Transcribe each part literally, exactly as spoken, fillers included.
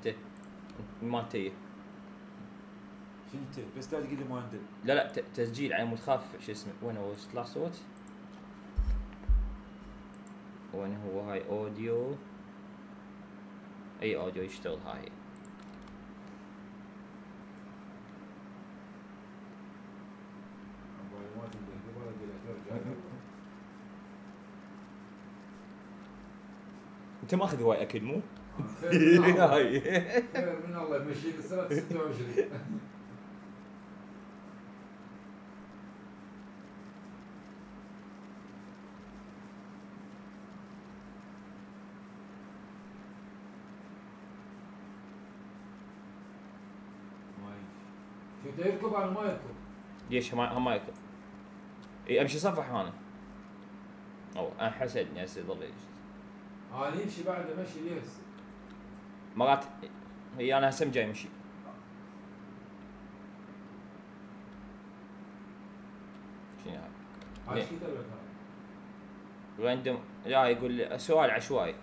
انت مالتي شنو انت بس لا تقول لي ما عندك. لا لا تسجيل على مود خاف شو اسمه وين هو يطلع صوت وين هو هاي اوديو اي اوديو يشتغل هاي انت ماخذ هواي اكل مو؟ خير من الله خير من الله يمشيك السنة ستة وعشرين. شو يركب على ما يركب؟ ليش هم ما يركب؟ اي امشي صفح انا او انا حسدني هسه ضل انا يمشي بعد امشي ليه هسه؟ مرات هي انا هسه جاي امشي شنو هاي؟ هاي ايش كتب لك هاي؟ راندوم لا يقول لي سؤال عشوائي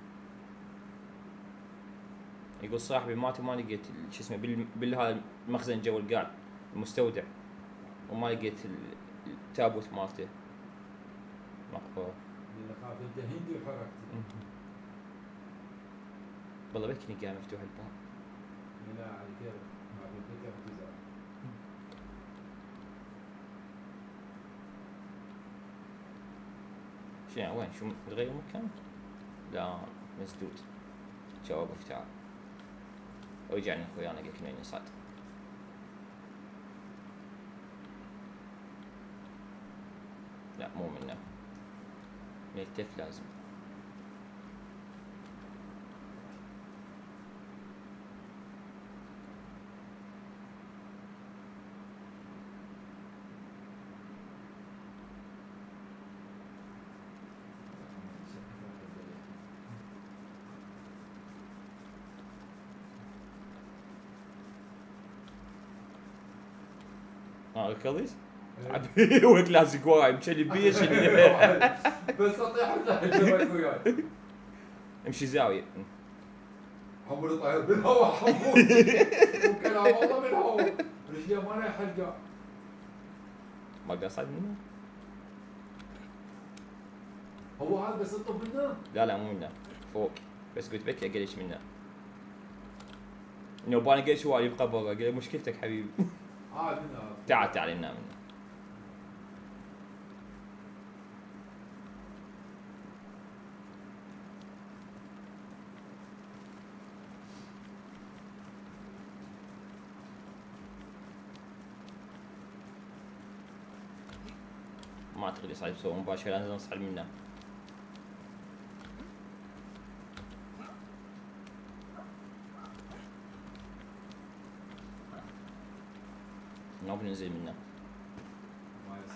يقول صاحبي مات وما لقيت شو اسمه بال بالهذا المخزن جو القاع المستودع وما لقيت التابوت مالته مقبور. اللي خاف انت هندي وحركتي. والله بكني قاعد مفتوح الباب. لا على كيفك ما بدك تزعل. شنو وين شو تغير مكان؟ لا مسدود. شو اوقف تعال. ورجعني اخوي انا قلت مني صاد. لا مو منه. نلتف لازم. اه ركضت؟ وهيك لازق وراي مشلي بيش بس اطيح الجبل وياي. امشي زاويه. حمود طاير بالهواء حمود. وكلام والله بالهواء. رجلي ما لها حلقه. ما قصد منه؟ هو هذا بس يطب منه؟ لا لا مو منه فوق بس قلت بكي اقلش منه. انه بالي قلش هو يبقى برا قلت مشكلتك حبيبي. اه منه تعال تعال لنا منه. ما اعتقد يصعد بسوق مباشرة لازم نصعد منه. ما بننزل منه. ما يصير.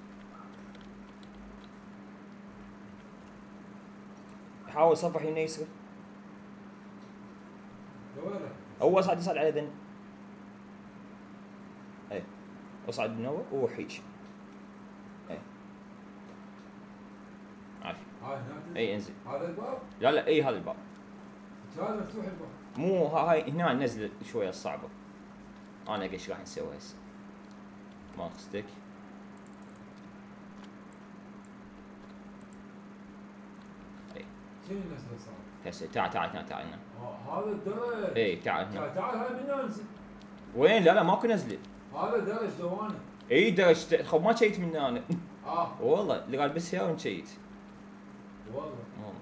حاول صفح يمين يسرى. وينه؟ هو صعد يصعد على ذن. ايه اصعد من هو وروح هيك. ايه عارف. هاي هناك؟ اي انزل. هذا الباب؟ لا لا اي هذا الباب. هذا مفتوح الباب. مو هاي هنا نزل شويه الصعبه. انا ايش راح نسوي هسه؟ ما قصدك؟ اي شنو الناس صار؟ هسه تعال تعال تعال تعال هنا. اه هذا الدرج. اي تعال هنا. تعال تعال هاي من انزل. وين؟ لا لا ماكو نزله. هذا درج دواني. اي درج خب ما شيت من هنا. اه والله اللي قال بس يا ونشيت. والله. والله.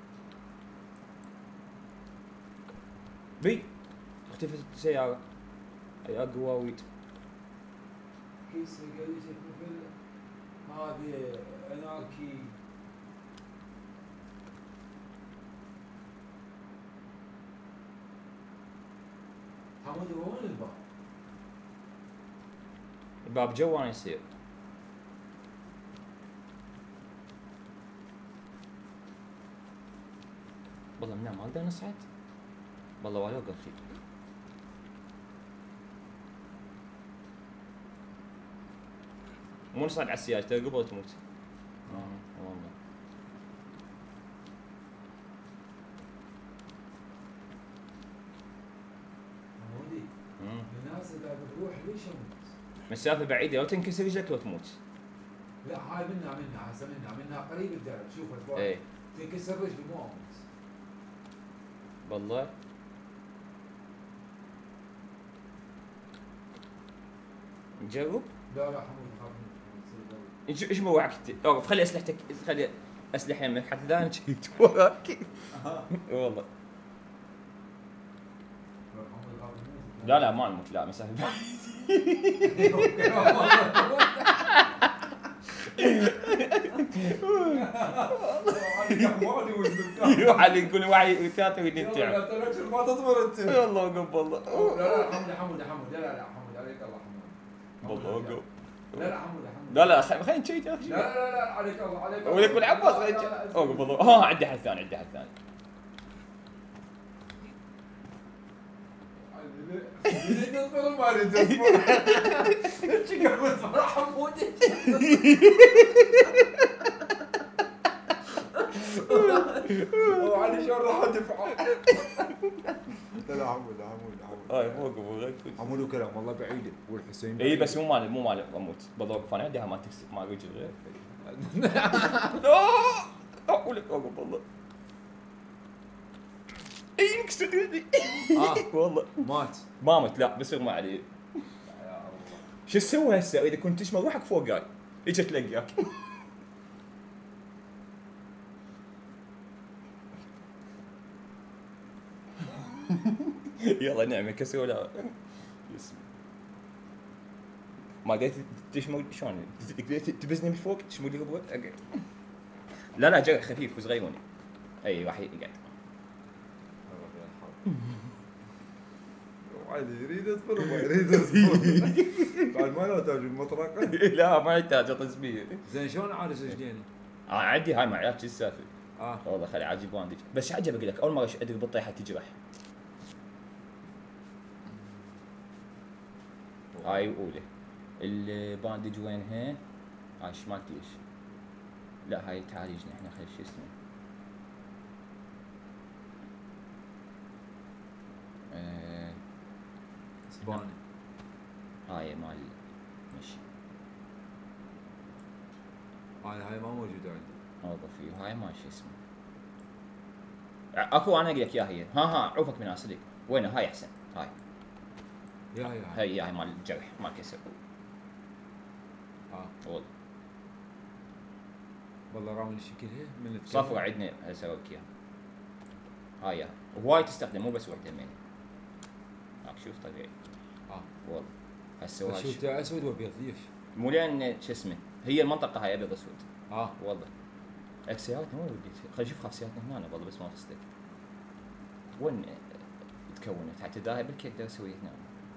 بي اختفت السيارة. اي اقوى وايد. كيس قريشة مثل هذه اناركي. حمود وين الباب؟ الباب جوا يصير. والله منام ما اقدر نصعد. والله ولا وقف لي. مو نصعد على السيارة ترى قبل تموت. اه والله. روح ليش اموت؟ مسافه بعيده لو تنكسر رجلك لو تموت. لا هاي منها منها هسه منها منها قريب الدرب شوف الفرق. ايه تنكسر رجلي مو اموت. والله نجرب. لا لا حمود خاف منك. ايش ايش موعك؟ اوقف خلي اسلحتك، خلي اسلحه يمك حتى ذا جيت وراك. والله لا لا ما نموت، لا مسافه بعيده. يروح علي يقول وعي وثلاثه وينتعب. ما تصبر انت. والله وقف والله. لا لا حمود حمود حمود لا لا لا حمود عليك الله حمود. والله وقف. لا لا حمود حمود. لا لا خلينا نشيك يا اخي. لا لا لا عليك الله عليك الله. ولك والعباس اوقف والله. ها عندي حل ثاني، عندي حل ثاني. تصبر ما اريد تصبر. شي قبل تصبر حمود. وعلي شلون راح ادفع. لا لا حمود حمود حمود. هاي وقف حمود وكلام والله بعيده والحسين. اي بس مو مال مو مال اموت، بضوقف انا عندي ما تكسب ما رجل غير. اقول لك اوقف والله. اي انكسر رجلي. اه والله مات. ما مت لا بس ما علي. شو تسوي هسه اذا كنت تشمل روحك فوق جاي اجت تلقاك. يلا نعمة كسر ولا اسم ما قدرت تشمل شلون تبزني من فوق تشمل لي قبل. لا لا جرح خفيف وصغيروني. اي راح يقعد. عادي يريد يصبر وما يريد يصبر. بعد ما نحتاج المطرقه. لا ما يحتاج اطز بيه. زين شلون عارس رجليني؟ اه عندي هاي معيات شو السالفه؟ اه والله خلي عاجب باندج بس عجب اقول لك اول مره ادري بالطيحه تجرح. هاي اولى. الباندج وينها؟ هاي شمال ليش؟ لا هاي تعالجنا احنا خلي شو اسمه. آه اسباني. هاي مال مشي. هاي هاي ما موجوده عندي. اوقف فيه هاي ما شو اسمه. اكو انا اقول لك اياها هي. ها ها عوفك من صدق. وينها هاي احسن. هاي يا يا هاي هاي مال الجرح مال كسر. اه والله والله راون الشكل هي من صفرة عندنا هسه اوريك اياها. هاي هواي تستخدم مو بس وحده من هاك شوف طبيعي. اه والله هسه بس شوف اسود وابيض ليش؟ مو لان شو اسمه هي المنطقه هاي ابيض اسود. اه والله سيارتنا وين وديت؟ خلينا نشوف خاف سيارتنا هنا والله بس ما قصدك. وين تكونت؟ حتى ذاهب بالكيك دا اسوي هنا.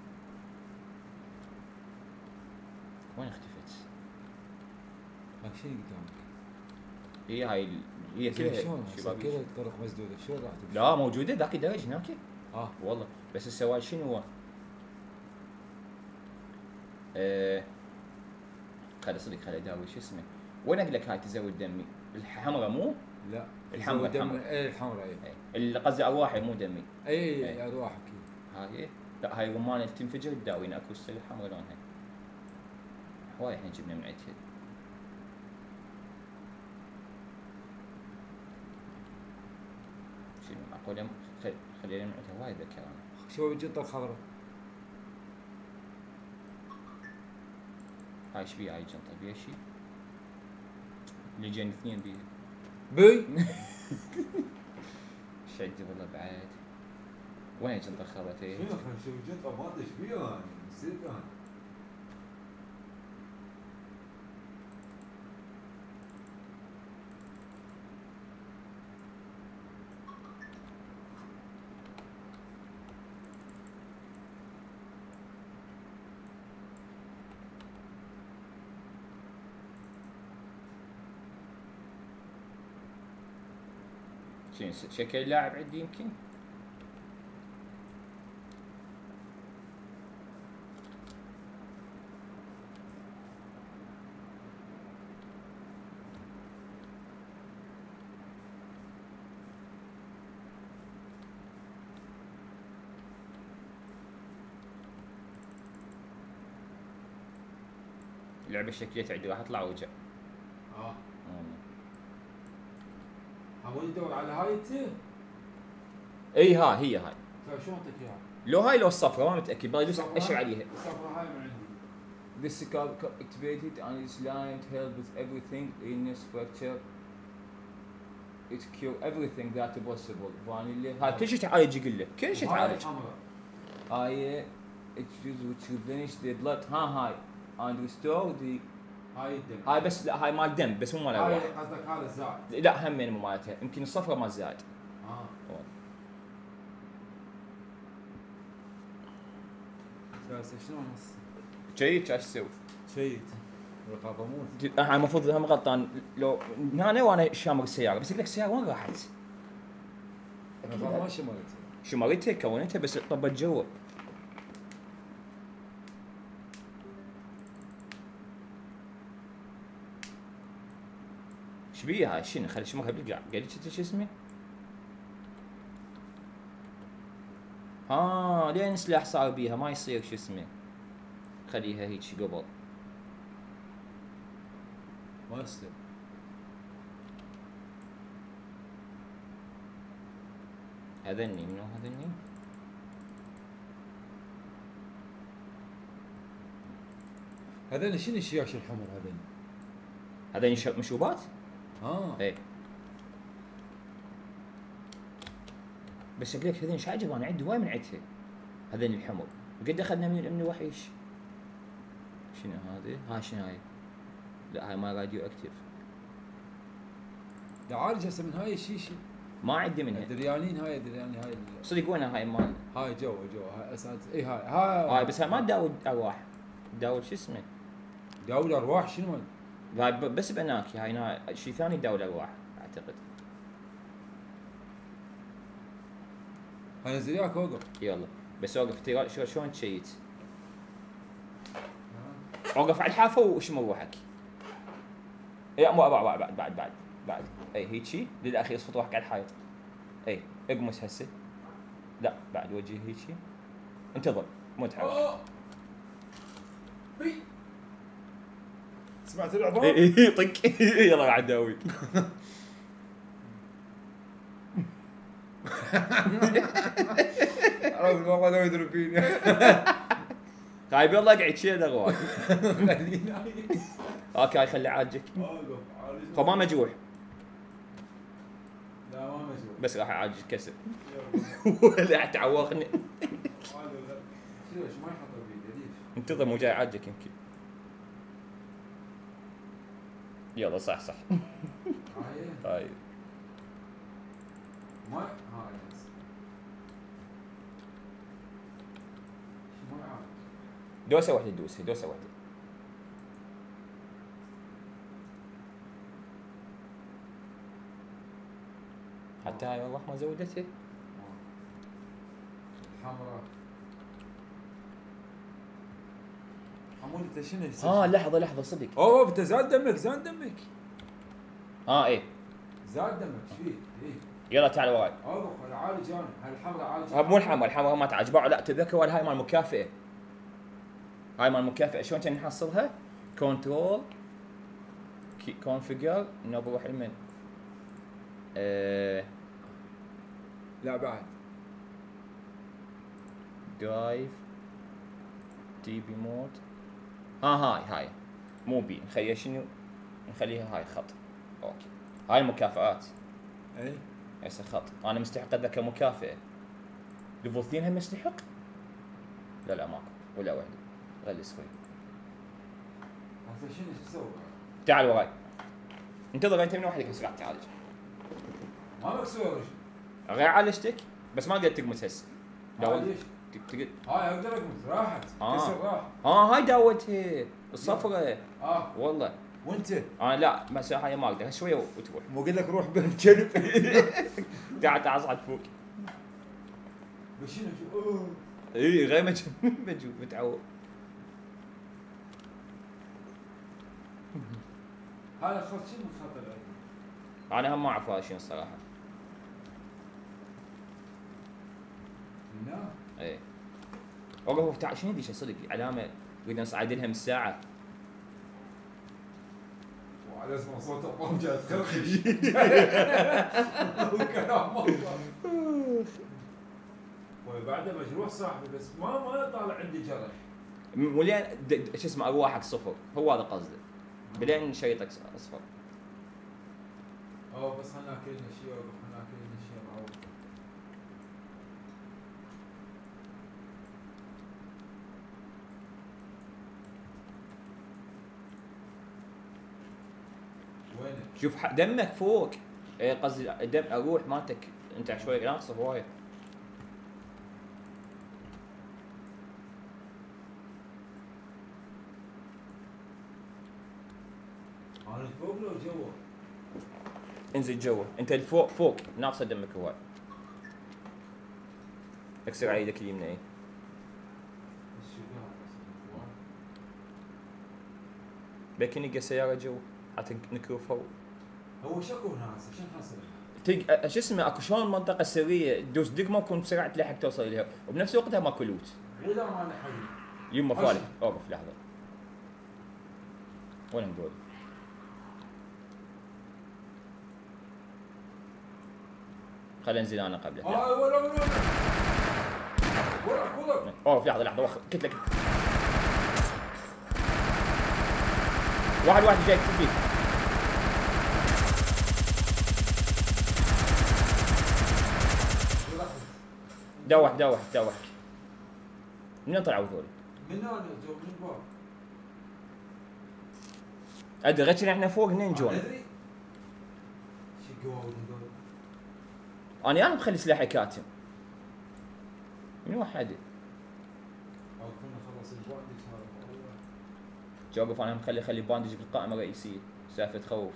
وين اختفت؟ هاك شنو قدامك؟ هي هاي ال- هي كلها شلون؟ شبابيك. كلها طرق مسدوده شلون راح تمشي؟ لا موجوده ذاك الدرج هناك. اه والله بس السوال شنو هو؟ أه خلي صدق خلي اداوي شو اسمه. وين اقول لك هاي تزود دمي؟ الحمراء مو؟ لا الحمراء دم الحمراء. اي الحمراء اي إيه. اللي قصدي ارواحي مو دمي. اي إيه. اي ارواحك هاي لا هاي رمانه تنفجر تداوينا اكو السلة حمراء لونها. هواي احنا جبنا من عندها. شنو معقول خلينا من عندها وايد ذكر انا. شوف الجنطه الخضراء. هاي ايش بيها هاي الجنطه بيها شي؟ اللي جايين اثنين بيها. بي شد والله بعد. وين الجنطه الخضراء تي؟ شنو خلينا نشوف الجنطه ما ادري ايش بيها انا نسيت انا. شنو شكل لاعب عندي يمكن؟ اللعبه الشكليه عندي راح اطلع وارجع. اه حمود يدور على هاي انت؟ اي ها هي هاي. طيب شو انطيك اياها؟ لو هاي لو الصفراء ما متاكد باقي بس الصفراء؟ اشر عليها. الصفراء هاي من عندي. This card activated and is lined help with everything in this structure. It cure everything that possible. فانيليا هاي كل شيء تعالج يقول لك كل شيء وهاي تعالج. الحمراء. هاي it use which replenish the blood. ها هاي and restore the. هاي الدم. هاي بس لا هاي مال دم بس مو مال هاي ارواح. قصدك هذا الزائد. لا همين مو مالتها يمكن الصفراء مال زايد. اه. جالسه شنو نص؟ جيد ايش تسوي؟ شيت رقابه موت. انا المفروض هم غلطان لو هنا وانا شامر السياره بس اقول لك السياره وين راحت؟ رقابه ما شمرت. شمرتها كونتها بس طبت جوا. ايش بيها هاي شنو خلي شمرها بالقاع قال لي شو اسمه؟ ها لين سلاح صار بيها ما يصير شو اسمه خليها هيك قبل ما يصير. هذني منو هذني؟ هذول شنو الشياش الحمر هذول؟ هذني ش- مشروبات؟ اه ايه بس اقول لك هذين ايش عجب انا عندي هواي من عدها هذين الحمر وقد اخذنا من الامن وحيش. شنو هذه؟ ها شنو هاي؟ لا هاي ما راديو اكتف لا عارج هسه من هاي الشيشه. ما عندي منها دريانين هاي دريانين هاي ال- صدق وينها هاي مال هاي جوا جوا هاي اساس اي هاي هاي هاي بس هاي ما تداول ارواح تداول شو اسمه داول ارواح شنو هاي؟ هاي ب- بس بناكي هاي نا- شيء ثاني يداول ارواح اعتقد. هاي نزل اياك وقف. يلا بس اوقف ترى شو شلون تشيت اوقف على الحافه وشمر روحك. لا مو بعد بعد بعد بعد بعد اي هيجي للاخير اصفط روحك على الحائط. اي اقمص هسه لا بعد وجهي هيجي انتظر مو تحرك. أوه. بي. سمعت العظام؟ اي اي طق يلا قاعد داوي. عرفت والله لو يدري فيني. طيب يلا اقعد شيل اغواك. خليني اوكي هاي خلي عاجك اوقف عالج. فما مجروح لا ما مجروح. بس راح اعالج كسر. يلا. ولا تعوقني. عالج. ليش ما يحط بيده ليش؟ انتظر مو جاي عاجك يمكن. يلا صح صح. هاي طيب ما هاي بس. شو ما يعالج؟ دوسه واحده دوسه دوسه واحده. حتى هاي والله ما زودته. الحمراء. حمود انت شنو؟ اه لحظه لحظه صدق. اوه انت زاد دمك زاد دمك اه ايه زاد دمك ايش فيه؟ ايه يلا تعال وراي. اوقف انا عالج انا هاي الحمراء عالج. ها مو الحمراء الحمراء ما تعالج بعد لا تذكر ولا هاي مال مكافئه. هاي مال مكافئه شلون كان نحصلها؟ كنترول كونفيجر انه بروح لمن؟ آه لا بعد درايف تي بي مود. اه هاي هاي مو بي نخليها شنو؟ نخليها هاي خط. اوكي هاي المكافآت. اي هسه خط انا مستحق اتذكر مكافئه. ليفل اثنين هم مستحق؟ لا لا ماكو ولا واحده غلس شوي. هسه شنو شو تسوي؟ تعال وراي انتظر انت من وحدك هسه راح تعالج. ما مكسور وجهي. غير عالجتك بس ما قدرت تقمص هسه. هاي داول ليش؟ تقدر. هاي اقدر اقمص راحت. آه. كسر راح. اه هاي داوتها الصفرة اه والله. وانت انا لا بس هاي ما اقدر شويه وتروح. مو قلت لك روح بالكلب. تعال تعال اصعد فوق. بس شنو شو اوه اي غير مجنون مجنون متعود. هذا خط شنو الخط اللي عندي؟ انا هم ما اعرف هذا شنو الصراحه. هنا اي اوقف تعال شنو ذي صدق علامه قلنا نصعد لها من الساعه. على اسمه صوت الطمجة تخرخش وكلام والله. وبعده مجروح صاحبي بس ما ما طالع عندي جرح. ولين د- د- شو اسمه ارواحك صفر، هو هذا قصده. بعدين شريطك اصفر. اوه بس خلنا ناكل لنا شيء خلنا ناكل لنا شيء معروف. وينك؟ شوف ح- دمك فوق. إيه قصدي دم الروح مالتك انت شوي ناقصه هوايه. انا فوق لو جوا؟ انزل جوا، انت الفوق فوق ناقصه دمك هواي. اكسر على يدك اليمنى. ايه بس شو قاعد اصلا؟ بيكن يلقى سياره جوا حتى نكرو فوق. هو شكو هنا هسه شنو حصل؟ تلقى شو اسمه اكو شلون منطقه سريه تدوس دقمه وتكون بسرعه تلحق توصل اليها وبنفس الوقت ماكو لوت. غير ما له حل. يما عشرة. فالك اوقف لحظه. وين هذول؟ خلينا انزل انا قبله. اه ولا ولا ولا ولا اوقف لحظه لحظه وخ... كتله كتله. واحد واحد جاي يكتب فيك. دوح دوح دوح. منين طلعوا هذول؟ من هنا جو من الباب. ادري غير كنا احنا فوق هنين جون. ادري شو قووا هذول؟ انا انا مخلي سلاحي كاتم. من واحد او كنا خلص الباندج هذا والله. جوقف انا مخلي خلي باندج بالقائمه الرئيسيه. سالفه تخوف.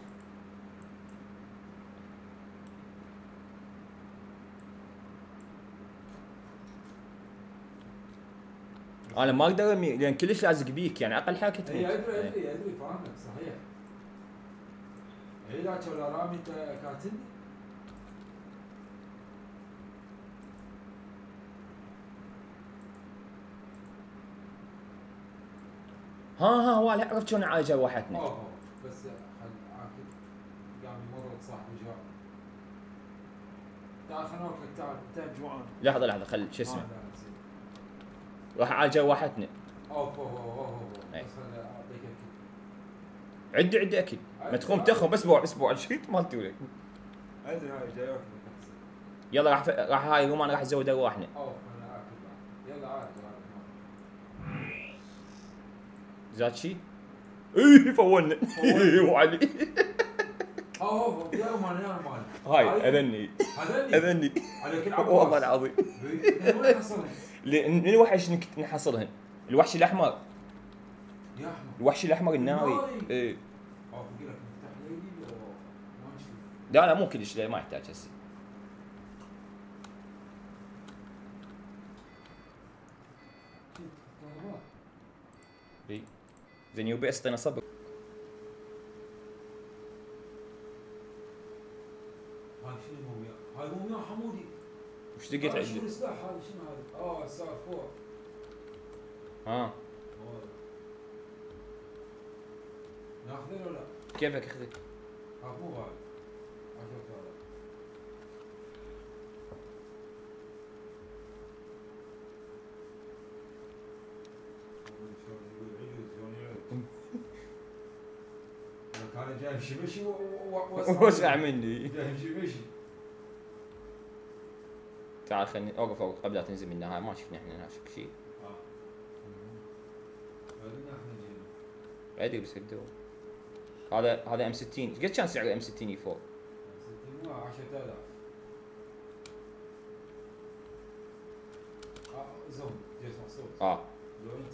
انا ما اقدر ارمي لان كلش لازق بيك يعني اقل حاجه تموت. اي ادري ادري ادري فاهمك صحيح. اي لا ولا رامي انت كاتبني. ها ها هو عرفت شلون عالجه واحدنا. اوه أوه، بس خل عاكل قام يمرض صاحبي جاع. تعال خلنا ناكلك تعال انت جوعان. لحظه لحظه خل شو آه، اسمه لا، زين. راح عالجه واحدنا. اوه اوه اوه اوه أوه. أي. بس خل اعطيك اكل. عدي عدي اكل ما تقوم تخرب اسبوع اسبوع الشريط مالتي ولك. ادري هاي جاي واكل احسن. يلا راح ف... راح هاي رومان راح ازود ارواحنا. اوه خلنا اكل بعد. يلا عاد عاد. زاد شي؟ ايه فولنا وعلي. اوه اوه يا مان يا مان. هاي اذني هذني اذني عليك العباس. والله العظيم. من وين حصلهم؟ لان الوحش نك- نحصلهن. الوحش الاحمر يا احمد. الوحش الاحمر الناري. الناري. ايه اوه بقول لك مفتاح ليلي أو ما نشوف. لا لا مو كلش لا ما يحتاج هسه. اي زين يوبي استنى صبر. هاي شنو موميا؟ هاي موميا حمودي. وش لقيت هاي شنو عندي؟ السلاح هذا شنو هذا؟ اه صار فوق. ها أوه. ناخذه ولا لا؟ كيفك اخذك؟ ها مو غالي. عشرة آلاف. شلون يقول عجوز شلون يعرف؟ كان جاي يمشي مشي وسع مني. جاي يمشي مشي. تعال خليني اوقف اوقف قبل لا تنزل من النهايه ما شفنا احنا هناك شيء. اه. بعدين احنا جينا. ادري بس الدور. هذا هذا ام ستين، ايش قد كان سعر ام ستين فوق؟ ستين عشرة آلاف. اه زوم جسم صوت. اه لو انت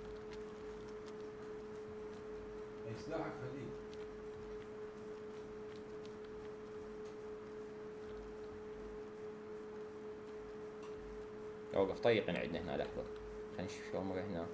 اي سلاحك خليه. اوقف طيقنا عندنا هنا لحظه خلينا نشوف شو امره هنا.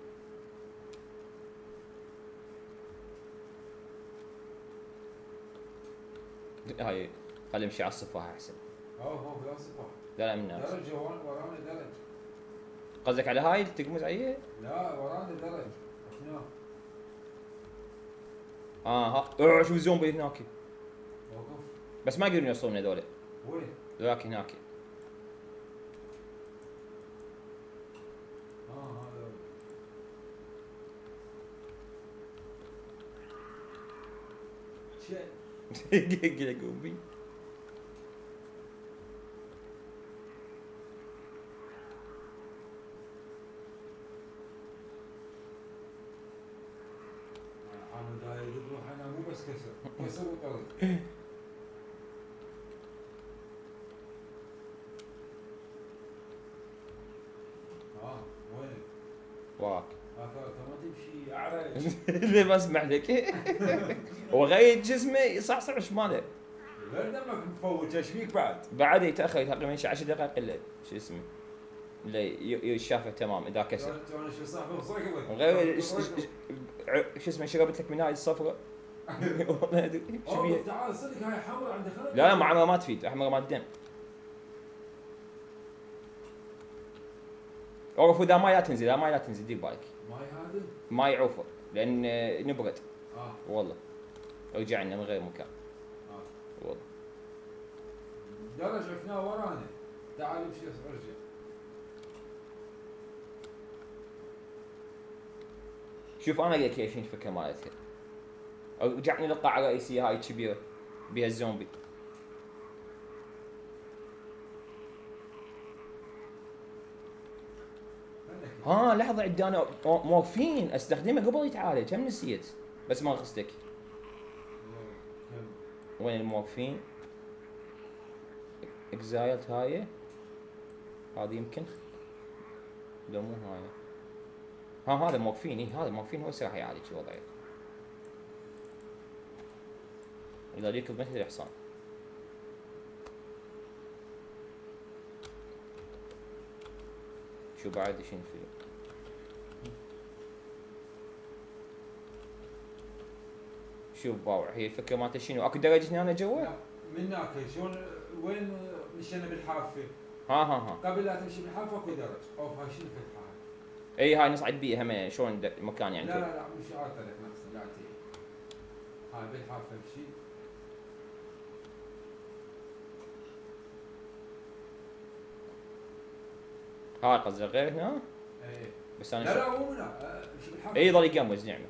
هاي خلي نمشي على الصفاحه احسن. اوه هو بلا صفح. لا لا من نفس. درج ورانا ورانا درج. قصدك على هاي اللي تقمز عليها؟ لا ورانا درج. شنو؟ اه ها اوه شوف الزومبي هناك وقف. بس ما يقدرون يوصلون هذول وين؟ ذاك هناك اه هذا. شيء. قلق زومبي عامل داير يروح انا مو بس كسر كسر وطرد. اه وين؟ واك اه ما تمشي اعرج. ليه ما اسمح لك هو غير جسمه يصعصع ايش ماله غير دمك مفوت ايش فيك بعد؟ بعد يتاخر تقريبا شي عشر دقائق الا شو اسمه اللي يشافه تمام اذا كسر انا شو صاحبي وصاحبك غير ش- ش- ع- شو اسمه شربت لك من هاي الصفرة والله أدري شو اوه بيها تعال صدق هاي حمراء عند خالد. لا لا معمرة ما تفيد احمر ما الدم اوقف اذا ما لا تنزل اذا ما لا تنزل دير بالك ماي هذا؟ ما يعوفه لان نبرد اه والله رجع لنا من غير مكان اه والله درج عفناه ورانا. تعال امشي ارجع. شوف انا قلت لك ايش الفكره مالتها رجعنا للقاعه الرئيسيه هاي الكبيره بها الزومبي ها لحظه عندنا مورفين استخدمه قبل يتعالج هم نسيت بس ما قصدك وين المورفين اكزايلت هاي هذه يمكن لو مو هاي ها هذا مورفين اي هذا مورفين هو راح يعالج وضعي اذا يركض مثل الحصان شو بعد شنو في شوف باوع هي الفكره مالته شنو اكو درجه هنا جوا لا، من هناك شلون وين مشينا بالحافه؟ ها ها ها قبل لا تمشي بالحافه اكو درج. اوف هاي شنو الفتحه هاي؟ اي هاي نصعد بيها هم شلون د- مكان يعني لا لا لا مش عارفه لك نفسها لا تي. هاي بالحافه امشي. هاي قصدي غير هنا ايه بس انا لا شو- لا مو هنا امشي بالحافه. اي يظل يقمز نعمه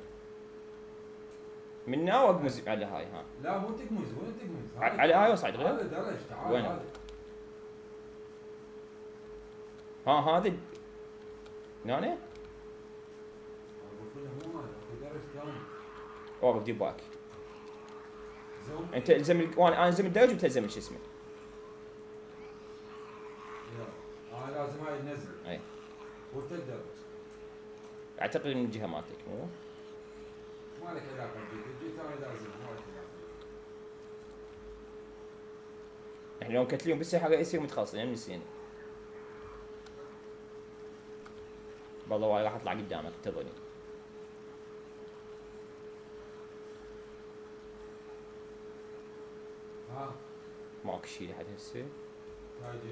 من هنا واقمز على هاي ها لا مو تقمز وين تقمز؟ ع- على هاي وصعد غير؟ هذا درج تعال وين؟ هذا. ها هذا هنا اقول لك مو هذا اكو درج ثاني. وقف دير بالك زوم. انت الزم ال- وانا انا الزم الدرج وتلزم شو اسمه لا انا لازم هاي ننزل. اي وانت الدرج. اعتقد من الجهه مالتك مو ما لك علاقه بجيت، الجيت انا لازم ما لك علاقه. احنا لو مكتلين بالساحه الرئيسيه متخلصين هم نسينا والله واي راح اطلع قدامك انتظرني ها ماكو شيء لحد هسه هاي جيت.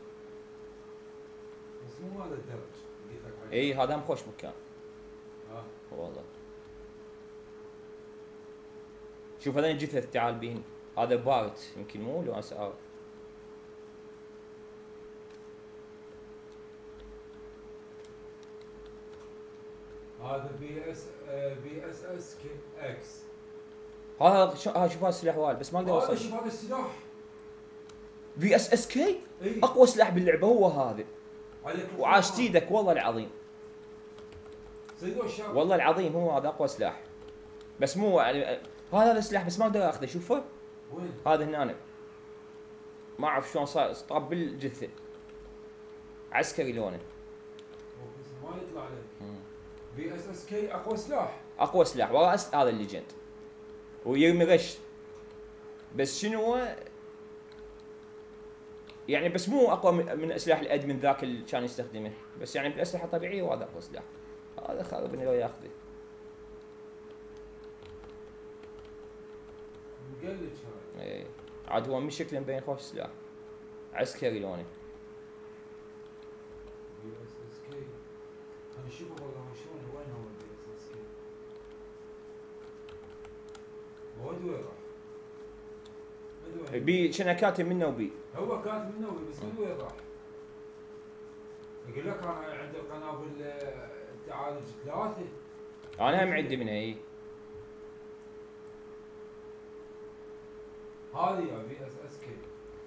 بس مو هذا الدرج قلت لك عليه. اي هذا هم خوش مكان ها والله شوف هذين جثث تعال بين هذا بارت يمكن مو لو اسعار هذا بي اس بي اس اس كي اكس. هذا شو- ها شوف هذا السلاح وال بس ما اقدر هذا اوصل شوف هذا السلاح. في اس اس كي اي اقوى سلاح باللعبه هو هذا عليك وعاشت ايدك والله العظيم صدق الشاب. والله العظيم هو هذا اقوى سلاح بس مو يعني هذا هذا السلاح بس ما اقدر اخذه شوفه وين؟ هذا هنا ما اعرف شلون صار طاب بالجثه عسكري لونه أوه، بس ما يطلع لك. بي اس اس كي اقوى سلاح. اقوى سلاح ورا أس- هذا الليجند ويرمي غش بس شنو هو يعني بس مو اقوى من من سلاح الادمن ذاك اللي كان يستخدمه بس يعني بالاسلحه الطبيعيه وهذا اقوى سلاح هذا خربني لو ياخذه مقلج هاي. ايه عاد هو من شكله مبين خوش سلاح عسكري لونه بي اس اس كي انا اشوفه والله شلون وين هو البي اس اس كي. ود وين راح؟ ود وين؟ بي كنا كاتب منه وبي. هو كاتب منه بس ود وين راح؟ يقول لك انا عندي القنابل آه، تعالج ثلاثه. انا هم عندي منها اي. هذه يا في اس اس كي.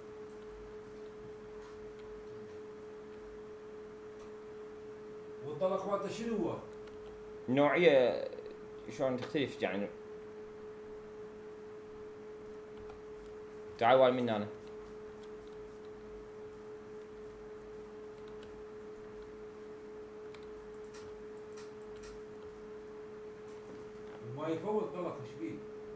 والطلق مالته شنو هو؟ نوعيه شلون تختلف يعني. تعال واي مني انا. ما يفوت طلق ايش بيه؟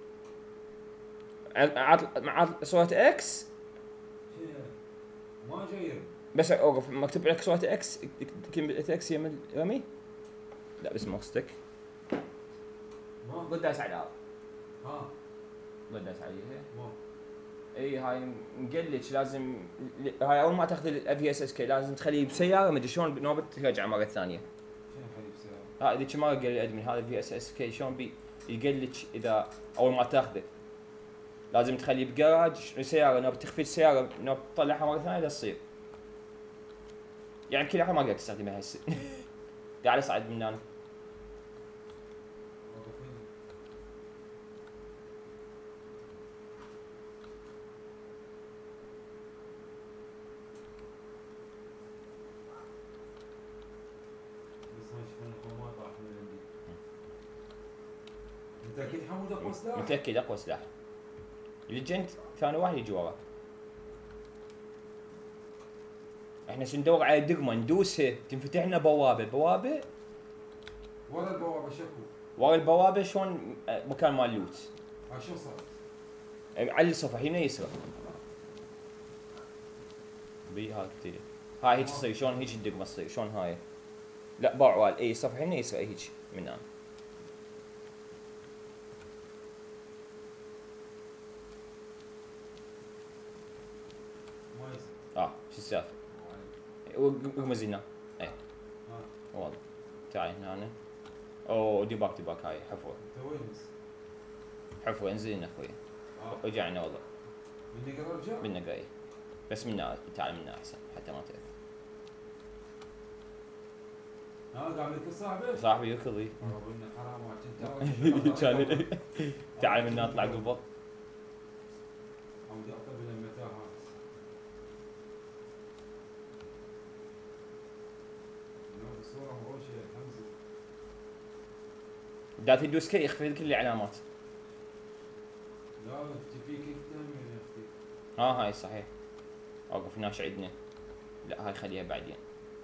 عط مع صورة اكس شنو؟ ما جاير. بس اوقف مكتوب لك صورة اكس كلمة اكس يم رمي؟ لا بس مقصدك. ما قد داس على هذا. ها قد داس عليها. ما اي هاي مقلتش لازم هاي اول ما تاخذ الفي اس اس كي لازم تخليه بسيارة ما ادري شلون بنوبة ترجع مرة ثانية. شنو خليك سيارة؟ ها ذيك مرة قال لي ادمن هذا الفي اس اس كي شلون بي يقلتش اذا اول ما تاخذه. لازم تخليه بجراج سيارة نوب تخفي السيارة نوب تطلعها مرة ثانية تصير. يعني كل لحظة ما قدرت استخدمها هسه. قاعد اصعد من هنا. بس ما شفنا الخوف ما طاح من عندي. متأكد حمود اقوى سلاح؟ متأكد اقوى سلاح. ليجند ثاني واحد يجي وراك. احنا سندور على دقمة ندوسها تنفتح لنا بوابة، بوابة ورا البوابة شكو. ورا البوابة شلون مكان مال لوت. ها شو صار؟ على الصفحة هنا يسرى. بي هاي كتير. هاي هيك تصير شلون هيك الدقمة تصير شلون هاي. لا باعوال اي صفحة هنا يسرى هيك من هنا. ما يصير. اه شو السالفة؟ وقمز هنا. اي ها والله. تعال هنا أنا. اوه ديباك ديباك هاي حفرة. انت وين بس؟ حفرة انزل هنا اخوي. اه رجعنا والله. مني قبل رجع؟ منا جاي. بس منا تعال منا احسن حتى ما تعرف. ها قام لك صاحبه؟ صاحبي يركضي. ربنا حرام كنت كان تعال منا اطلع قبل. عم اقتبل المتاهات. الصورة مغوشة حمزة. دا تدوس كي يخفي لك العلامات. لا اختي فيك اكتم يا اختي. ها هاي صحيح. اوقف هناش عندنا. لا هاي خليها بعدين.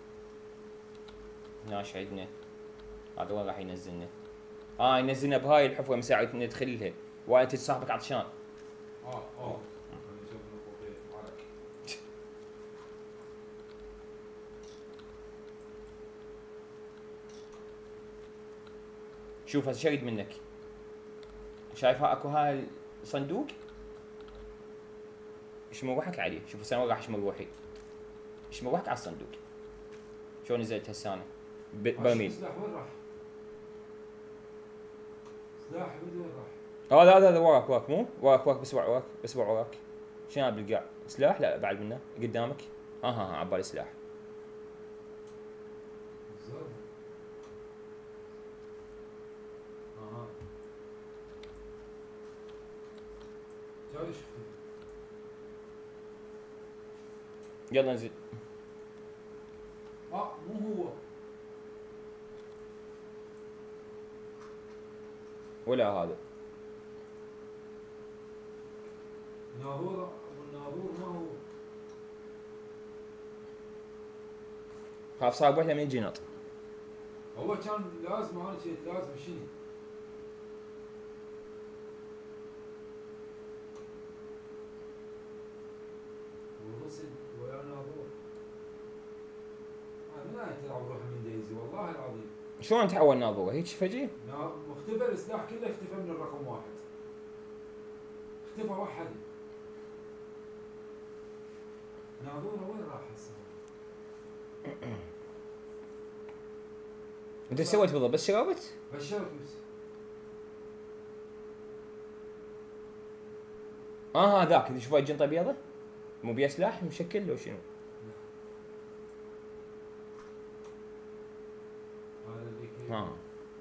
هناش عندنا. هذا وين راح ينزلنا؟ اه ينزلنا بهاي الحفرة مساعد ندخلها. وانت صاحبك عطشان. اه اه خليني اشوف نقطتين معك. شوف هسه شريد منك. شايف ها اكو هاي الصندوق؟ اشمر روحك عليه، شوف هسه وين راح اشمر روحي. اشمر روحك على الصندوق. شلون نزلت هسه انا؟ برميل. سلاح وين راح؟ سلاح بدو وين راح؟ هذا هذا هذا وراك وراك مو؟ وراك وراك بسرعة وراك بسرعة وراك. شنو بالقاع؟ سلاح؟ لا بعد منه قدامك. ها ها ها عبالي سلاح. زر. اها. جاي شفتي. يلا انزل. اه مو هو. ولا هذا. ناظور ابو الناظور ما هو. خاف صاحب وحده من الجنط. هو كان لازم انا شيء لازم شنو؟ والغسل ويا ناظور. انا ما تلعب روحي من دايزي والله العظيم. شلون تحول ناظوره هيك فجأة؟ نا- مختفى السلاح كله اختفى من الرقم واحد. اختفى واحد. ناظوره وين راح هسه؟ انت ايش سويت بالضبط؟ بس شربت؟ بشرت بس. اه هذاك اللي تشوفه جنطه بيضة مو بيه سلاح مشكل لو شنو؟ هذا اللي كي- ها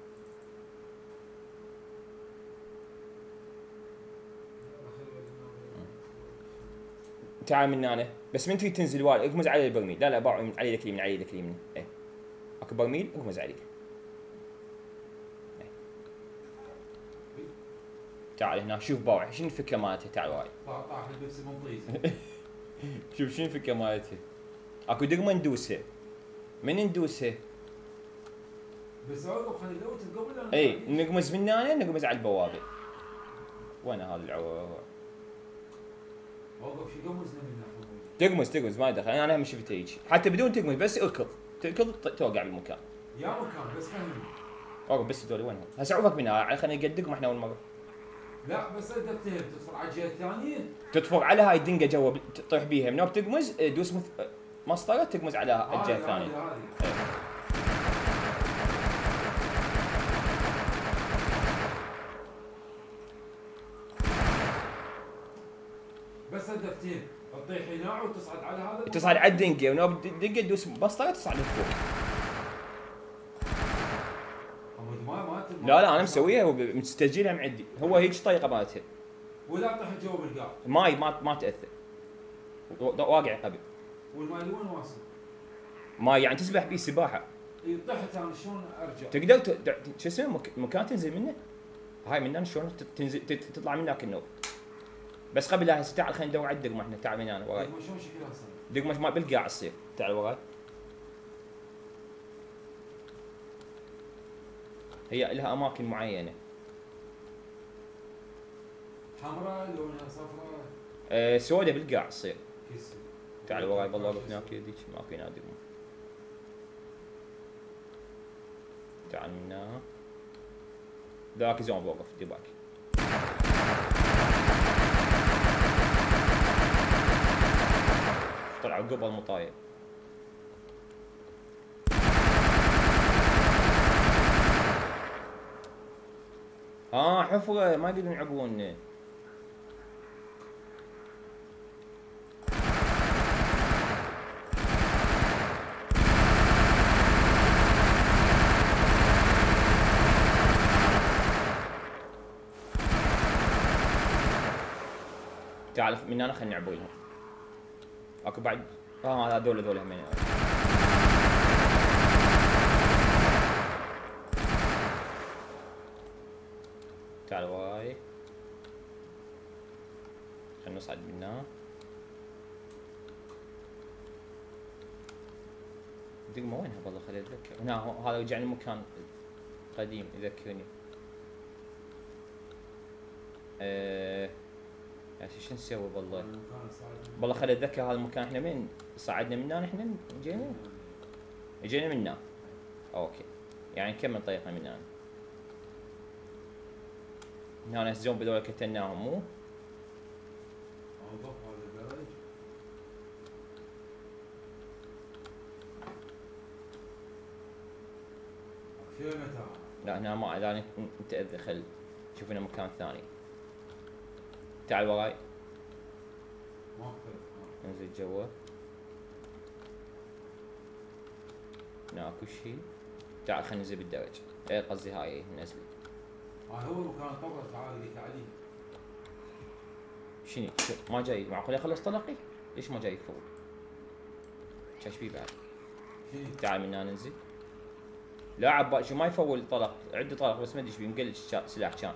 تعال من هنا بس من تريد تنزل والي اقمز على البرميل. لا لا باعوا من على يدك اليمين على يدك اليمين. ايه اكو برميل اقمز عليه. إيه. تعال هنا شوف باوع شنو الفكره مالته. تعال وراي طاح طاح البيبسي ممطيز. شوف شنو الفكره مالته. اكو دقمه ندوسها من ندوسها بس عقب خلي لو تقبل اي نقمز من هنا نقمز على البوابه. وين هذا العوار؟ عقب شو قمزنا من ناحيه تقمز تقمز ما دخل انا هم شفته هيك حتى بدون تقمز بس اركض تركض ت- توقع بالمكان. يا مكان بس فهمني. اوقف بس هذول وينهم؟ هسه عوفك من هاي خلينا نقدقهم احنا اول مره. لا بس انت بتهب تدخل على الجهه الثانيه. تطفق على هاي الدنقه جوا بت- تطيح بيها منو بتقمز دوس مث... مسطره تقمز على الجهه الثانيه. هذه هذه. بس هدفتين تطيح هنا وتصعد على هذا. تصعد على الدنقه ونو الدنقه تدوس مسطره تصعد لفوق. حمود ما ما تم- لا لا انا مسويها ومستسجلها معدي. هو هيك طريقه مالتها. ولا طيح جوا بالقاع. ماي ما ما تاثر و- واقع قبل. والماي وين واصل؟ ماي يعني تسبح بيه سباحه. اي طحت انا شلون ارجع؟ تقدر ت... ت- شو اسمه مك... مكان تنزل منه. هاي من هنا شلون ت- تنزل ت- تطلع من هناك النور. بس قبل لا هسه تعال خلينا ندور على الدقمه احنا. تعال من هنا وراي. ما شلون شكلها صار؟ دقمه ما بالقاع تصير. تعال وراي. هي لها اماكن معينه. حمراء لونها صفراء أه سوداء بالقاع تصير. كيس. تعال وراي بالله وقف هناك يديك ماكو هنا دقمه. تعال من هنا. ذاك زون بوقف دباك. طلعوا قبل مطاير. اه حفرة ما يقدرون يعبرون. تعال من هنا خلينا نعبر لهم. اكو بعد اه هذول هذول همين. تعال وراي. خلينا نصعد من هنا. دقمة وينها والله خليني اتذكر. هنا هو- هذا رجعني مكان قديم يذكرني. ايه يا شو شو نسوي والله. المكان صعب. والله خليني اتذكر هذا المكان احنا من صعدنا من هنا احنا جينا جينا من هنا. اوكي يعني نكمل طريقنا من هنا. من هنا الزومبي ذولا قتلناهم مو؟ اوقف هذا الدرج. شنو تعال؟ لا هنا ما اذا نتاذى خل شوف لنا مكان ثاني. تعال وراي ما اختلف. انزل جوا. هنا اكو شيء. تعال خلينا ننزل بالدرج. ايه قصدي هاي نزل. هذا هو مكان الطبقه تعال لك عليه. شنو شو- ما جاي معقول يخلص طلقي؟ ليش ما جاي فوق؟ شاش بيه بعد. شنو؟ تعال من هنا ننزل. لا عبا شو ما يفول طلق عنده طلق بس ما ادري ايش بيه مقلد شا- سلاح كان.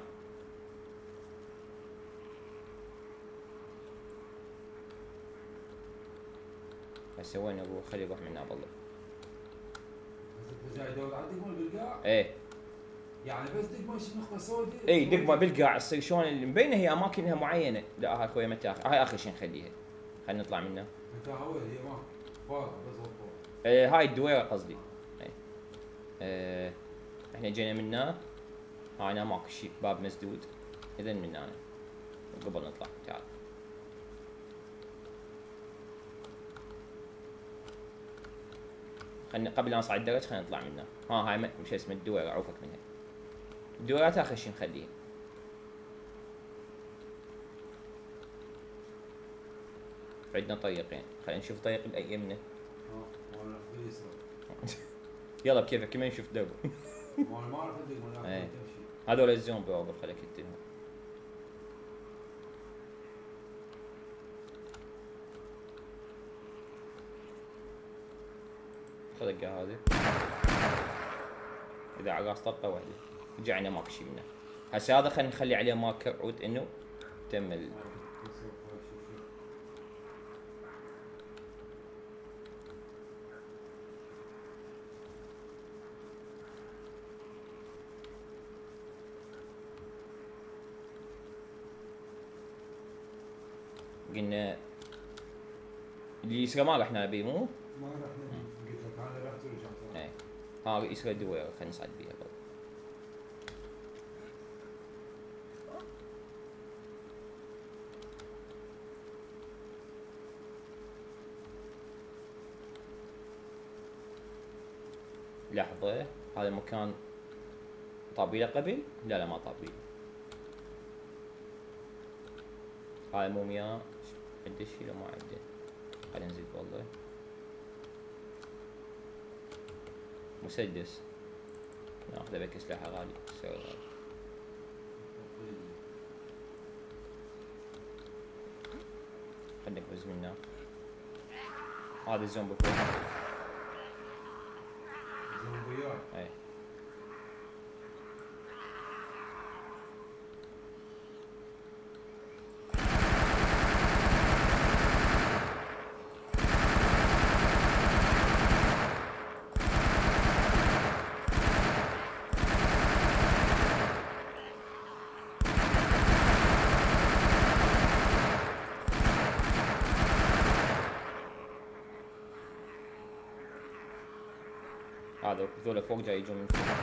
هسه وين ابوه خليه يروح من هنا بالله. بس انت جاي دور على الدقمه بالقاع. ايه يعني بس دقمه شي نقطه سوداء. اي دقمه بالقاع تصير شلون اللي مبينه هي اماكنها معينه. لا هاي اخوي متى آخر. هاي اخر شيء نخليها. خلينا نطلع منها. انت هو هي ما فارغ بس فوق. ايه هاي الدويره قصدي. ايه ايه احنا جينا من هنا. هاي هنا ماكو شيء باب مسدود. اذا من هنا قبل نطلع. تعال خلينا قبل لا نصعد الدرج خلينا نطلع منها. ها هاي م- شو اسمه الدويره اعوفك منها. الدويرات اخر شيء نخليها. عندنا طريقين، خلينا نشوف طريق الأيمنة. ها وانا في يسار. يلا بكيفك كمان نشوف درب. ما انا ما اعرف ادق ولا إيه. تمشي. هذول الزومبي اوقف خليك يقتلهم. خذ القا هذه. اذا على راس طلقه واحده رجعنا ماكو شي منه. هسه هذا خلينا نخلي عليه ماركر عود انه تم ال... قلنا اللي يسرى ما رحنا بيه مو؟ ما رحنا قلت لك انا رحت ورجعت. ايه ها يسرى الدويرة خلينا نصعد بيها بقى. لحظة هذا المكان طابيله قبل؟ لا لا ما طابيله. هاي موميا عنده شي لو ما عنده؟ خلينا نزيد والله. مسدس ناخذه بك سلاحه غالي سعر غالي. خلينا نقفز منه. هذا الزومبي فوق. زومبيات. اي هذا ذولا فوق جاي يجون من فوق.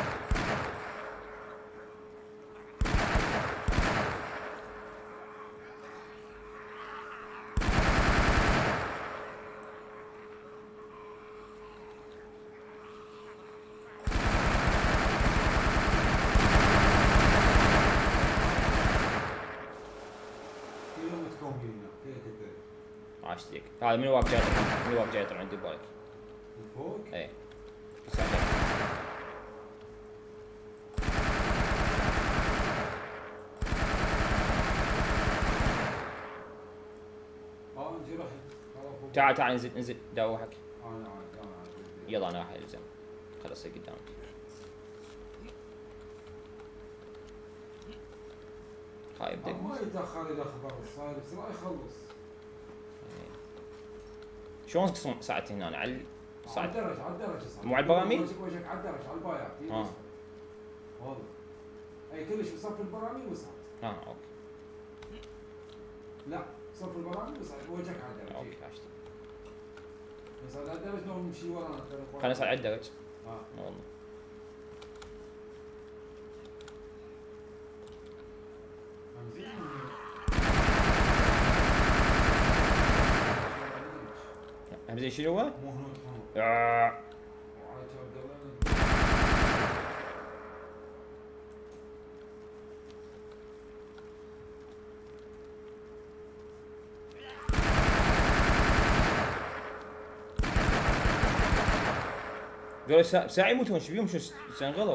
كلهم متكونين كذا كذا. عاشتك هذا من واقف جاي من واقف جاي يطلع عندي ببالك. من فوق؟ ايه يساعدك. اه انجرحت. خلاص فوق. تعال تعال انزل انزل داوحك. انا عارف انا عارف. يلا انا راح الزم خلص قدامك. خايب آه، دق. ما يتاخر اذا خبر صاير بس ما يخلص. شلون تص- صعدت هنا على ال- على صعد الدرج على الدرج صار. مو على البراميل؟ وجهك وجهك على الدرج على البايات. اه والله. اي كلش بصف البراميل وصعد. اه اوكي لا صف البراميل وصعد وجهك على الدرج. اوكي عشت. يصعد على الدرج لو نمشي ورانا ترى. خلينا نصعد على الدرج. اه آه والله همزين. همزين شنو هو؟ مو هنود حمر. آه. وعاد عبد الله. ذولا ساعة ساعة يموتون شو بيهم شو سنغلوا.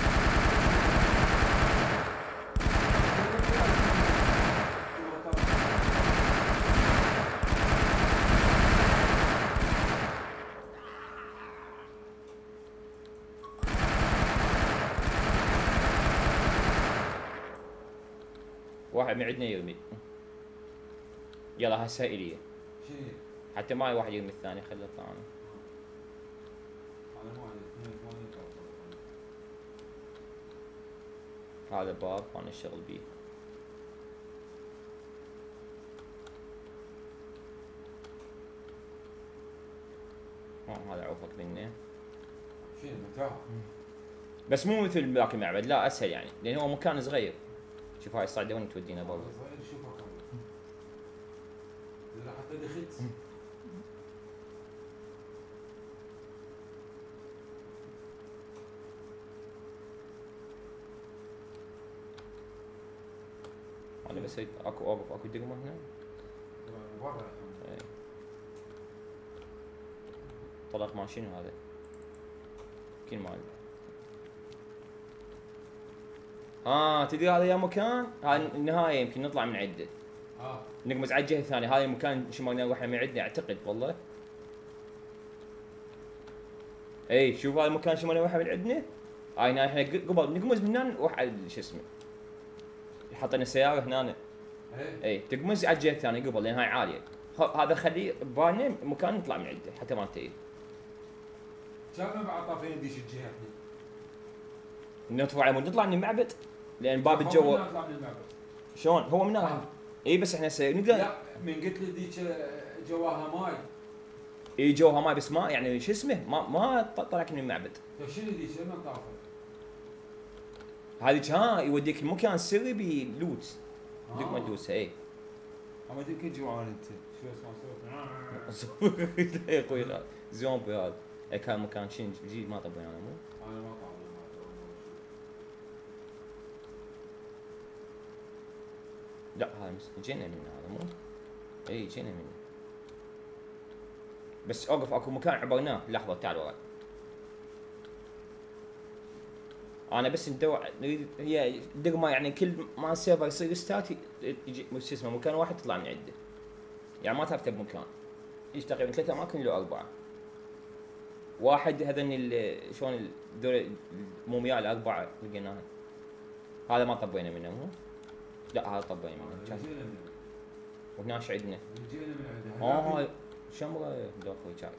واحد من عندنا يرمي. يلا هسه الي شنو؟ حتى ما واحد يرمي الثاني خلي يطلع عنه. انا ما عندي اثنين ثمانية ثلاثة. هذا باب انا اشتغل بيه. آه، هذا عوفك منه شنو متاع؟ بس مو مثل ذاك المعبد لا اسهل يعني لان هو مكان صغير. شوف هاي الصعده وين تودينا برا. صغير شوفك هذا. اذا حتى دخلت. انا بس اكو اوقف اكو دقمه هنا. برا الحين. انطلاق مال شنو هذا؟ يمكن مال اه تدري هذا يا مكان هاي النهايه يمكن نطلع من عنده اه نقمز على الجهه الثانيه هذا المكان شمالنا واحنا من عندنا اعتقد والله اي شوف هذا المكان شمالنا واحنا من عندنا هاي هنا احنا قبل نقمز من هنا نروح على شو اسمه حطينا سياره هنا ايه اي تقمز على الجهه الثانيه قبل لان هاي عاليه ه- هذا خليه ببالنا مكان نطلع من عنده حتى ما نتأذي كان بعد طافين نديش الجهه احنا نطفو على مود نطلع من المعبد لان باب الجو نطلع من المعبد شلون هو من هنا آه. اي بس احنا سي... نقدر لا من قلت لي ذيك جواها ماي اي جوها ماي بس ما يعني شو اسمه ما ما ط- طلعك من المعبد طيب شنو ذيك من طافت؟ هذيك ها يوديك المكان السري بلوت دق ما آه. تدوسها اي اما يمكن جوعان انت شو اسمه صوت يا اخوي لا، زومبي هذا اي كان مكان شنو جديد ما طبينا انا مو انا ما طافت ما لا هذا مس- جينا منه هذا مو اي جينا منه بس اوقف اكو مكان عبرناه لحظه تعال وراي انا بس ندور نريد هي دقمه يعني كل ما السيرفر يصير ستارت يجي شو اسمه مكان واحد تطلع من عنده يعني ما ترتب مكان يجي تقريبا ثلاثة اماكن لو اربعه واحد هذني ال- شلون ذول المومياء الاربعه لقيناها هذا ما طبينا منه مو لا هذا طبينا منه طافت. كان جينا من وهناش عندنا جينا من عندها اه هاي شمره دو اخوي شاي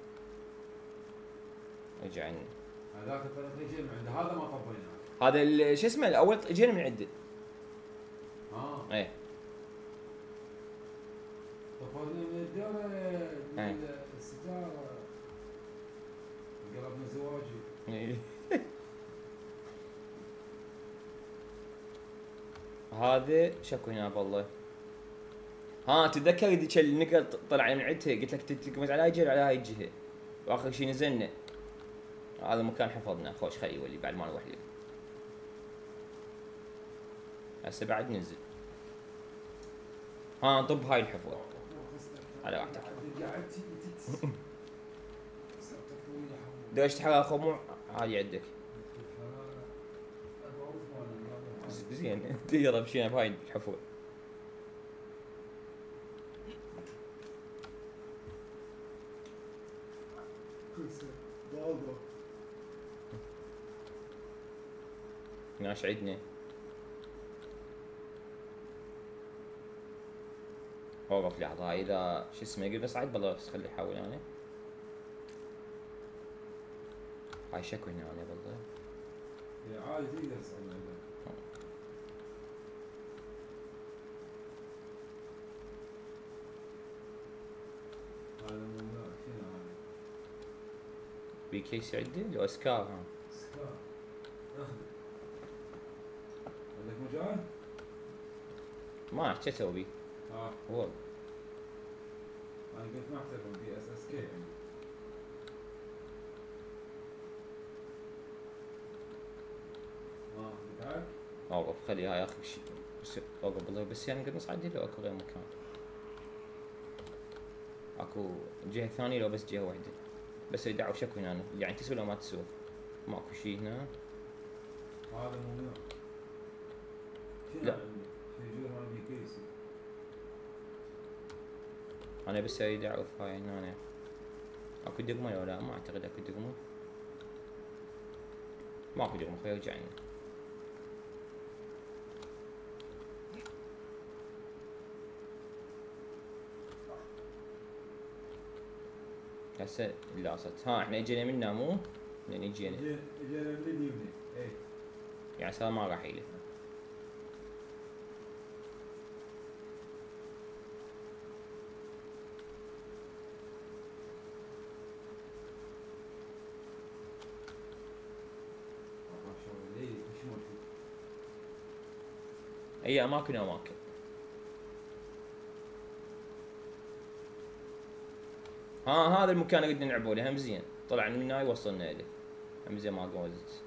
رجع عندنا هذاك الطريق جينا من عنده هذا ما طبيناه هذا ال- شو اسمه الاول جينا من عنده اه ايه طفرنا من الدار إيه. من الستاره قلبنا زواجي إيه. هذا شكو هنا بالله ها تتذكر ذيك النقل طلع من عندها قلت لك تقمز على هاي الجهه على هاي الجهه واخر شيء نزلنا هذا المكان حفظنا خوش خلي يولي بعد ما نروح له هسه بعد ننزل ها نطب هاي الحفره على راحتك درجة حرارة خموع عادي عندك ز- زين تقدر مشينا بهاي الحفرة هناش عندنا اوقف لحظة هاي اذا شو اسمه قبل اصعد بالله بس خلي احاول انا هاي شكو هنا انا بالله عادي تقدر تصعد من عنده هذا مو شنو هذا؟ بي كيس عندي لو اسكار ها سكار اخذ عندك مجال؟ ما شو اسوي بيه اه هو انا قلت ما احتاجهم في اس اس كي عندي اه بتاعك؟ اوقف خلي هاي اخر شيء بس اوقف بالله بس يعني نقدر نصعد لو اكو غير مكان اكو جهة ثانية لو بس جهة واحدة بس يدعوا شكو هنا يعني تسوى لو ما تسوى ماكو شيء هنا هذا مو منو؟ شنو لا. عندك؟ شنو جور مال بي كيسي؟ انا بس اريد اعرف هاي هنا أنا. اكو دقمة ولا لا ما اعتقد اكو دقمة ماكو دقمة خلينا نرجع هنا هسه لاصت ها احنا اجينا منا مو يعني اجينا جينا جينا من اليمين اي يعني صار ما راح يله ما شاء الله ليه ايش موجود؟ اي اماكن اماكن ها هذا المكان اللي قدنا نلعبوا له هم زين طلع من هاي وصلنا له هم زين ما قوزت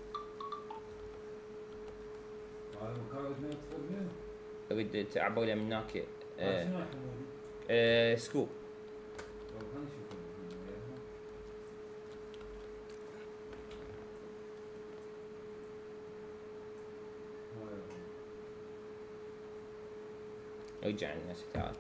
هذا المكان بدنا ندخل منه؟ اريد تعبر له من هناك هذا آه شنو يا حمودي؟ آه سكوب لو خلينا نشوف ارجع الناس تعال.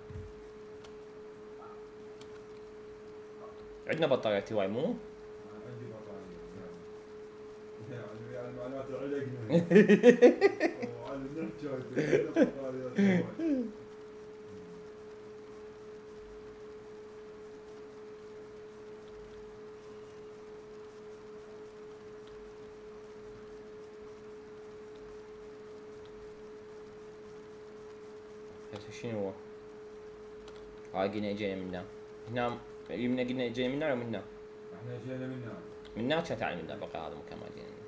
عندنا بطارية هواي مو؟ عندي بطارية يعني يعني معناته علقنا وعلى النحجة بطاريات هواي. بس شنو هو؟ هاي قلنا اجينا من هنا. هنا يمنا قلنا اجينا من هنا ولا من هنا؟ احنا جينا من هنا. من هنا كان تعال من هنا بقى هذا مكان ما جينا منه.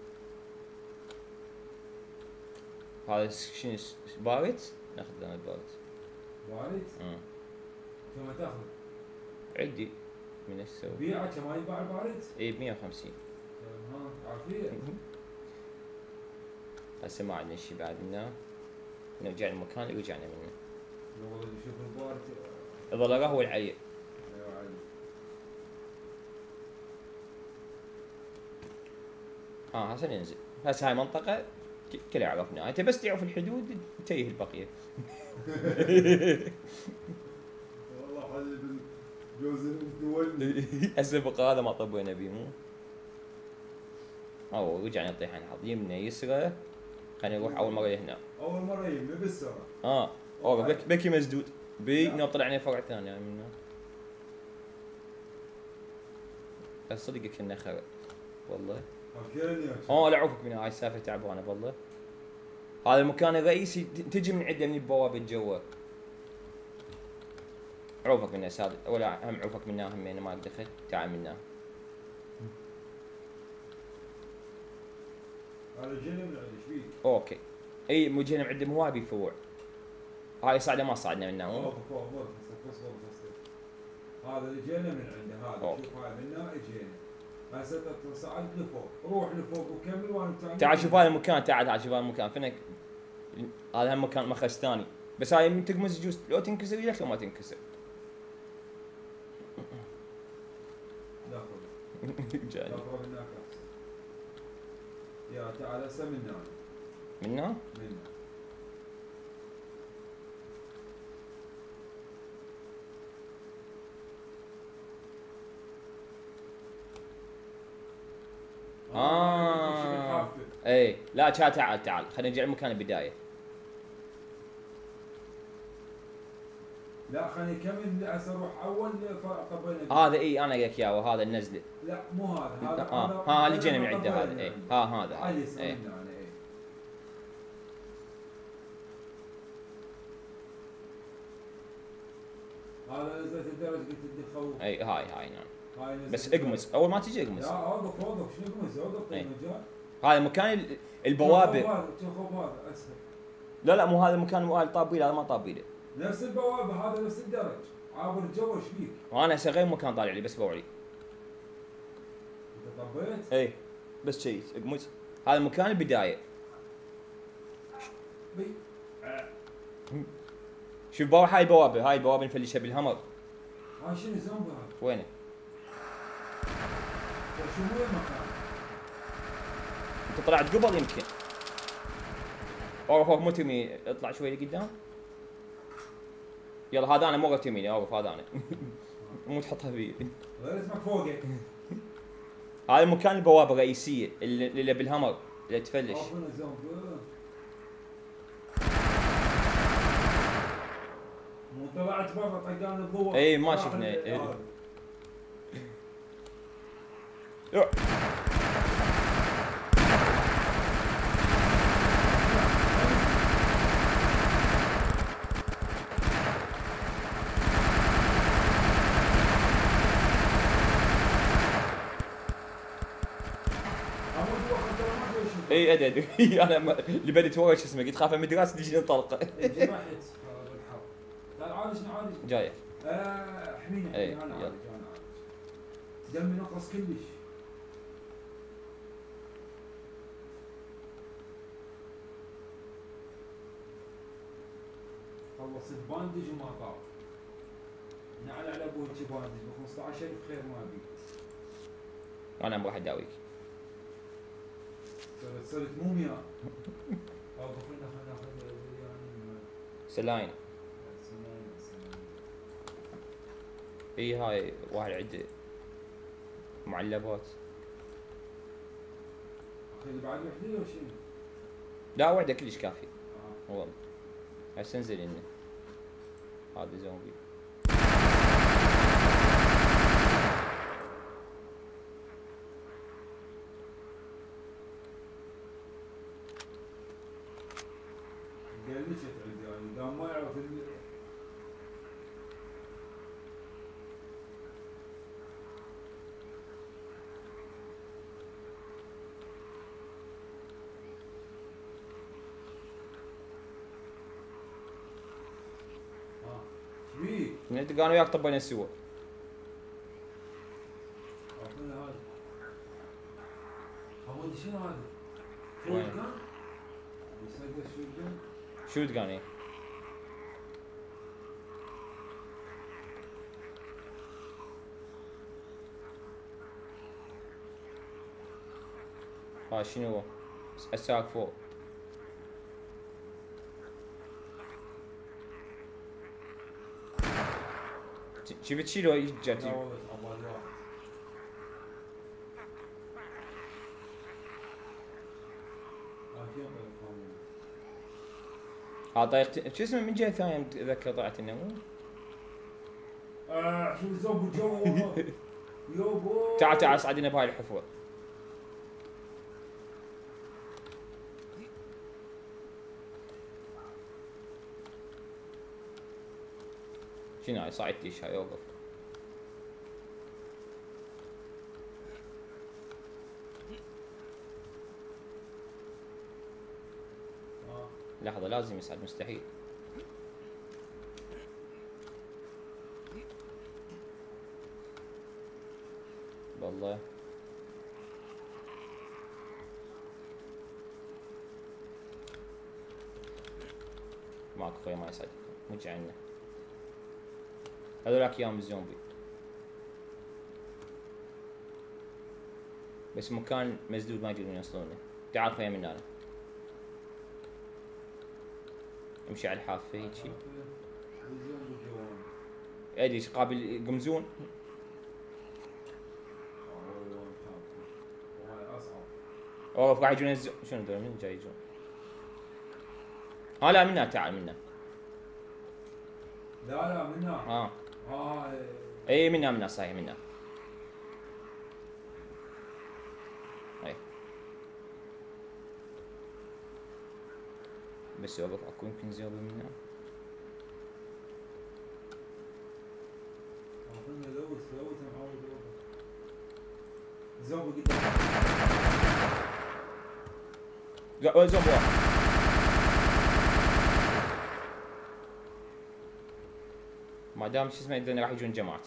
هذا شنو بارد؟ ناخذ لنا البارد. بارد؟ امم كم تاخذ؟ عندي من ايش تسوي؟ بيعه كم يباع البارد؟ اي ب مية وخمسين. ها عافية. هسه ما عندنا شيء بعد من هنا. نرجع المكان اللي رجعنا منه. لو والله يشوف البارد يظل قهوة العلي. ايوه عادي. ها هسه ننزل. هسه هاي منطقة كلها عرفناها، انت بس تعرف الحدود تيه البقية. والله حليب الجوز الدول. هسه بقى هذا ما طبينا بيه مو؟ او رجعنا نطيح عن حظ يمنا يسرى. خلينا نروح اول مرة هنا. اول مرة يمي بالسرعة. اه اوه بك بكي مسدود. بي نو طلعنا فرع ثاني يعني منه. بس صدقك انه خرب. والله. حكيني يا اه لا اعوفك من هاي السالفة تعبانة والله. هذا المكان الرئيسي تجي من عنده من البوابة جوا. عوفك منه سادة ولا هم عوفك منها همين ما دخل تعال منها. هذا جينا من عند ايش فيه؟ اوكي. اي مو جينا من عندهم هواي بفروع. هاي صعدة ما صعدنا منها مو؟ فوق فوق فوق بس بس هذا اللي جينا من عنده هذا. أوكي. شوف هاي من هنا اجينا. هسه صعد لفوق روح لفوق وكمل وانا تعال. تعال شوف هذا المكان تعال تعال شوف هذا المكان فينك. هذا هم مكان مخرج ثاني بس هاي من تقمز يجوز لو تنكسر لك لو ما تنكسر. لا خذ. جاني. لا خذ من هناك. يا تعال هسه من هنا. منها؟ من هنا. آه. اي لا تعال تعال تعال خلينا نرجع لمكان البداية. لا خليني اكمل هسه اروح اول فرع طبينا. هذا اي انا لك اياه وهذا النزله. لا مو هذا هذا اه ها اللي جينا من عنده هذا اي ها هذا علي اي سوينا انا اي. هذا نزلت الدرج قلت بدي خوف. اي هاي هاي نعم. هاي نزلت بس الدرج. اقمز اول ما تجي اقمز. لا اوقف اوقف شنو اقمز اوقف إي. طيب رجال. هذا مكان ال- البوابه. شوف خوف هذا اسهل. لا لا مو هذا المكان مو هذا طابيله هذا ما طابيله. نفس البوابه هذا نفس الدرج عابر الجو ايش فيك؟ وانا هسه غير مكان طالع لي بس بوعي. انت طبيت؟ اي بس شيء اقمز. هذا مكان البدايه. بي. شوف بوا هاي البوابه هاي البوابه نفلشها بالهمر. هاي شنو زنبه هذا؟ وينه؟ شو هو المكان؟ انت طلعت قبل يمكن. اوقف اوقف مو تمي اطلع شوي لقدام. يلا هذا انا مو اوقف يميني اوقف هذا انا. مو تحطها بي. غير اسمك فوقك. هذا مكان البوابه الرئيسيه اللي, اللي بالهمر اللي تفلش. اوف هنا زنبه. مو طلعت برا طقان الضوء. اي ما شفنا إيه. يو. اي ادري ادري انا ما- اللي بديت ورا شو اسمه قلت خاف من المدرسه تجي انطلقه. جمعت بالحر. لا عالجني عالجني. جايك. آه حميني إيه، حميني انا يلا. عالج انا عالج. دمي نقص كلش. خلص الباندج وما طاف. نعل على ابوي باندج ب خمسة عشر ألف خير ما ابي. وانا راح اداويك. صرت صرت موميا. اوقف لنا خلينا ناخذ يعني سلاين. اي هاي واحد عنده معلبات. اخي اللي بعد وحده لو شنو؟ لا وحده كلش كافي آه. والله. هسه انزل هنا هذا زومبي. قلشت عندي يعني قام ما يعرف ال- ها شبيك؟ انت انا وياك طبينا سوا. اعطينا هذا حمود شنو هذا؟ وين؟ شوت جان؟ يصير شوت جان؟ شو تقاني؟ ها شنو هو؟ اساك فوق. شوف تشيله لا يجي. والله عبالي واحد ها شو يعمل حمود؟ ها طايقت شو اسمه من جهه ثانيه متذكر طلعت انه مو. اه شو الزوب جو يوبو تعال تعال صعدنا بهاي الحفره. شنو هاي صعدت ايش هاي اوقف. آه. لحظه لازم يصعد مستحيل. والله ماكو خويا ما يصعد مو جاي عنا. هذولاك ايام الزومبي بس مكان مسدود ما يقدرون يوصلونه. تعال خويا من هنا امشي على الحافه هيجي. الزوب الجوان ادري ايش قابل قمزون. والله محاكم وهاي اصعب اوقف قاعد يجون الز- شنو دول من جاي يجون؟ ها لا منا تعال منا. لا لا من هنا ها ها اي منا منا صحيح منا. اي بس اوقف اكو يمكن زوبي منا. اعطيني لوث لوث معود وقف زوب قدام لا زومبي واحد. ما دام شو اسمه يدرون راح يجون جماعته.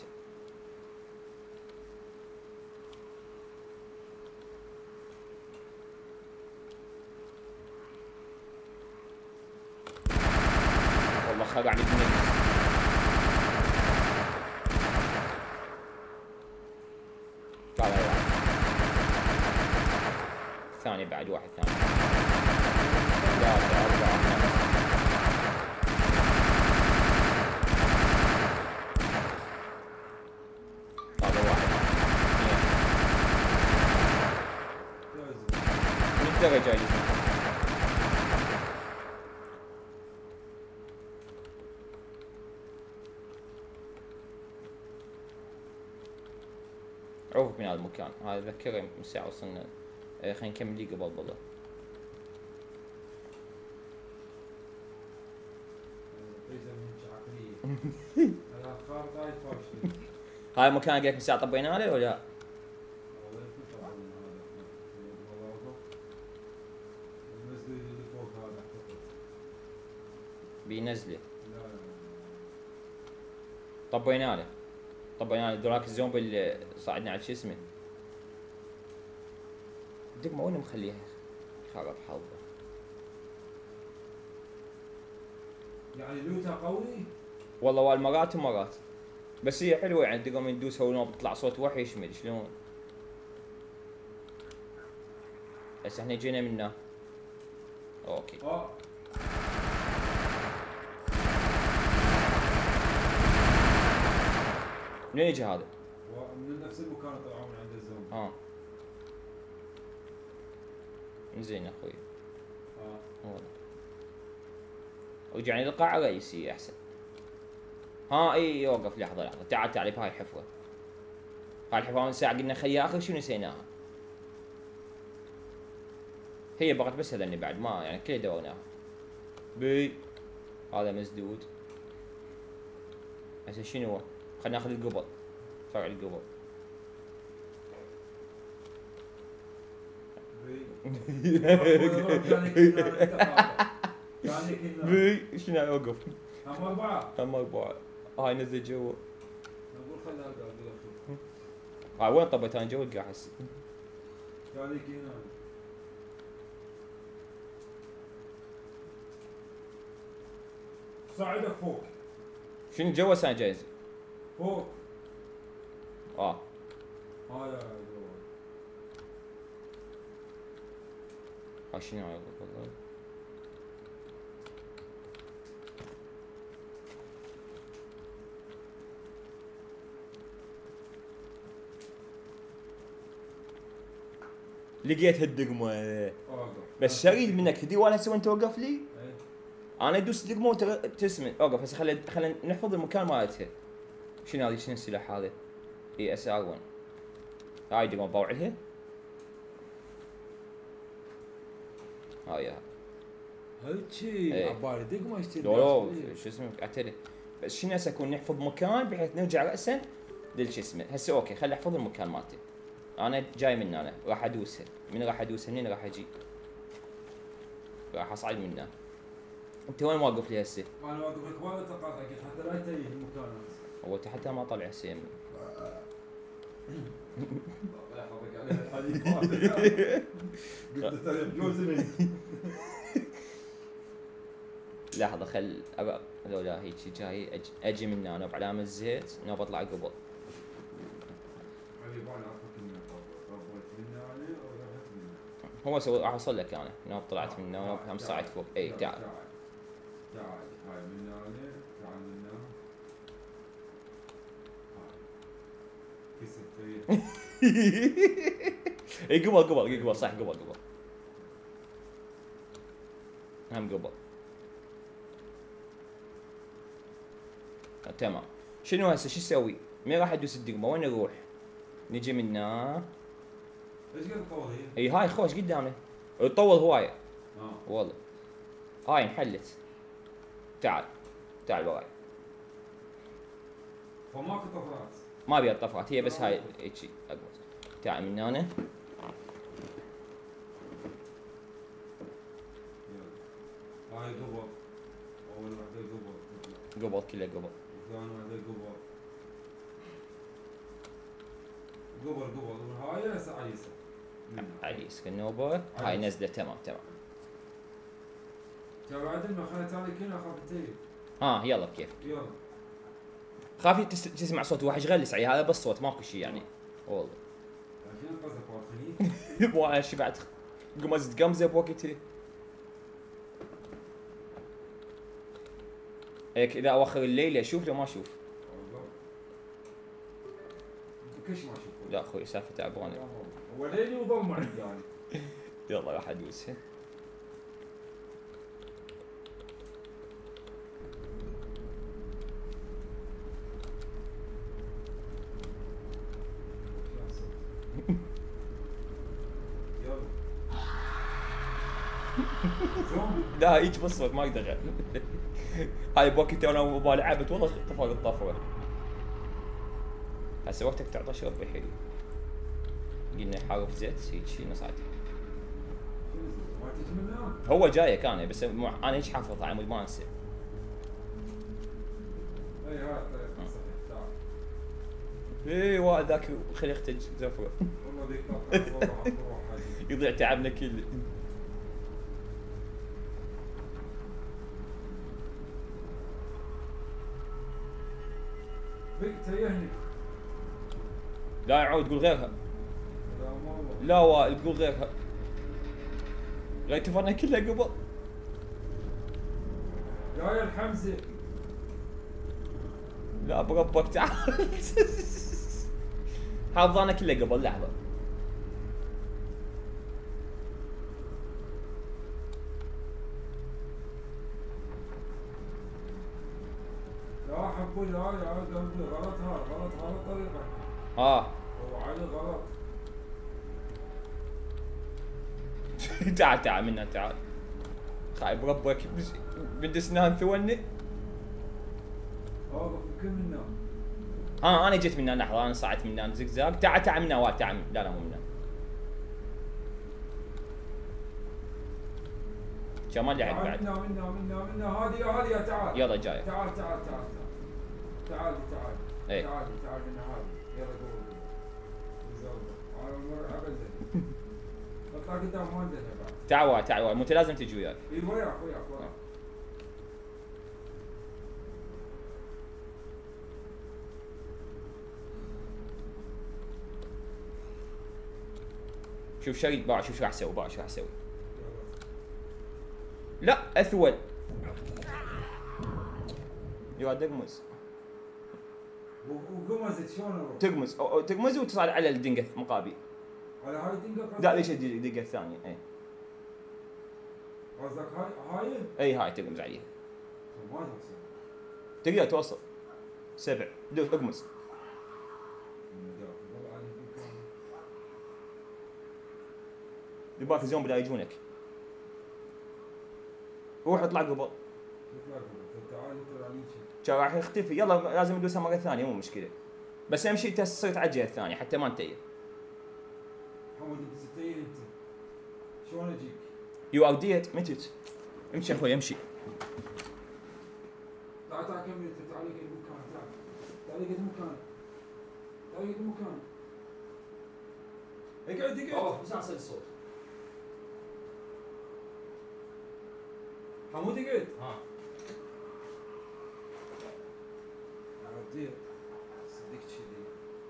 والله خلق عليك من طالع واحد ثاني بعد واحد ثاني ثلاثة أربعة خمسة. هذا واحد اثنين. من الدرجة جاي عوف من هذا المكان. هذا ذكرني من ساعة وصلنا. آه، خلينا نكمل لي قبل بالله. ليس من عقلية انا خارطة هاي فاشلة هاي المكان قلت من ساعة طبينا له ولا لا؟ والله يكون طبعا هذا والله وقف المسجد اللي فوق هذا اعتقد بينزله لا لا لا طبينا له طبينا له دراك الزومبي اللي صعدنا على شو اسمه. الدقمة وين مخليها؟ خرب حظه. يعني لوتا قوي والله والمرات ومرات بس هي حلوة يعني تقوم يدوسها ونوم بيطلع صوت وحش مدري شلون. هسه احنا جينا منه. اوكي اه من وين يجي هذا؟ من نفس المكان طلعوا من عند الزومبي. اه زين يا اخوي. اه والله ورجعني للقاعة رئيسية احسن. ها اي وقف لحظة لحظة، تعال تعال بهاي الحفرة. هاي الحفرة من ساعة قلنا خيها اخر شو نسيناها. هي بغت بس هذني بعد ما يعني كل دورناها. بي هذا مسدود. هسه شنو هو؟ خلينا ناخذ القبل. فرع القبل. بي شنو اوقف؟ هم أربعة. هم اربعة. هاي نزل جوا. نقول خلها قاعد أشوف. هاي وين طبيت انا جوا قاعد هسه. كانك هنا. صعدك فوق. شنو جوا سان جايز؟ فوق. اه هذا جوا. هاي شنو هاي والله. لقيت الدقمة اوقف. بس اريد منك تدري وانا هسه وانت توقف لي؟ إيه. انا ادوس دقمة وانت تسمن، اوقف هسه خلينا خلينا نحفظ المكان مالتها. شنو هذه؟ شنو السلاح هذا؟ اي اس ار واحد. هاي دقمة بوعلها. هاي هاي. هيجي إيه. عبالي دقمه يشتري. لا لا شو اسمه اعترف. بس شنو هسه اكون نحفظ مكان بحيث نرجع راسا لل شو اسمه. هسه اوكي خلي احفظ المكان مالته. انا جاي من هنا راح ادوسها. من راح ادوس هني راح اجي. راح اصعد من هنا. انت وين واقف لي هسه؟ انا واقف لك وايد تقاطع حتى لا تتيه المكان. هو انت حتى ما طلع هسه يمي. الله يحفظك عليه. قلت ترى بجوزني. لحظه خل أبقى. لو لا هيك جاي أجي, اجي من هنا بعلامه الزيت نوب اطلع قبل. علي بانا اعرفك انك ربيت مني انا ورحت مني. هو سوي راح اوصل لك انا نوب طلعت من هنا نوب هم صعد فوق. اي تعال. تعال تعال هاي من هنا تعال من هنا. كسبت. اي قبل قبل قبل صح قبل قبل. هم قبل. تمام. شنو هسه شو اسوي؟ مين راح ادوس الدقمه؟ وين نروح؟ نجي من هنا. ايش قد تطول هي؟ اي هاي خوش قدامنا. تطول هوايه. اه والله. هاي انحلت. تعال. تعال وراي. فماكو طفرات. ما ابي الطفرات هي بس هاي هيجي اقوى. تعال من هنا. يلا. هاي قبل. اول وحده قبل تطلع. قبل كله قبل. ثاني وحده قبل. قبل قبل قبل هاي هسه على اليسار. علي يسكن النوبه. هاي نزله تمام تمام. جا بعد ما خليت انا كنا اخاف تجي. ها يلا بكيف. يلا. خافي تس- تسمع صوت واحد يغلس علي هذا بس صوت ماكو شيء يعني. والله. عشان قصدك واضحين. مو انا شبعت قمزت قمزه بوقتها. هيك اذا اواخر الليل اشوف لو ما اشوف. كش ما اشوف. لا اخوي سالفه تعبانه. هو ليلي وضم عندي يعني. يلا راح ادوسها. يلا. زومبي. لا هيك بالصوت ما اقدر أغني. هاي بوقتها انا وما لعبت والله طفى الطفره. هسه وقتك تعطى شرب حلو. قلنا حارف زيت هيك شي نصعد. ما تجي منها؟ هو جايك انا بس مو- انا هيك حافظ على مود ما انسى. اي هاي الطريقة صحيح تعال. اي واحد ذاك خلي يختج زفره. والله ذيك تطلع والله حتروح هاي. يضيع تعبنا كله. بيك تريحني. لا يعود قول غيرها. لا ما والله. لا وائل قول غيرها. غير تفرنا كلها قبل. جاي الحمزة. لا بربك تعال. حافظ انا كله قبل لحظه. لا حبوا لا يا قلبي غلط هذا غلط غلط طريقة. اه. هو علي غلط. تعال تعال منا تعال. خايب ربك بدي اسنان ثوني. اوقف كل منا. اه انا جيت من هنا لحظه انا صعدت من هنا زقزاق. تعال تعال من هنا تعال. لا لا مو من هنا. شو ما لعب بعد. منا منا منا منا هذه هذه تعال. يلا جاي. تعال تعال تعال تعال تعال ايه. تعال تعال من هذه يلا قول بالضبط انا مر ابدا اطلع قدام ما عندنا بعد تعال واي تعال واي مو انت لازم تجي وياي. اي وياك وياك وياك شوف شريط باع شوف شو راح اسوي باع شو راح اسوي. لا اثول. يا دقمز. وقمزت شلون اروح؟ تقمز أو أو تقمز وتصعد على الدنقه مقابي. على هاي الدنقه؟ لا ليش الدنقه الثانيه اي. قصدك هاي هاي؟ اي هاي تقمز عليها. ما توصل. تقدر توصل. سبع دوس اقمز. يباك الزوم بلا يجونك. روح اطلع قبل. اطلع قبل تعال انت عليك. كان راح يختفي يلا لازم ندوسها مره ثانيه مو مشكله. بس اهم شيء صرت على الجهه الثانيه حتى ما نتيه. محمد انت ستيه انت. شلون اجيك؟ يو ار ديت متت. امشي اخوي امشي. تعال تعال كمل انت تعال قد المكان تعال. تعال قد المكان. تعال قد المكان. اقعد اقعد. اوه بس اصل الصوت. حمود اقعد. ها. عديت. صدق كذي.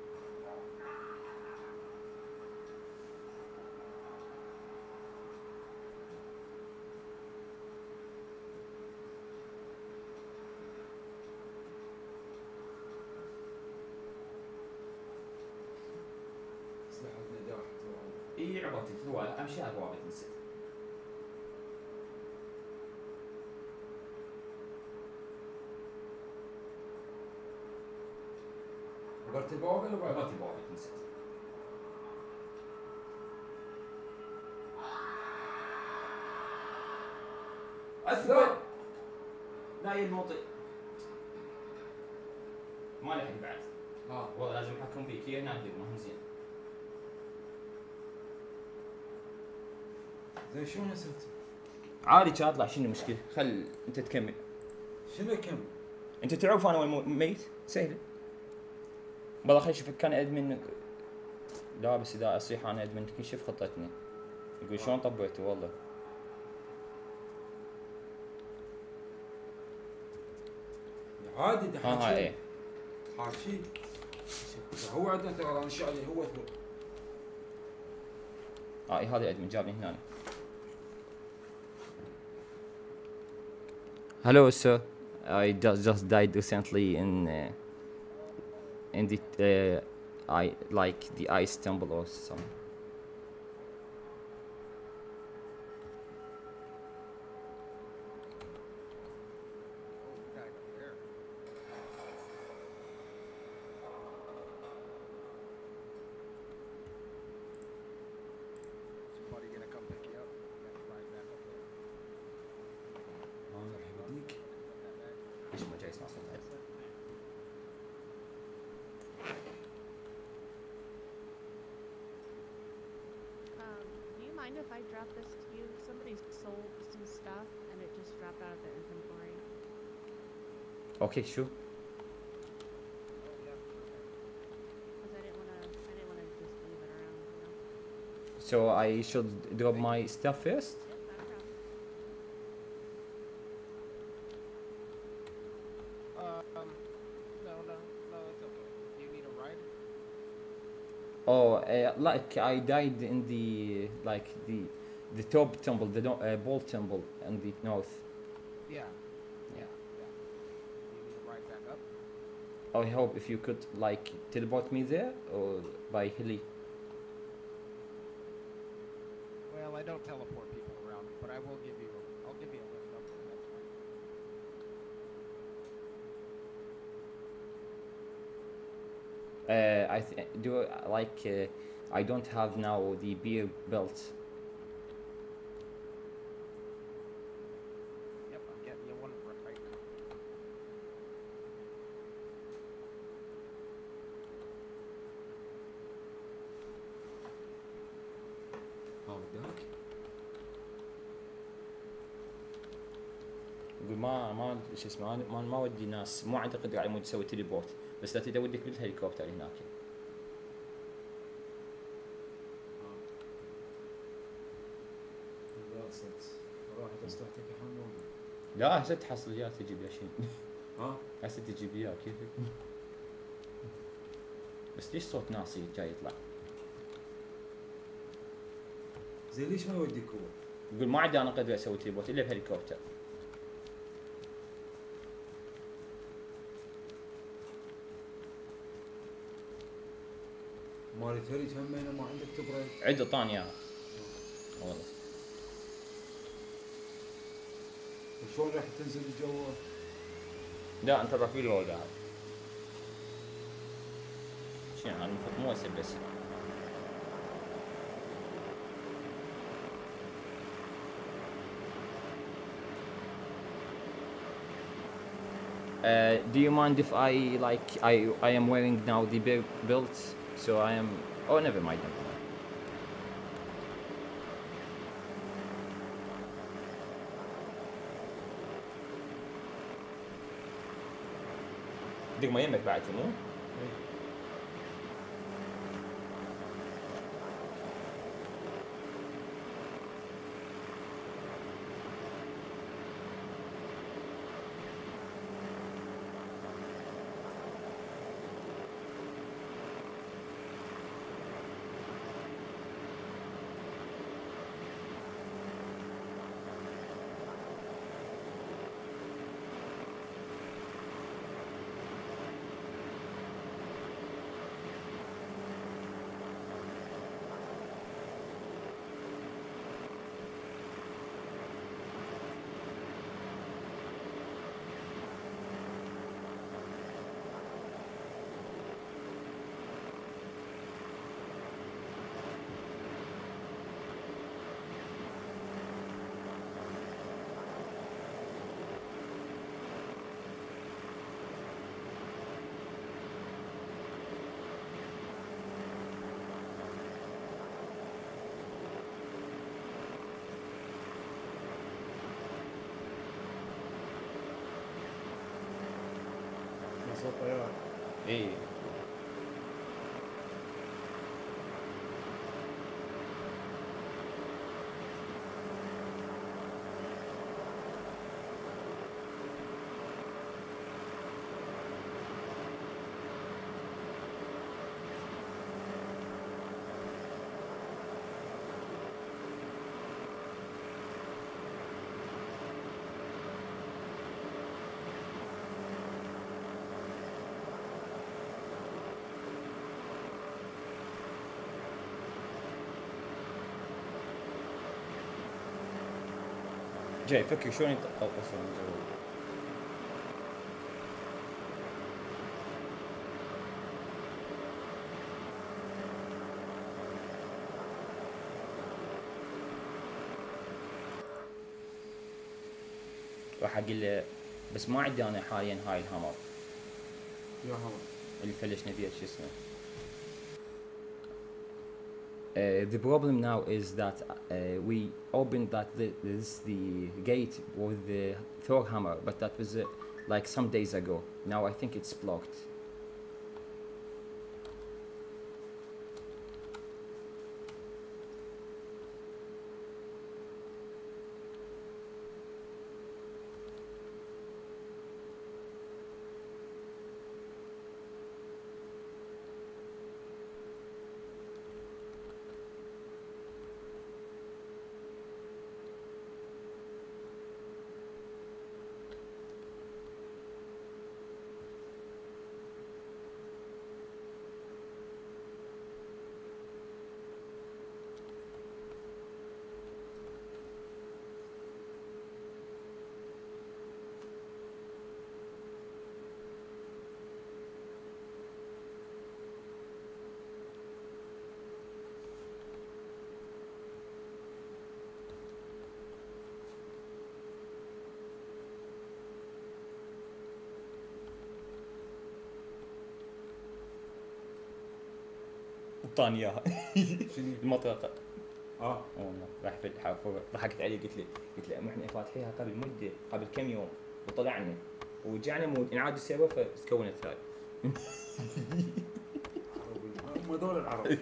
سلاحتنا داحت اي عبرتك هو امشي هذا رابط نسيت. عبرت البوابة ولا بعد؟ عبرت الرابط نسيت. اثبت. لا يا الموطي. ما لحق بعد. ها والله لازم احكم فيك هي هنا الدقمه هم زين. زين شلون وصلت؟ عادي كان اطلع شنو المشكله خل انت تكمل. شنو كم؟ انت تعرف انا وين ميت سهله. والله خل شوف كان ادمن لا بس اذا اصيح انا ادمن كل شوف خطتني. يقول شلون طبيته والله. عادي ده ها ها ايه. حاشي هو عندنا ترى انا شعلي هو تو. اه إيه هذا ادمن جابني هنا. Hello sir, I just just died recently in uh, in the uh, I like the ice temple or something. Somebody gonna come pick you up? You have to ride back up there. انا راح يوديك. ليش ما جاي يسمع صوت هذا؟ Um, do you mind if I drop this to you? Somebody sold some stuff and it just dropped out of their inventory. اوكي شو؟ Oh yeah. Because I didn't want to, I didn't want to just leave it around, you know? So I should drop my stuff first? Yep, not a problem. Um, no, no, no, it's okay. Do you need a ride? Oh, uh, like I died in the like the the top temple, the no- uh, ball temple in the north. Yeah. Yeah. Do you need a ride back up? I hope if you could like teleport me there or by heli. Well, I don't teleport people around, but I will give you. A, I'll give you a lift up there. That's fine. Uh, I th- do uh, like uh, I don't have now the beer belt. Yep, I'm getting you one right now. ها بدك؟ يقول ما ما شو اسمه ما ما, ما ودي ناس مو عندي قدره على مود تسوي تليبورت بس لا تدي ودك بالهليكوبتر هناك. لا صدق راحت اسلحتك يا حمود. لا هسه تحصل اياه تجيب يا شيء. ها؟ هسه تجيب اياه كيفك. بس ليش صوت ناصي جاي يطلع؟ زين ليش ما يوديك هو؟ يقول ما عندي انا قدره اسوي تليبورت الا بهليكوبتر. مال الثلج همينه ما عندك تبرد. عنده طاني اياها. والله. وشلون راح تنزل الجو؟ لا انت رافيل ولا قاعد. شو يعني المفروض مو هسه بس. Uh, do you mind if I like I I am wearing now the bear belt so I am oh never mind never mind. دق ما يمك بعد مو؟ صوت طيار. اي جاي فكر شلون يطلع اصلا الجو. راح اقول له بس ما عندي انا حاليا هاي الهامر يا حمود. اللي فلشنا بيه شو اسمه. Uh, the problem now is that uh, we opened that the, this the gate with the Thor hammer, but that was uh, like some days ago. Now I think it's blocked. طاني اياها شنو؟ المطرقه. اه والله راح في الحافظ، ضحكت علي قلت لي قلت له احنا فاتحينها قبل مده، قبل كم يوم وطلعنا ورجعنا مو انعاد السيرفر فتكونت هاي. عربي هم دول العرب.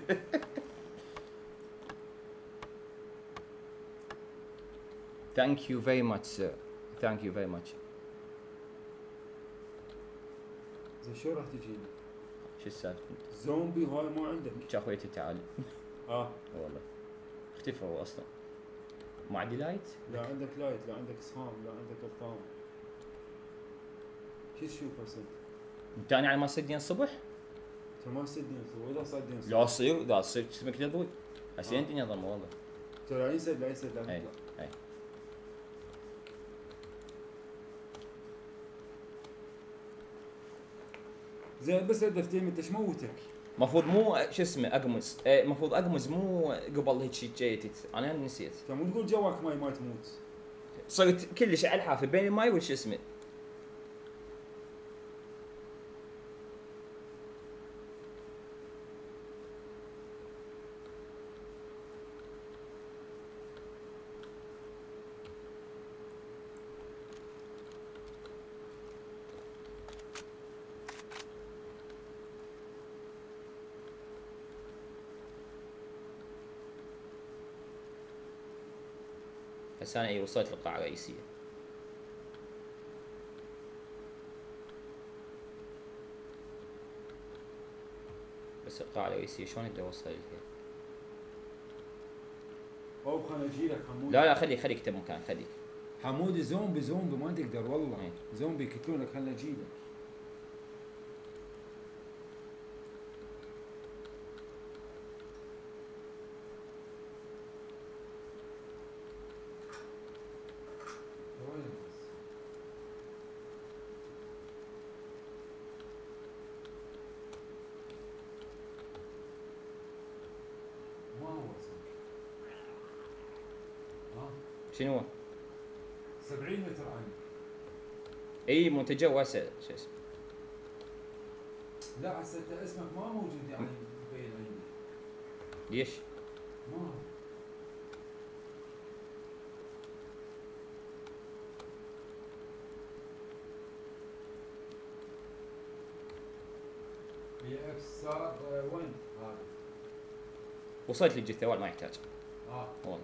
Thank you very much sir. Thank you very much. زين شو راح تجي لي؟ شو السالفه؟ زومبي هاي ما عندك. يا اخويتي تعال. اه والله اختفى هو اصلا. ما عندي لايت؟ لا عندك لايت، لا عندك سهام، لا عندك ارقام. شو تشوف هسه؟ انت يعني ما صدقين الصبح؟ انت ما صدقين صور ولا صدقين صور؟ لا تصير لا تصير اسمك تدري. هسه آه. الدنيا ظلمه والله. ترى لا ينسد لا ينسد لا اي يطلع. اي. زين بس دفتين انت ايش موتك؟ المفروض مو شو اسمه اقمز، المفروض اقمز مو قبل هيك شيء جيت. انا نسيت. انت مو تقول جواك ماي ما تموت. صرت كلش على الحافه بين الماي والشو اسمه. هسه انا اي وصلت للقاعه الرئيسيه. بس القاعه الرئيسيه شلون اقدر اوصل لها؟ او خلنا اجي لك حمود. لا لا خليك خليك انت بمكان خليك. حمودي زومبي زومبي ما تقدر والله. إيه. زومبي يقتلونك خلنا اجي لك. ما هو ها شنو هو؟ سبعين متر عني. اي منتجه هسه شو اسمه. لا هسه انت اسمك ما موجود يعني مبين عندي. ليش؟ ما هو. هي اكس صار آه، وين هذا؟ وصلت للجثه ولا ما يحتاج؟ اه والله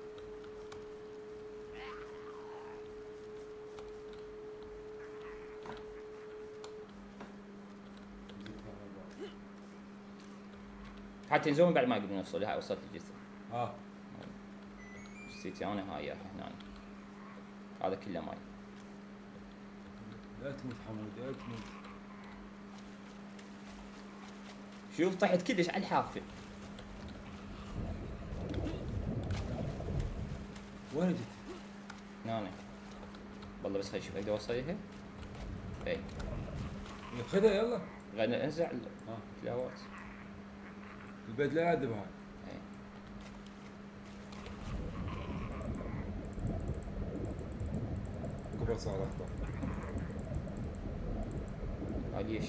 حتى نزوم بعد ما قدرنا نوصل هاي وصلت الجثه. اه جثتي انا هاي هنا. هذا كله ماي. لا تموت حمود لا تموت. شوف طحت كلش على الحافه. وين جيت؟ هنا والله بس خلي اشوف اقدر اوصلها. اي خذها يلا. غادي انزع اه التلاوات. البدله ادب هاي. اي كبر صار اخضر. هاي ليش؟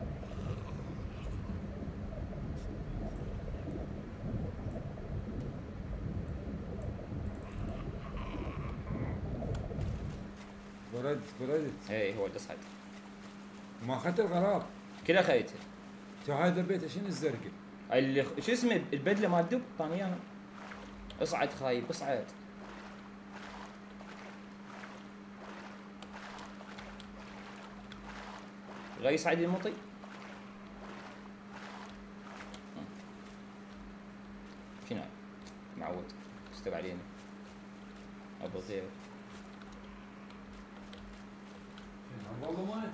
بردت بردت. اي هو اللي صعد. ما اخذت الغراب. كلها خذيتها. تو هاي ذبيتها شنو الزرقاء؟ اللي شو اسمه البدله مال الدب طاني اياها. اصعد خايب اصعد. غير يصعد المطي. شنو هاي؟ معود استوى علينا. ابو غير. والله مات.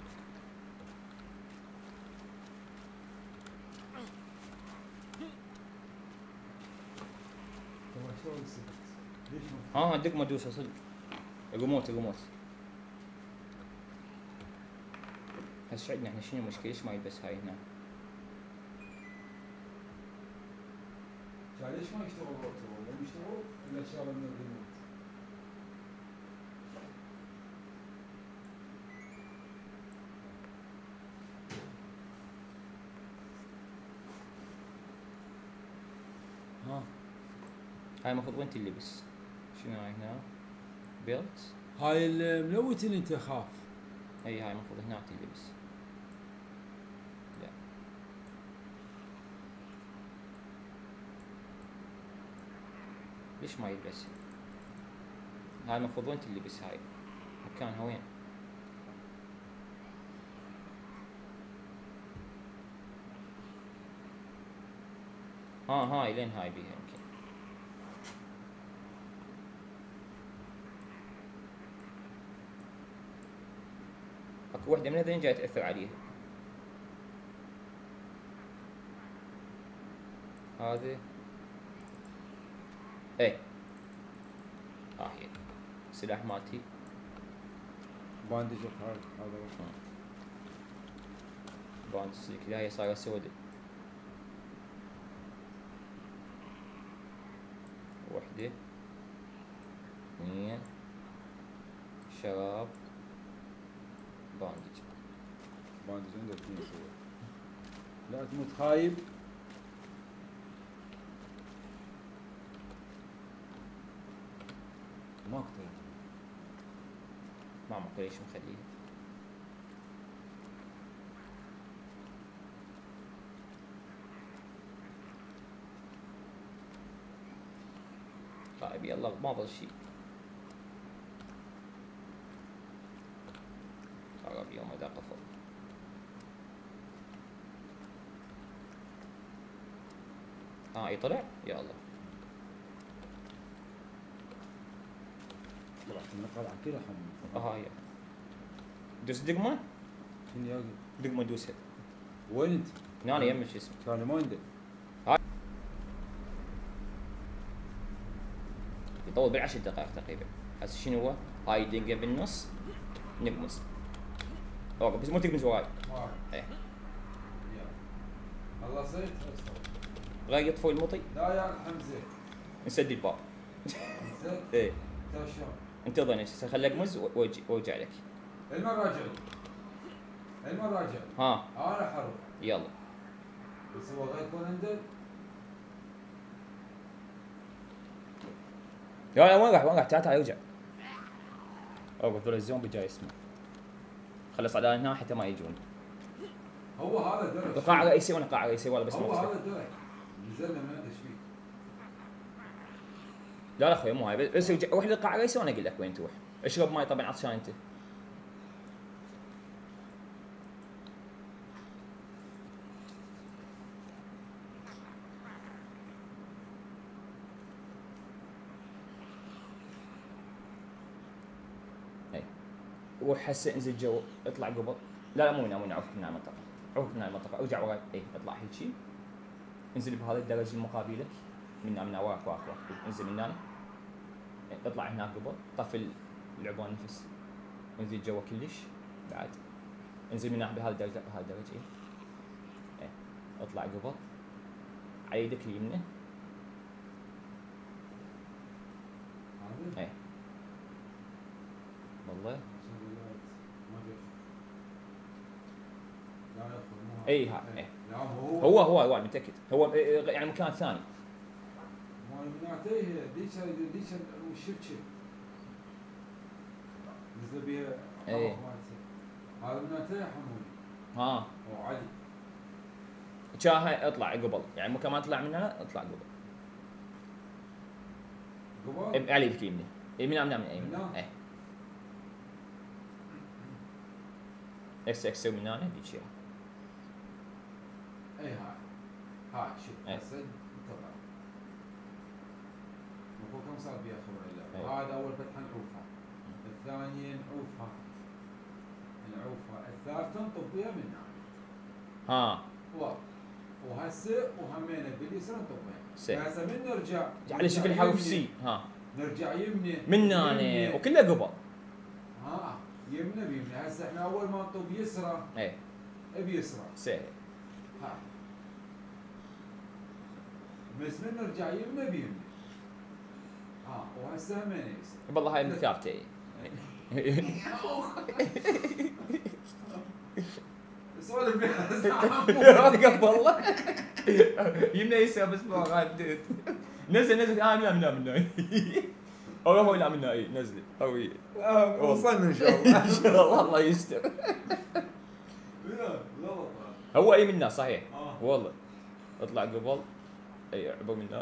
طبعا شلون صرت؟ ليش ما؟ ها دق ما ادوسه صدق. اقوموت اقوموت. هسه عندنا احنا شنو المشكله؟ ليش ما يلبس هاي هنا؟ شا ليش ما يشتغل روتر؟ لو يشتغل الا شغله من الريموت. هاي المفروض وين تلبس؟ شنو هاي هنا؟ بيلت. هاي الملوت اللي انت خاف. اي هاي المفروض هنا تلبس. لا ليش ما يلبس؟ هاي المفروض وين تلبس هاي؟ مكانها وين؟ ها هاي لين هاي بيها يمكن. اكو وحدة من هذين جاي تأثر عليها. هذه ايه ها هي السلاح مالتي. باندجك هاي هذا وصل. باند السلك لا هي صايرة سودة. وحدة اثنين شراب باندج. باندج عندك اثنين سوا. لا تموت خايب. ما اقتل. ما معقول ليش مخليه. طيب يلا ما ضل شي. خرب يوم اذا قفل. اه يطلع يا الله. طلعت من القلعة كلها حمد. اه هاي دوس دقمة. شنو ياقي؟ دقمة دوسها. وين انت؟ هنا يم شو اسمه. كان ما عندك. يطول بالعشر دقائق تقريبا. هسه شنو هو؟ هاي دقة بالنص نقمص. اوقف بس مو تقمص وراي. واحد. ايه يلا. خلصت؟ غير يطفو المطي لا يا حمزه. نسد الباب. زين. ايه انت شلون؟ انتظرني هسه خلي اقمز واجي وارجع لك. المن راجع المن راجع ها انا حرب يلا. بس هو غير يكون عندك. لا لا وين راح وين راح تعال تعال ارجع. اوقف ذول الزومبي جاي اسمه. خلص على هنا حتى ما يجون. هو هذا درج. القاعة رئيسية وانا قاعة رئيسية والله بس هو ما هذا أصلح. درج. نزلنا من عنده ايش فيه؟ لا لا اخوي مو هاي بس رجع- روح للقاعة الرئيسية وانا اقول لك وين تروح. اشرب ماي طبعا عطشان انت. اي روح هسه انزل جو اطلع قبل. لا لا مو هنا مو هنا عوفك من المنطقة. عوفك من المنطقة ارجع وراي. اي اطلع هيجي. انزل بهذا الدرج المقابلك. من هنا من وراك وراك وراك. انزل من هنا. إيه، اطلع هناك قبل طفي العبوان نفس. انزل جوا كلش بعد. انزل من هنا بهذا الدرج بهذا الدرج اي. ايه اطلع قبل. على يدك اليمنى. هذا؟ ايه والله. ما ادري. لا يدخل مو هذا. اي ها ايه لا هو هو هو هو متاكد هو إيه، يعني مكان ثاني. مال مناعتيه ذيك ذيك الشبشب نزل بيها. إيه. حرف مالته. هذا مناعتيه حمودي ها وعلي. شاهي اطلع قبل يعني مو كمان تطلع من هنا اطلع قبل. قبل إيه، على يدك اليمنى. اي من هنا من اي من هنا؟ ايه اكس اكس من هنا هيك شيء. اي هاي هاي شوف إيه. هسه انتظر. المفروض كم صار بيها خبر اللعبه. إيه. هذا اول فتحه نعوفها. الثانيه نعوفها. نعوفها الثالثه نطب بيها من هنا. ها واو. وهسه وهمينا باليسار نطب سي. بيها. هسه من نرجع على شكل نرجع حرف يمنى. سي. ها نرجع يمنى من هنا وكله قبل. ها يمنى بيمنى. هسه احنا اول ما نطب يسرى ايه بيسرى. سهل. ها بس من نرجع يمنى بيمنى. ها وهسه همينا يسرى. والله هاي ثابته ايه. سولف بها ساعة. وقف والله. يمنا يسوى بس ما غادت. نزل نزل اه من من من او هو لا منه اي نزلي او اي آه، وصلنا ان شاء الله. ان شاء الله الله يستر. لا غلط. هو اي منا صحيح آه. والله اطلع قبل اي عبا منا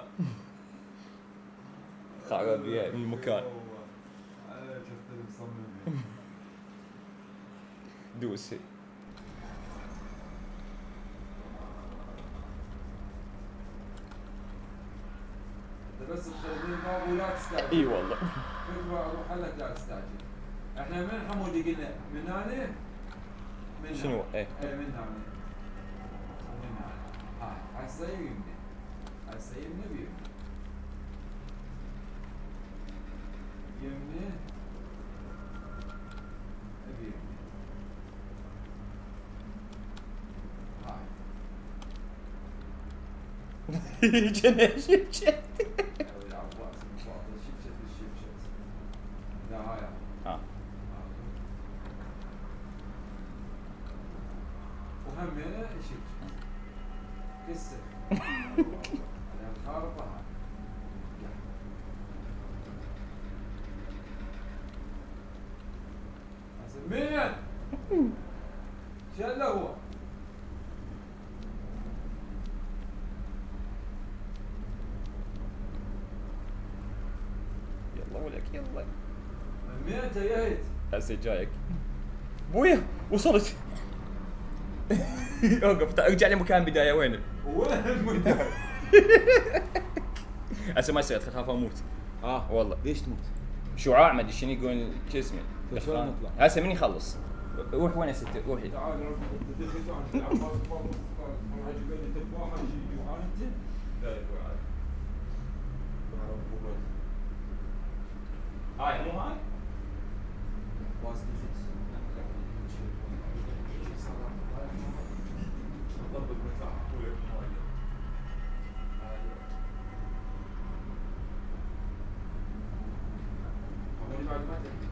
خرب بيها من المكان انا شفت المصمم. دوس انت بس تخلي الباب ولا تستعجل. اي والله فكرة اروح لك لا تستعجل. احنا من حمودي قلنا من هنا من شنو؟ ايه ايه من هنا من هنا. هاي هسه يمنا هسه يمنا بيمنا يمنا بيمنا. هاي جنى شفشت لا هاي ها وهم هنا شفشت كسر انا الخارطة هاي مين؟ شو هو؟ يلا ولك يلا من مين انت جايت؟ هسه جايك بويا وصلت. اوقف ارجع لي مكان بدايه وين؟ وين المدة؟ هسه ما يصير اخاف اموت اه والله. ليش تموت؟ شعاع ما ادري شنو يقول شو اسمه. فشلون نطلع؟ هسه من يخلص؟ روح وين يا ستي روحي. تعال انت دخلت عن العباس فاطمه عجب لي تفاحه يجي جوعان انت؟ لا يا عادي. هاي مو هاي؟ عباس دخلت ضرب المساحه ولك مواجهه. حمودي بعد ما تحكي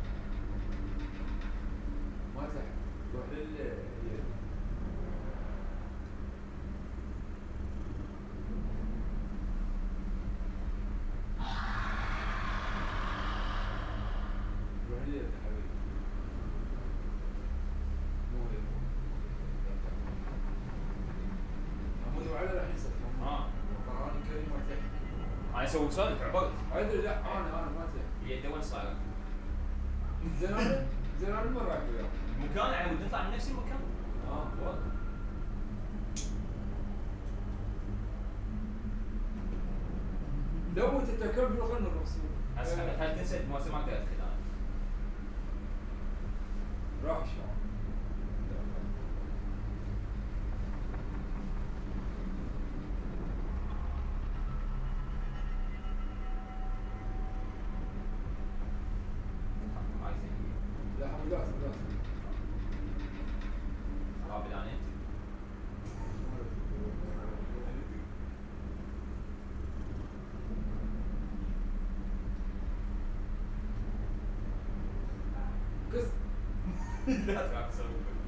ما تحكي روح لل روح لل حبيبي مو هيك. حمودي وعلي راح يصير ها القرآن الكريم ما تحكي. انا اسوي صدق عبرت. ادري لا انا انا ما تحكي. اليد وين صايره؟ زين انا زين انا ما رايح وياك. مكان يعني ودي نطلع من نفس المكان. اه والله. لو تتكبر خلنا نرقص. هسه خلينا تنسى المواسم ما اقدر ادخل انا. راح شلون؟ هاي زين. لا حمود لازم لازم. رابط انا انت. قص. لا تسوي.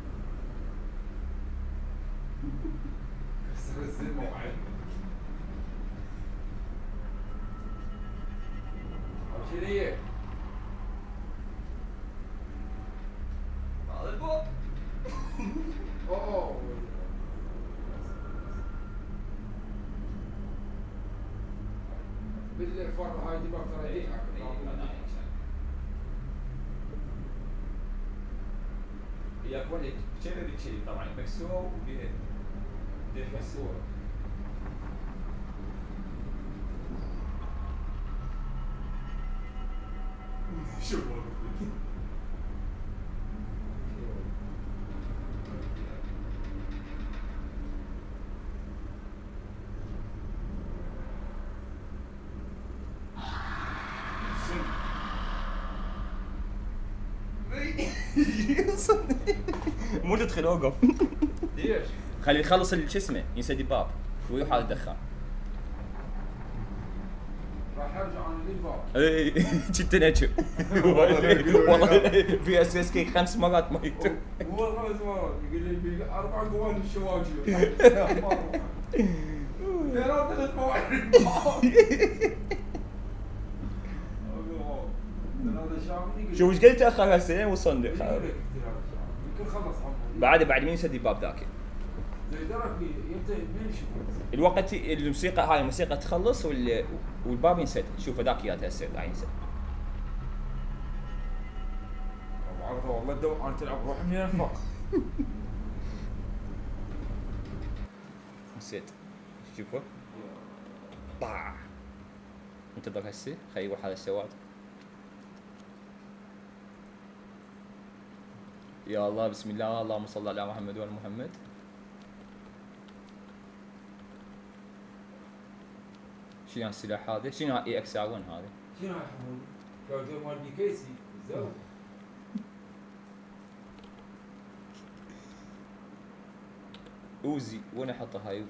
كسر الزين موعد. شنو هي؟ هذا البوب. اوه. بالله الفرة هاي دماغ ترى اي يضحك. هي وحده كذا كذي طبعا مكسوره وبيها دير مكسوره. شو مو تدخل اوقف. ليش؟ خليه يخلص شو اسمه ينسد الباب ويروح على الدخان. راح ارجع انا للباب. اي كنت نجم والله في اس اس كي خمس مرات ميت. والله خمس مرات يقول لي بي- اربع قوان الشواجر. ثلاث ثلاث مواعيد. لأن هذا شامي شوف ايش قد تاخر هسه لين وصلنا. يمكن خلص حمود. بعد بعد مين يسد الباب ذاك؟ زي درك ينتهي من يشوفون. الوقت الموسيقى هاي الموسيقى تخلص وال... والباب ينسد. شوف ذاك جات هسه قاعد ينسد. ابو عرضه والله الدو انا تلعب روح من الفوق. نسيت. شوفه طاع. انتظر هسه خلي يروح هذا السواد. يا الله بسم الله اللهم صل على محمد وعلى محمد. شنو السلاح هذا؟ شنو اي اكس ار واحد هذا؟ شنو يا حمود؟ كارديو مال بيكيسي زود. اوزي وين احطها هاي؟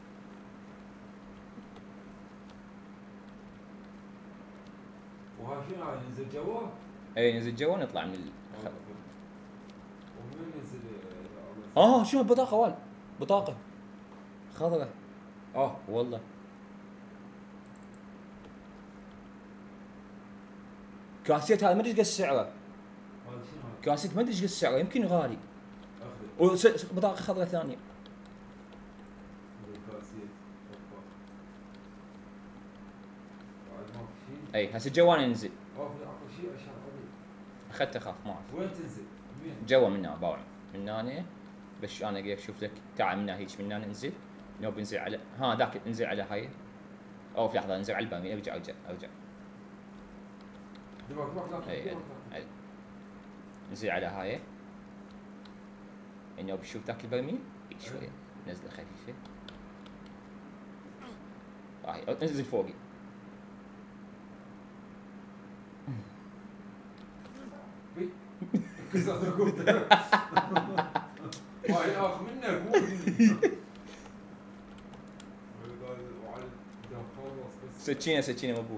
وها شنو هاي ينزل جوا؟ اي ننزل جوا ونطلع من الخ... ومن ينزل اه شنو البطاقة وال بطاقة خضرة. اه والله كاسيت هذا ما ادري ايش قد سعره. هذا شنو هذا؟ كاسيت ما ادري ايش قد سعره يمكن غالي. اخذ وس- بطاقة خضراء ثانية. الكاسيت. بعد ما في شيء. اي هسه جوا ننزل. اه في اكو شيء اشهر عليه. اخذته اخاف ما اعرف. وين تنزل؟ وين؟ جوا من هنا باوع من هنا. بس انا قاعد اشوف لك تعال من هنا هيك من هنا انزل. لو بنزل على ها ذاك انزل على هاي. او في لحظة انزل على البامي ارجع ارجع ارجع. دماغ دماغ لا اي اي انزل على هاي. انه بشوف ذاك البرميل هيك شوية نزلة خفيفة. هاي انزل فوقي. كسرت ركبته. واي اخ منك مو مني. وعلى خلص بس. سكينة سكينة مبوك.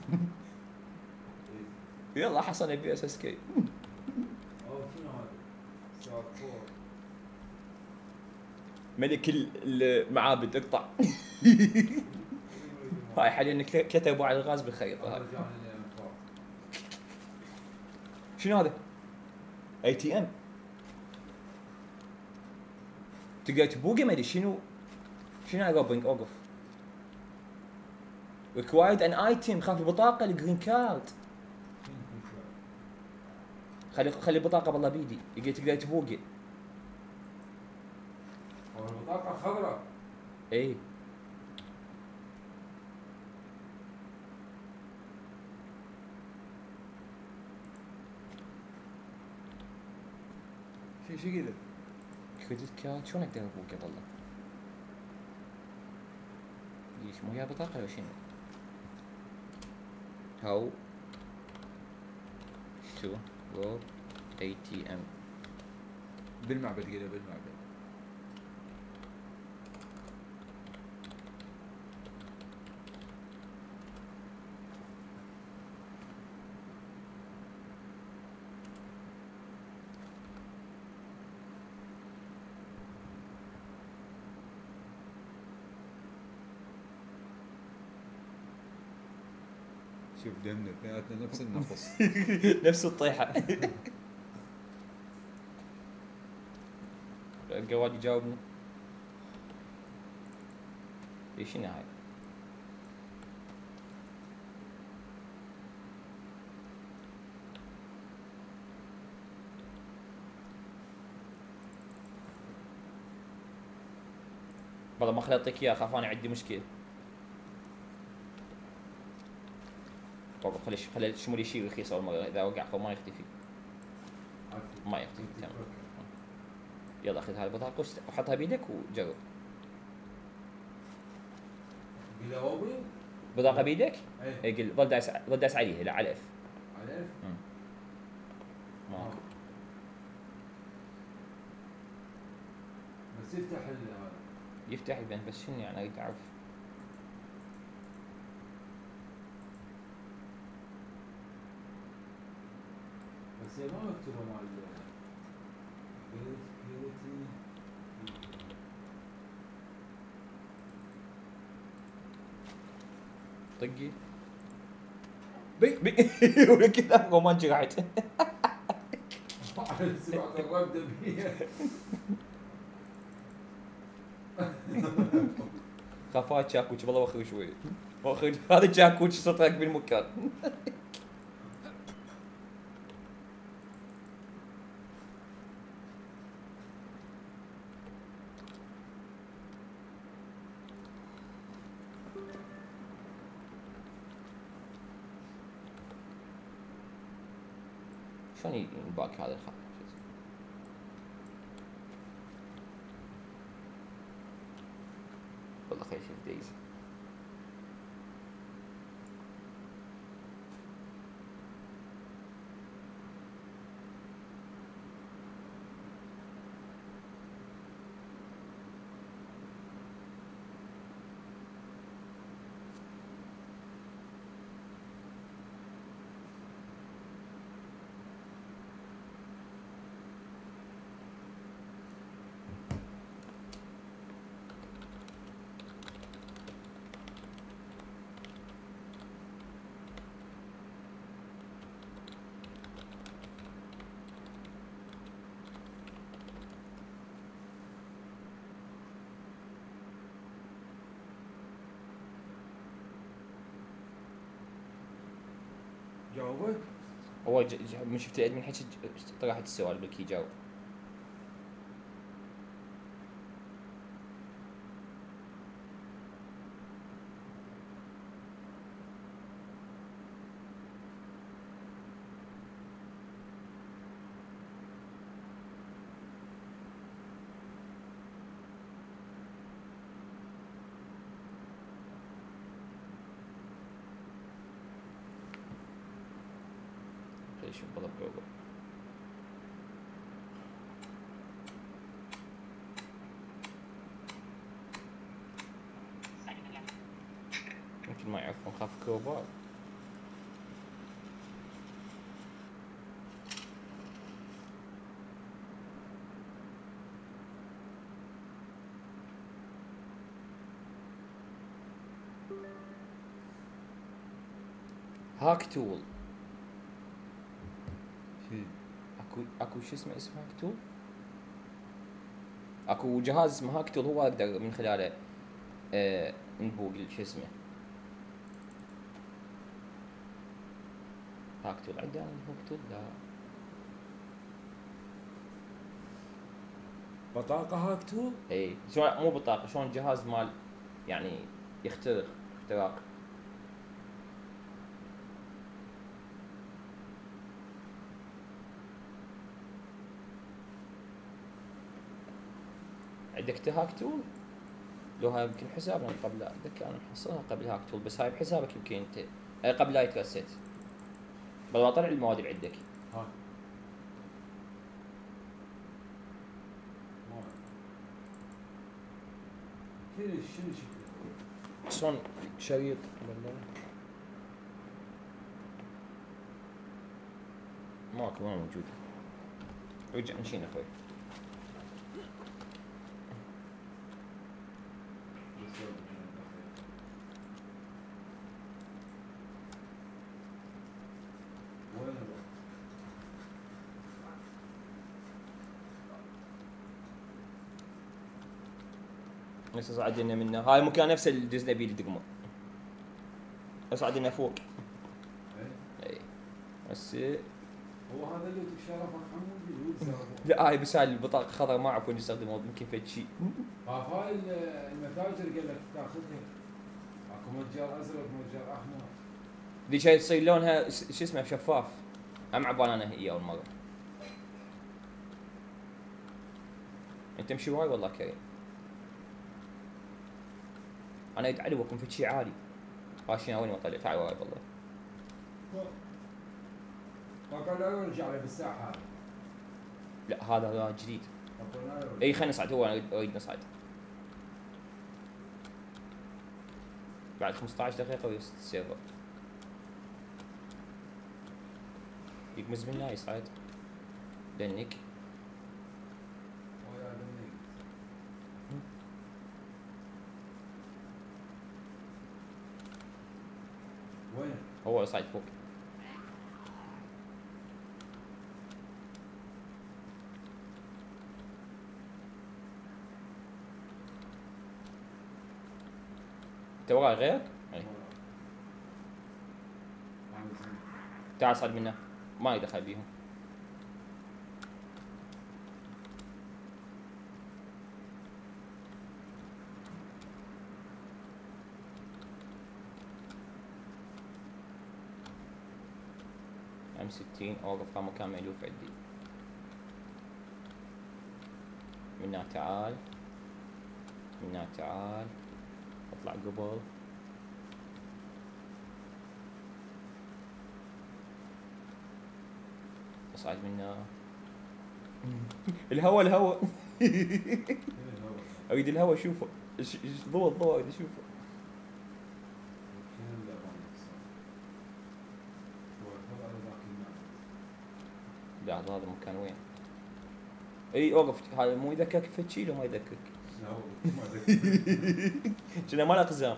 يلا حصل بي اس اس كي. اه شنو هذا؟ ساعة فور. ملك ال- المعابد اقطع. هاي حاليا كتبوا على الغاز بالخريطة هاي. رجعنا للانفاق. شنو هذا؟ اي تي ام. تقدر تبوقه ما ادري شنو. شنو هاي روبينج اوقف. required an item خاف البطاقة الجرين كارد. خلي خلي البطاقة بالله بيدي يقدر تقدر تبوقه. هو البطاقة خضراء. اي شو شو كذا؟ كريدت كارد شلون اقدر ابوقه بالله؟ ليش مو ويا بطاقة ولا شنو؟ هاو تو رو اي تي ام. بالمعبد كذا بالمعبد. شوف دمنا اثنيناتنا نفس النقص. نفس الطيحة. الجواد يجاوبنا. ايش شنو هاي؟ والله ما خلي اعطيك اياه اخاف انا عندي مشكلة. خلي خلي الشمول يشيل رخيص اول مرة اذا وقع ما يختفي. ما يختفي تمام. يلا خذ هاي البطاقة وحطها بيدك وجرب. بلا وبل؟ بطاقة بيدك؟ ايه اي قل ظل دايس ظل دايس عليها لا على اف. على اف؟ ماكو. بس يفتح ال هذا. يفتح يبين بس شنو يعني اريد اعرف. بس هي ما مكتوبة مال security. طقي بي بي وكذا رومانجي قاعد. سمعت الرد بيه. خافات شاكوش والله واخذ شوي. واخذ هذا شاكوش صوتك بالمكان. شلون ينباك هذا الخط؟ والله خلينا نشوف دايزي. جاوبت؟ هو ج- ج- من شفت الادمين حكي ج- طرحت السؤال بلك يجاوب. خلينا نشوف بالضبط جوجل. يمكن ما يعرفون خاف كروبار. هاك تول. اكو اكو شو اسمه اسمه هاك تول. اكو جهاز اسمه هاك تول، هو اقدر من خلاله آه نبوق شو اسمه هاك تول. عنده هاك تول لا. بطاقة هاك تول؟ اي شلون مو بطاقه، شلون جهاز مال يعني يخترق اختراق. عندك هاك تول؟ لو هاي يمكن حسابنا قبل اتذكر انا محصلها قبل هاك تول، بس هاي بحسابك يمكن انت اي قبل لا يترست. بل طلع المواد اللي عندك. ها ما شنو شنو شكله؟ شلون شريط ولا ماكو ما موجود. رجع نشين اخوي. وين الوقت؟ هسه صعدنا منه، هاي مكان نفس اللي دزنا بيه الدقمه. صعدنا فوق. إيه؟ اي هسه هو هذا اللي بشرفك حمودي اللي هو بشرفه. لا هاي بس هاي البطاقه خضراء ما اعرف وين يستخدموها، يمكن فد شيء. خاف هاي ال- المتاجر قال لك تاخذها. اكو متجر ازرق متجر احمر. ذي شيء تصير لونها س- شو اسمه شفاف. هم عبال انا هي اول مره. انت تمشي واي والله كريم. انا يتعلم واكون في شيء عالي. ماشيين وين ما طلع تعال واي والله. فقال لا يرجع له بالساحه هذه. لا هذا هذا جديد. فقال لا يرجع. اي خلينا نصعد، هو انا أريد- اريد نصعد. بعد خمسة عشر دقيقة ويست السيرفر. يقمز منا يصعد. لانك ويا بني. وين؟ هو يصعد فوق. وراي غير؟ اي أنا زين. تعال صعد منه ما يدخل بيهم. ام ستين اوقف على مكان مألوف عندي. من هنا تعال، من هنا تعال، اطلع قبل. اصعد منه. الهوا الهوا فين الهواء؟ اريد الهوا اشوفه. ش- ش- ضوء الضوء اريد اشوفه. فين اليابان يكسر؟ شو الخبر على ذاك الناس؟ لا هذا المكان وين؟ اي اوقف، هذا مو يذكرك فتشي لو ما يذكرك؟ لا هو ما ذكر. كنا ما له قزام.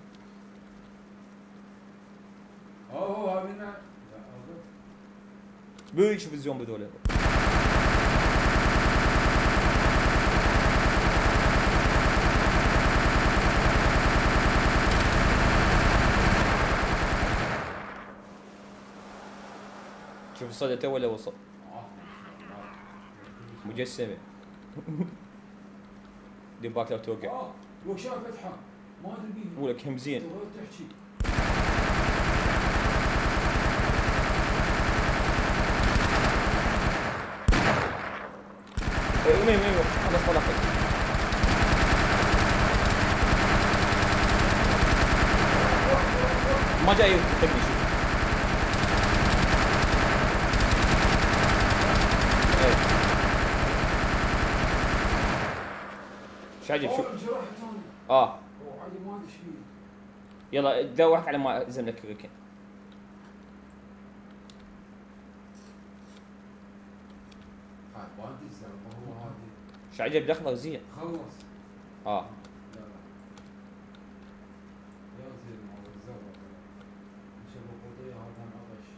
اوه هو هذا من لا أوقف. بي شوف الزوم بدول. شوف الصدى تو ولا وصل؟ آه. مجسمة. دير بالك لا توقع. اه لو شاف فتحه ما ادري بيه. ولك همزين. تظل تحكي. ايوه ايوه ايوه خلص طلعت. ما جاي يطقني شوف. ايه. ايش عجب شوف. اوه انجرحت انا. اه اوه عادي ما ادري ايش فيه. يلا دوحك على ما الزم لك ركن. هاي باندي الزرقاء هو هذه. ايش عجب الاخضر زين. خلص. اه لا لا. يا زين مع الزرقاء. نشوف القضية هذا عطش.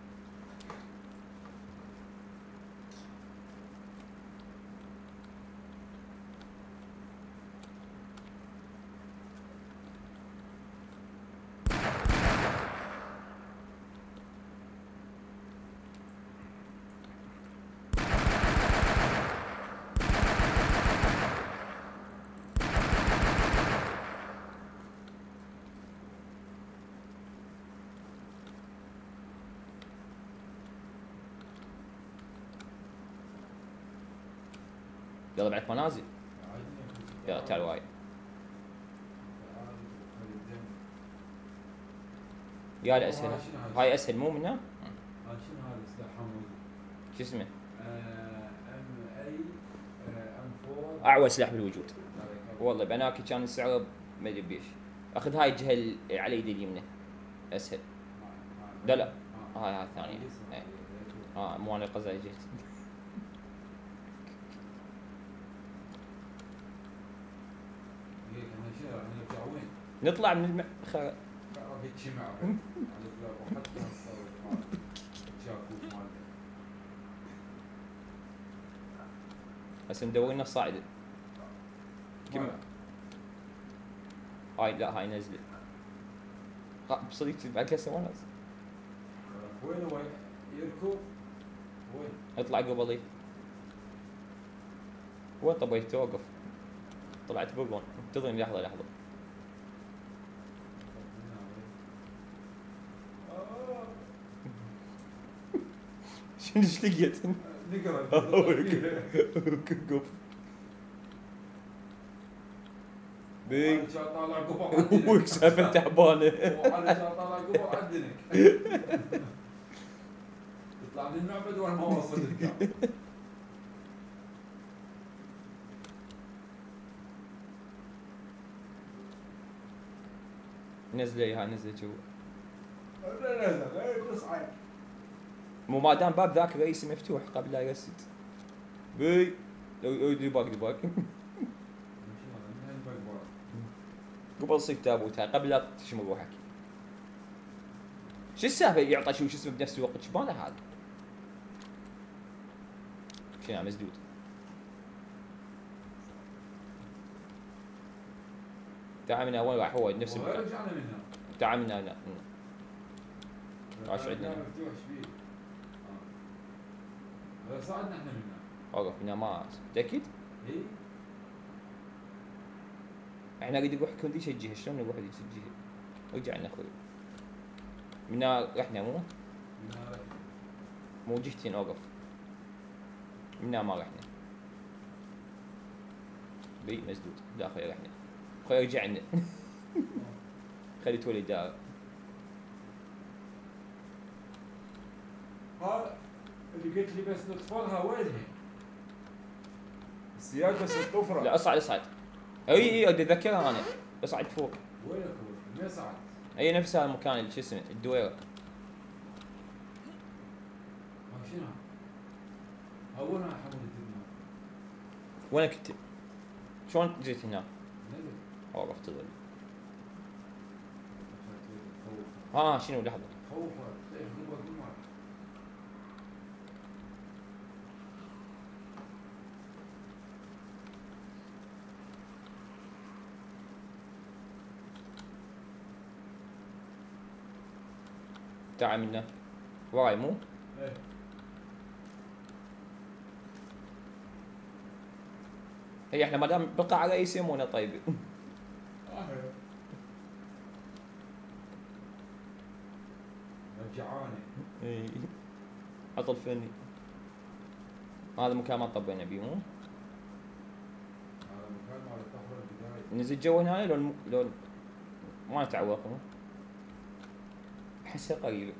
يلا بعد منازل. عادي يلا تعال وراي. يا لا اسهل. هاي اسهل مو منها؟ هاي شنو هذا سلاح حمودي؟ شو اسمه؟ ام اي ام فور. اعوى سلاح بالوجود. والله بناكي كان السعر ما ادري بيش. اخذ هاي الجهه ال- على يدي اليمنى اسهل. لا لا هاي هاي الثانيه. إيه. اه مو انا قصدي جهه. هيك احنا شنو راح نرجع وين؟ نطلع من الم... خ... هيك مع وحتى نصور مال الجاكوت مالته. هسه ندور لنا الصاعده. كم هاي لا هاي نزلت. ها بصدق بعد هسه وناس. وين هو يركض؟ وين؟ اطلع قبلي. وين طبيت توقف؟ طلعت بقون انتظرني لحظه لحظه. شنو ايش لقيت؟ نقرا. قف بي انا كان طالع قبل وكسافه تعبانه. انا كان طالع قبل عدنك. يطلع لي المعبد وانا ما وصلت الكعب. نزله اياها نزله جوا. لا لا لا لا تصعد. مو ما دام باب ذاك رئيسي مفتوح قبل لا يرسد. بي لو ديباك ديباك قبل صيد تابوت هاي قبل لا تشم روحك. شو السالفه يعطى شو شو اسمه بنفس الوقت شبانه هذا؟ شنو مسدود؟ تعال من هنا وين راح هو نفس وين المكان. رجعنا من هنا؟ تعال من هنا هنا. عاش عندنا. مفتوح ايش فيه؟ آه. هذا صعدنا احنا من هنا. اوقف هنا ما متأكد؟ اي احنا نريد نروح كل ذيك الجهة، شلون نروح ذيك الجهة؟ رجعنا اخوي. من هنا رحنا مو؟ من هنا رحنا. مو جهتين اوقف. من هنا ما رحنا. بي مسدود، لا اخوي رحنا. اخوي رجعنا. خلي تولي دار. ها اللي قلت لي بس نطفرها وينها؟ السياج بس الطفرة. لا اصعد اصعد. اي اي ادري اتذكرها انا. اصعد فوق. وينك هو؟ ما صعد. اي نفس هذا المكان اللي شو اسمه الدويرة. ها شنو؟ ها وين حمود الدنيا؟ وينك انت؟ شلون جيت هنا؟ نبي. اوقف تظل. خوف. ها شنو لحظة. خوف. ايش هو قمر؟ تعال منا. وراي مو؟ ايه. هي احنا ما دام بقى على اي يسمونه طيب. رجعاني. اي عطل فني. هذا مكان ما طبينا بيه مو؟ هذا المكان مال الطفرة البداية. ننزل جو هنا لو الم... لو ما نتعوق مو؟ احسها قريبة.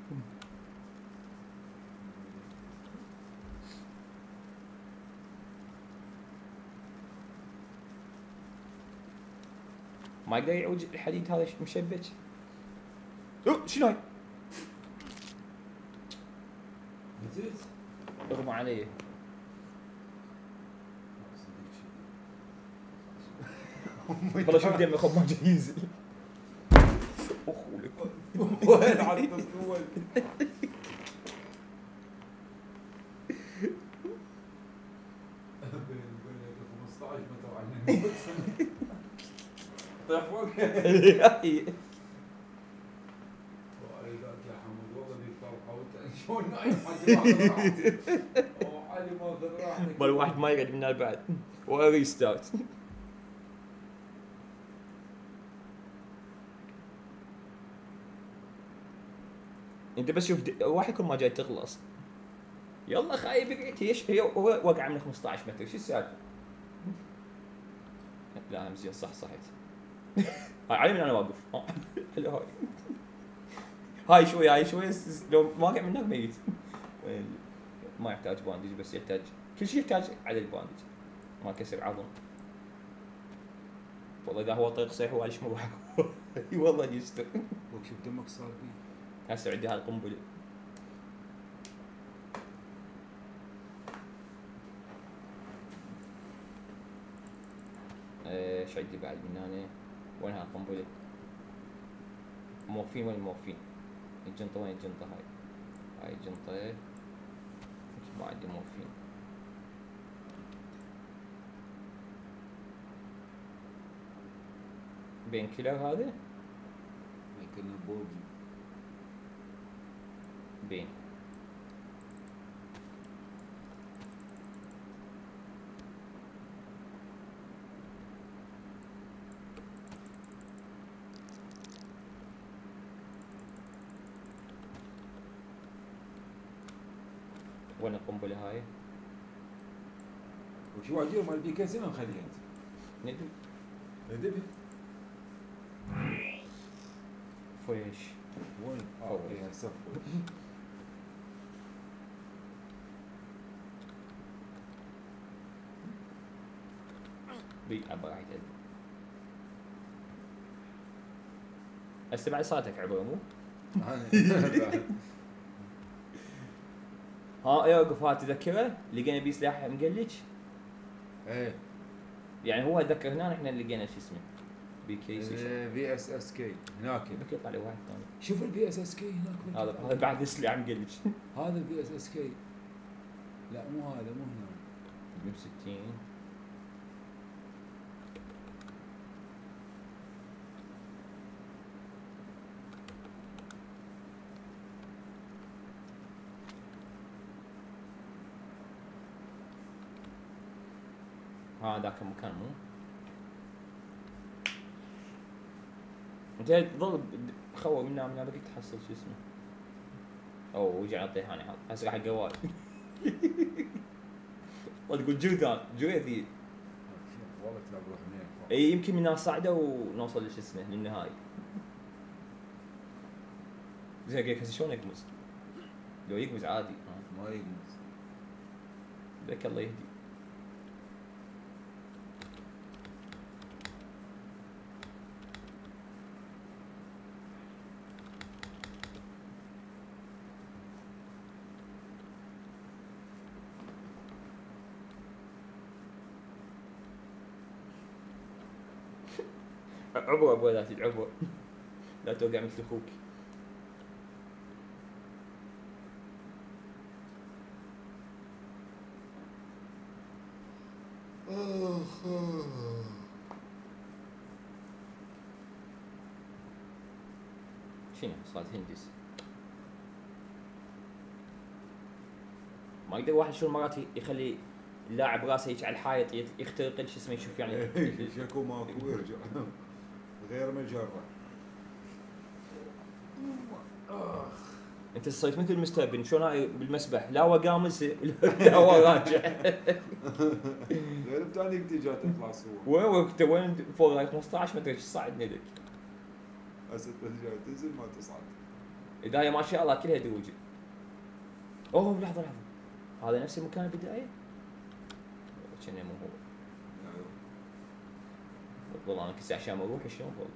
ما يقدر يعوج الحديد هذا مشبك. اوه شنو هاي؟ نزلت؟ اغمى علي. والله شوف دمي خب ما جاي ينزل. اخو لك. وين عاد تصور؟ خمسطعش متر عني. طيح فوق. يا حمود والله ذيك طلقه وانت شلون نايم علي ماخذ راحتك. بل واحد ما يقعد من بعد وريستارت. انت بس شوف د- واحد كل ما جاي تخلص. يلا خايب قعدت ايش هي هو وقع من خمسطعش متر شو السالفه؟ لا انا مزيان صح صحيت. هاي علي من انا واقف. آه، حلو هاي. هاي شوي هاي شوي س- لو ما وقع منك ميت. وين ما يحتاج باندج بس يحتاج كل شيء يحتاج عدد باندج. ما كسر عظم. والله اذا هو طيق صيح هو ليش مو اي والله يستر. شوف دمك صار بيه. هسه عندي هاي القنبله. ايش عندي بعد من هنا؟ وين هاي القنبله؟ مورفين وين المورفين؟ الجنطه وين الجنطه هاي؟ هاي الجنطه ما عندي مورفين. بين كيلر هذا؟ كنا بوبي. بين وين القنبله هاي؟ وشو عجيب مال بي كاسين مخليها انت؟ ندري ندبي. فويش. وين؟ اه فوق. ايه هسه فوق. بي ابا راح يتأذى. استمع صوتك عبره مو؟ ها يوقف ها تذكره؟ لقينا بيه سلاح مقلج؟ ايه يعني هو اتذكر هنا احنا لقينا شو اسمه بي كي سي شو- بي اس اس كي هناك. بك يطلع لي واحد ثاني. شوف البي اس اس كي هناك. هذا هذا بعد سلاح مقلج. هذا البي اس اس كي. لا مو هذا مو هنا. مية وستين ها ذاك المكان مو انت ظل خو منا منا بقيت تحصل شو اسمه اوه وجع الطيحاني هذا هسه راح الجوال وتقول جوثان جويثي والله تلعب روح منين. اي يمكن من صعده ونوصل لش اسمه للنهايه. زي قلت هسه شلون يقمز؟ لو يقمز عادي ما يقمز. لك الله يهدي. عبوة ابوي لا تجي عبوة لا توقع مثل اخوك. شنو صارت هندس؟ ما يقدر واحد شو مرات يخلي اللاعب راسه يجي على الحائط يت- يخترق شو اسمه يشوف يعني شكو ماكو ويرجع غير مجرة. انت صرت مثل المستهبل شلون هاي بالمسبح لا هو قامز لا هو راجع. غير بتاني بدي جات تطلع صور. وين وقت وين فوق هاي خمسطعش متر ايش صعدني لك؟ هسه ترجع تنزل ما تصعد. اذا هي ما شاء الله كلها دروج. اوه لحظه لحظه هذا نفس المكان البدايه؟ كأنه مو هو. والله انا كنت عشان اروح شلون والله.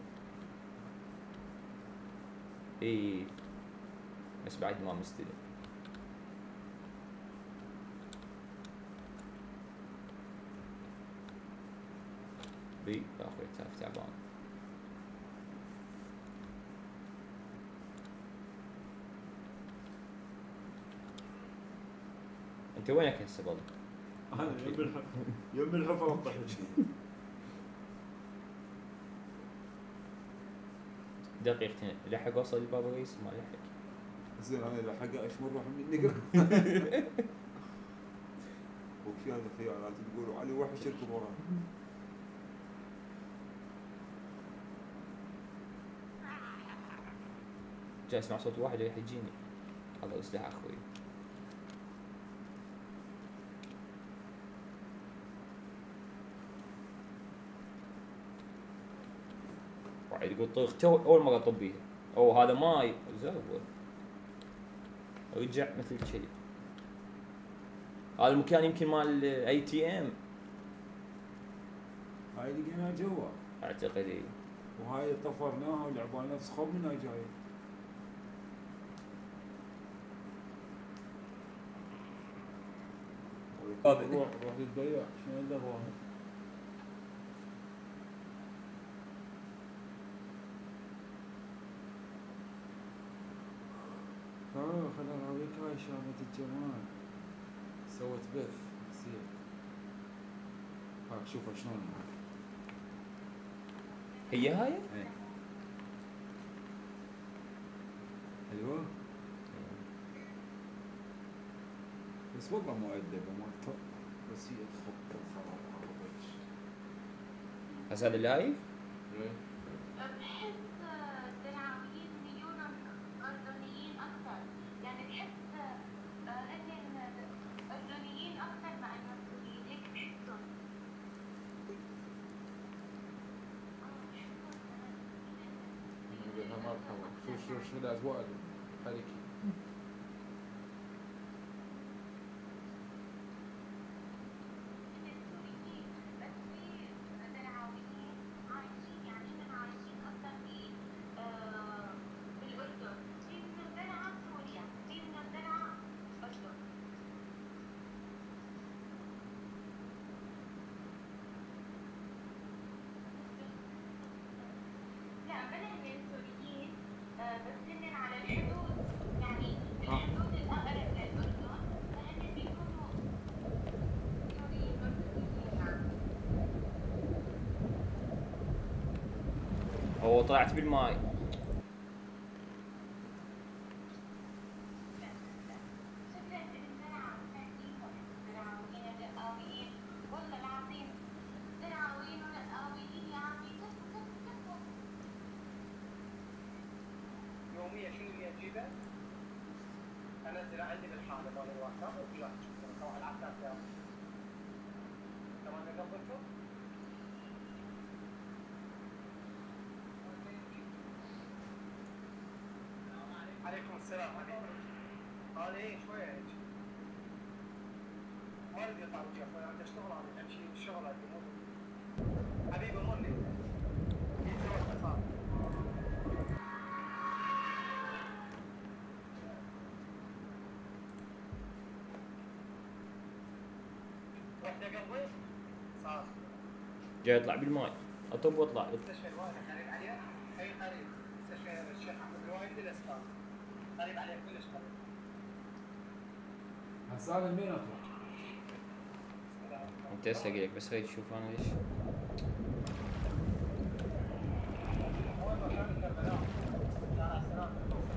اي بس بعد ما مستلم. بي اخوي تعرف تعبان. انت وينك هسه والله؟ انا يم الح- يم الحفره طحت. دقيقتين لحق اوصل لباب الرئيس ما لحق. زين انا لحق اشمر روح من نقر. وفي هذا خيارات تقولوا علي وحش يركب وراه. جاي اسمع صوت واحد رايح يجيني. هذا اسلحه اخوي. واحد يقول طيخ تو اول مره اطب بيها. اوه هذا ماي زود. رجع مثل كذي. هذا المكان يمكن مال اي تي ام هاي لقيناها جوا اعتقد اي. وهاي طفرناها ولعبان نفس خب منها جاي. هذا- روح روح للبياع شنو الدغوه؟ اه خل اراويك هاي شامة الجمال. سوت بث نسيت. هاك شوفها شلون. هي هاي؟ ايه حلوة بس والله مؤدبة ما ت- بس هي تخط الخراب على وجه. هسه هذا اللايف؟ بحس الدرعاويين ميولهم أردنيين أكثر، يعني بحس هن أردنيين أكثر مع المسؤولين هيك بحسهم. نقولها مرحبا. شو شو شو الأجواء الحركة. هو طلعت بالماي. فيها شنو اللي اجيبه انزله عندي بالحاله مال الواتساب ولا سواء العتاب تمام قبلكم عليكم السلام حبيبي انا ايه شويه هيك ما اريد يطلع وجهي اخوي انا اشتغل انا امشي الشغل حبيبي مرني يتزوج صار رحت يا قلبي صار جاي يطلع بالماي اطب واطلع مستشفى الوالد قريب عليه اي قريب مستشفى الشيخ احمد الوالد الاسكان قريب عليه كلش قريب هسه انا منين اطلع؟ انت هسه اقول لك بس خليني اشوف انا ليش هو مكان كربلاء شارع السلام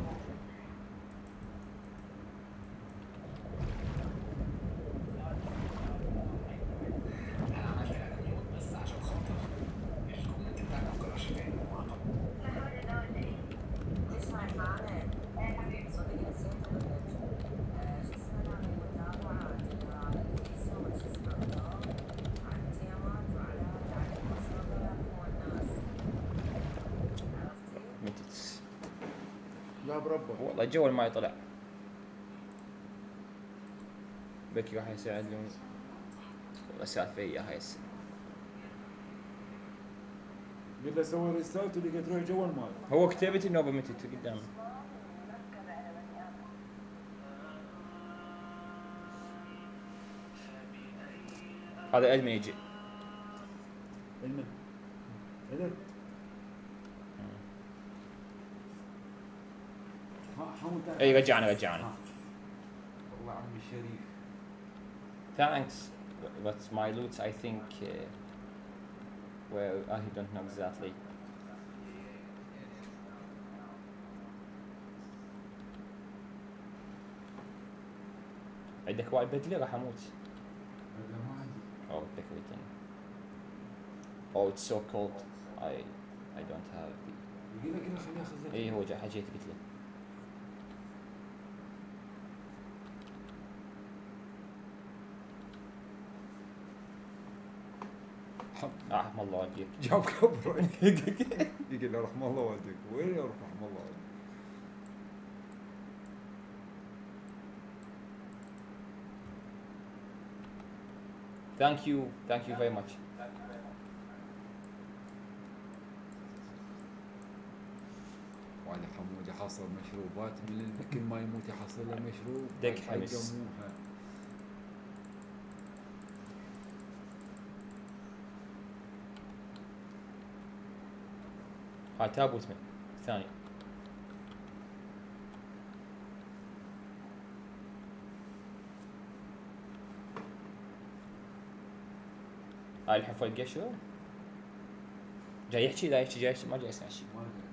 متت لا بربع والله الجو الماي طلع بكي راح يساعدني والله سالفه اياها هسه قلت له سوي ريستارت ولقيت روحي جوا الماي. هو كتبت النوبه متت قدامي هذا ادمن يجي المن هذا حمود اي رجعنا رجعنا والله عمي شريف. thanks but my loots I think uh, well I don't know exactly عندك وايد بدلة راح اموت بدله ما عندي. oh pick everything oh it's so cold I I don't have the يقول لك كذا خليه ياخذ لك. اي هو جا حجيت قلت له رحم الله والديك جاب كبره يقول له رحم الله والديك. وين يروح رحم الله والديك؟ thank you thank you very much وعلى حمود يحصل مشروبات من كل ما يموت يحصل له مشروب. دق حمس. يقموها. هاي تابوت من ثاني هاي الحفرة القشرة جاي يحكي لا يحكي جاي يحكي ما جاي يسمع شيء ما أدري.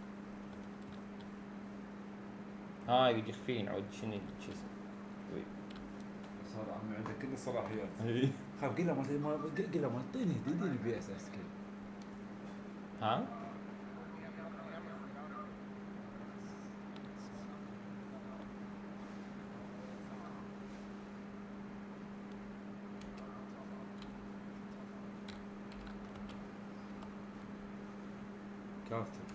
هاي يجي يخفين عود شنو شو اسمه صار عمي عندك كل الصلاحيات. خاف قل له ما ما قل له ما اعطيني اديني بي اس اس كل. ها كافته.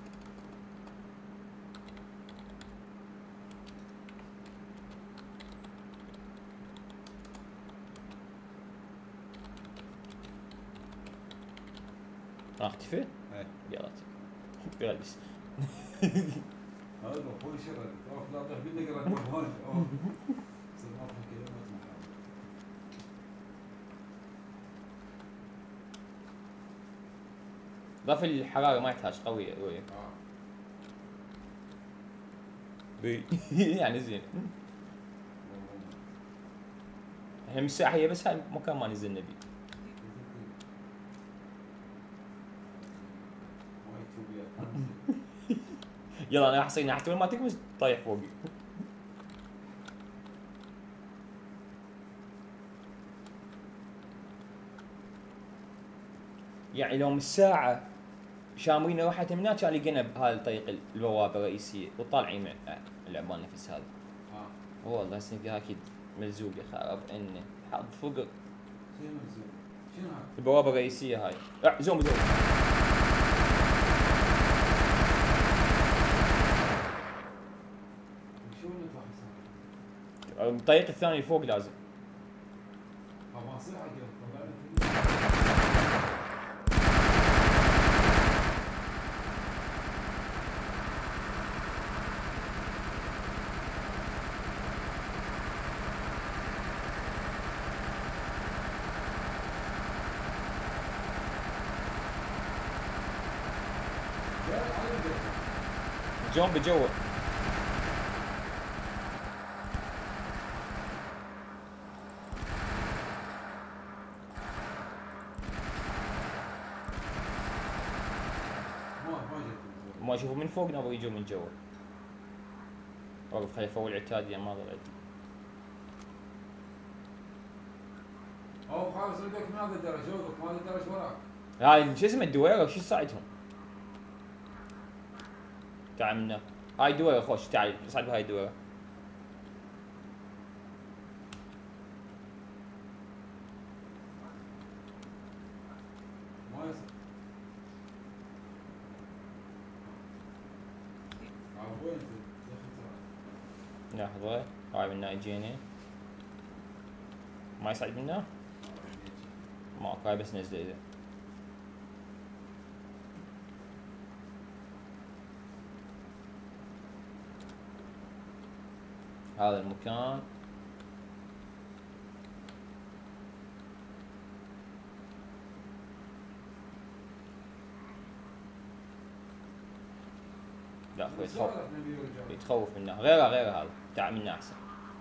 راح اختفي؟ ايه يلا جالس هذا اخوي شرد. اوف لا طيح بدك رد هون. اوف صار ما في كلمات محمد. ضاف الحرارة ما يحتاج قوية قوية اه بي يعني زين احنا من الساعة هي بس هاي مكان ما نزلنا بيه ما يتوب يا يلا انا راح اصير ناحية وين ما تكبس طايح فوقي يعني لو من الساعة شامرين روحت من هناك كان لقينا بهذا الطريق البوابه الرئيسيه وطالعين من العمال نفس هذا. اه والله هسه فيها اكيد ملزوقه خرب انه حاط فوق شنو مزوج؟ شنو هذا؟ البوابه الرئيسيه هاي. اه زوم زوم. شو اللي راح يصير؟ الطريق الثاني اللي فوق لازم. اه ما صيح حق طلع جون بجوا. ما يشوفوا من فوق نبغى يجوا من جوا. وقف خلي فوق العتاد يا ما ضل. او خلاص ردك ما اقدر اشوفك ما اقدر ايش وراك. هاي شو اسمه الدويره وش صعدهم؟ تعال منا. هاي دويره خوش تعال صعد بهاي الدويره. ما يصير. عاد وين انت؟ يا اخي ترى. لحظه هاي منا يجيني. ما يصعد منا؟ ماكو هاي بس نزله اذا. هذا المكان لا اخوي يتخوف يتخوف منه غيره غيره هذا تعال منه احسن.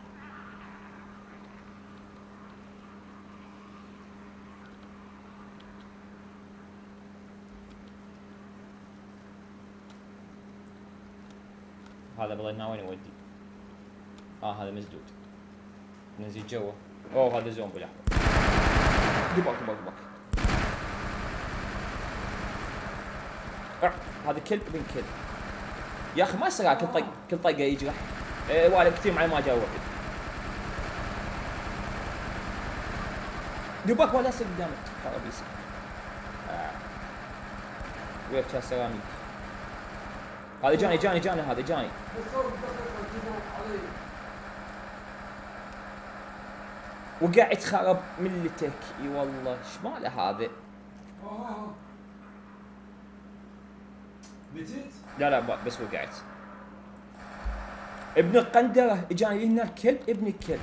هذا بظلنا وين يودي؟ اه هذا مسدود. ننزل جوا. اوه هذا زومبي لحظه. دبك دبك دبك. أه. هذا كلب ابن كلب. يا اخي ما يصير كل طق كل طقه يجرح. إيه والله كثير معي ما جاء واحد. دبك ولا يصير قدامك خرابيس. آه. وياك كاس سيراميك. هذا جاني جاني جاني هذا جاني. وقاعد يتخرب ملتك اي والله ايش ماله هذا؟ اه متيت؟ لا لا بس وقعت. ابن القندره اجاني هنا الكلب ابن الكلب.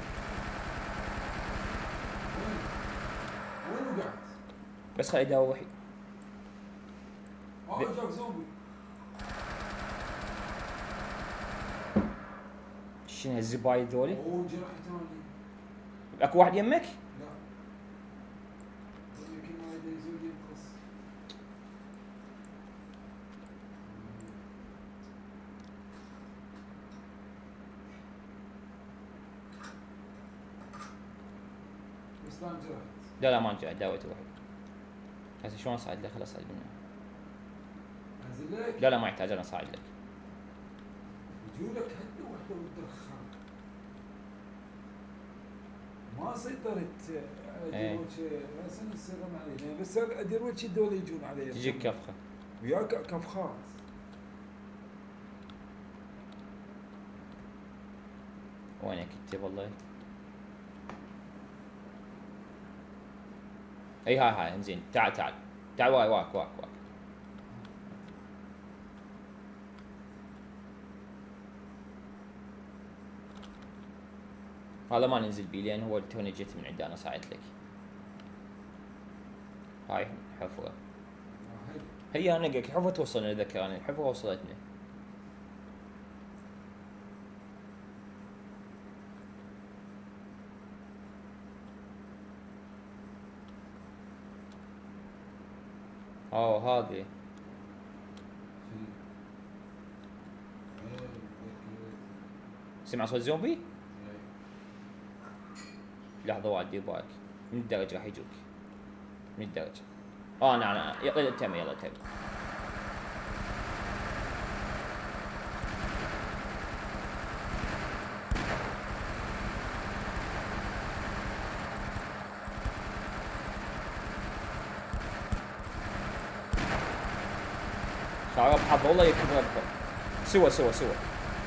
وين؟ وين وقعت؟ بس خلي اداور روحي. اه جاك زومبي. شنو هالزبايد ذولي؟ اوه جرحتوني. اكو واحد يمك؟ لا يمكن ما يدري يزول ينقص. اسلام جرحت. لا لا ما رجع داويت روحي. هسه شلون اصعد له؟ خلاص اصعد منه. انزل لك؟ لا لا ما يحتاج انا اصعد لك. يجولك هده وحده وتدخل. ما سيطرت ايه. اديروتش بس السلام علينا بس اديروتش الدول يجون علي تجيك كفخه. وياك كفخاص. وينك انت والله؟ اي هاي هاي انزين تعال تعال تعال وراي وراك وراك وراك. هذا ما ننزل بيه لان هو توني جيت من عندي انا صعدت لك. هاي حفرة. هي انا قلت حفرة توصلنا اتذكر انا الحفرة وصلتنا. اوه هذه سمع صوت زومبي؟ لحظة واحد دير بالك من الدرج راح يجوك من الدرج. اه نعم نعم يلا تم يلا تم. شعره بحظ والله يكبر اكبر. سوى سوى سوى.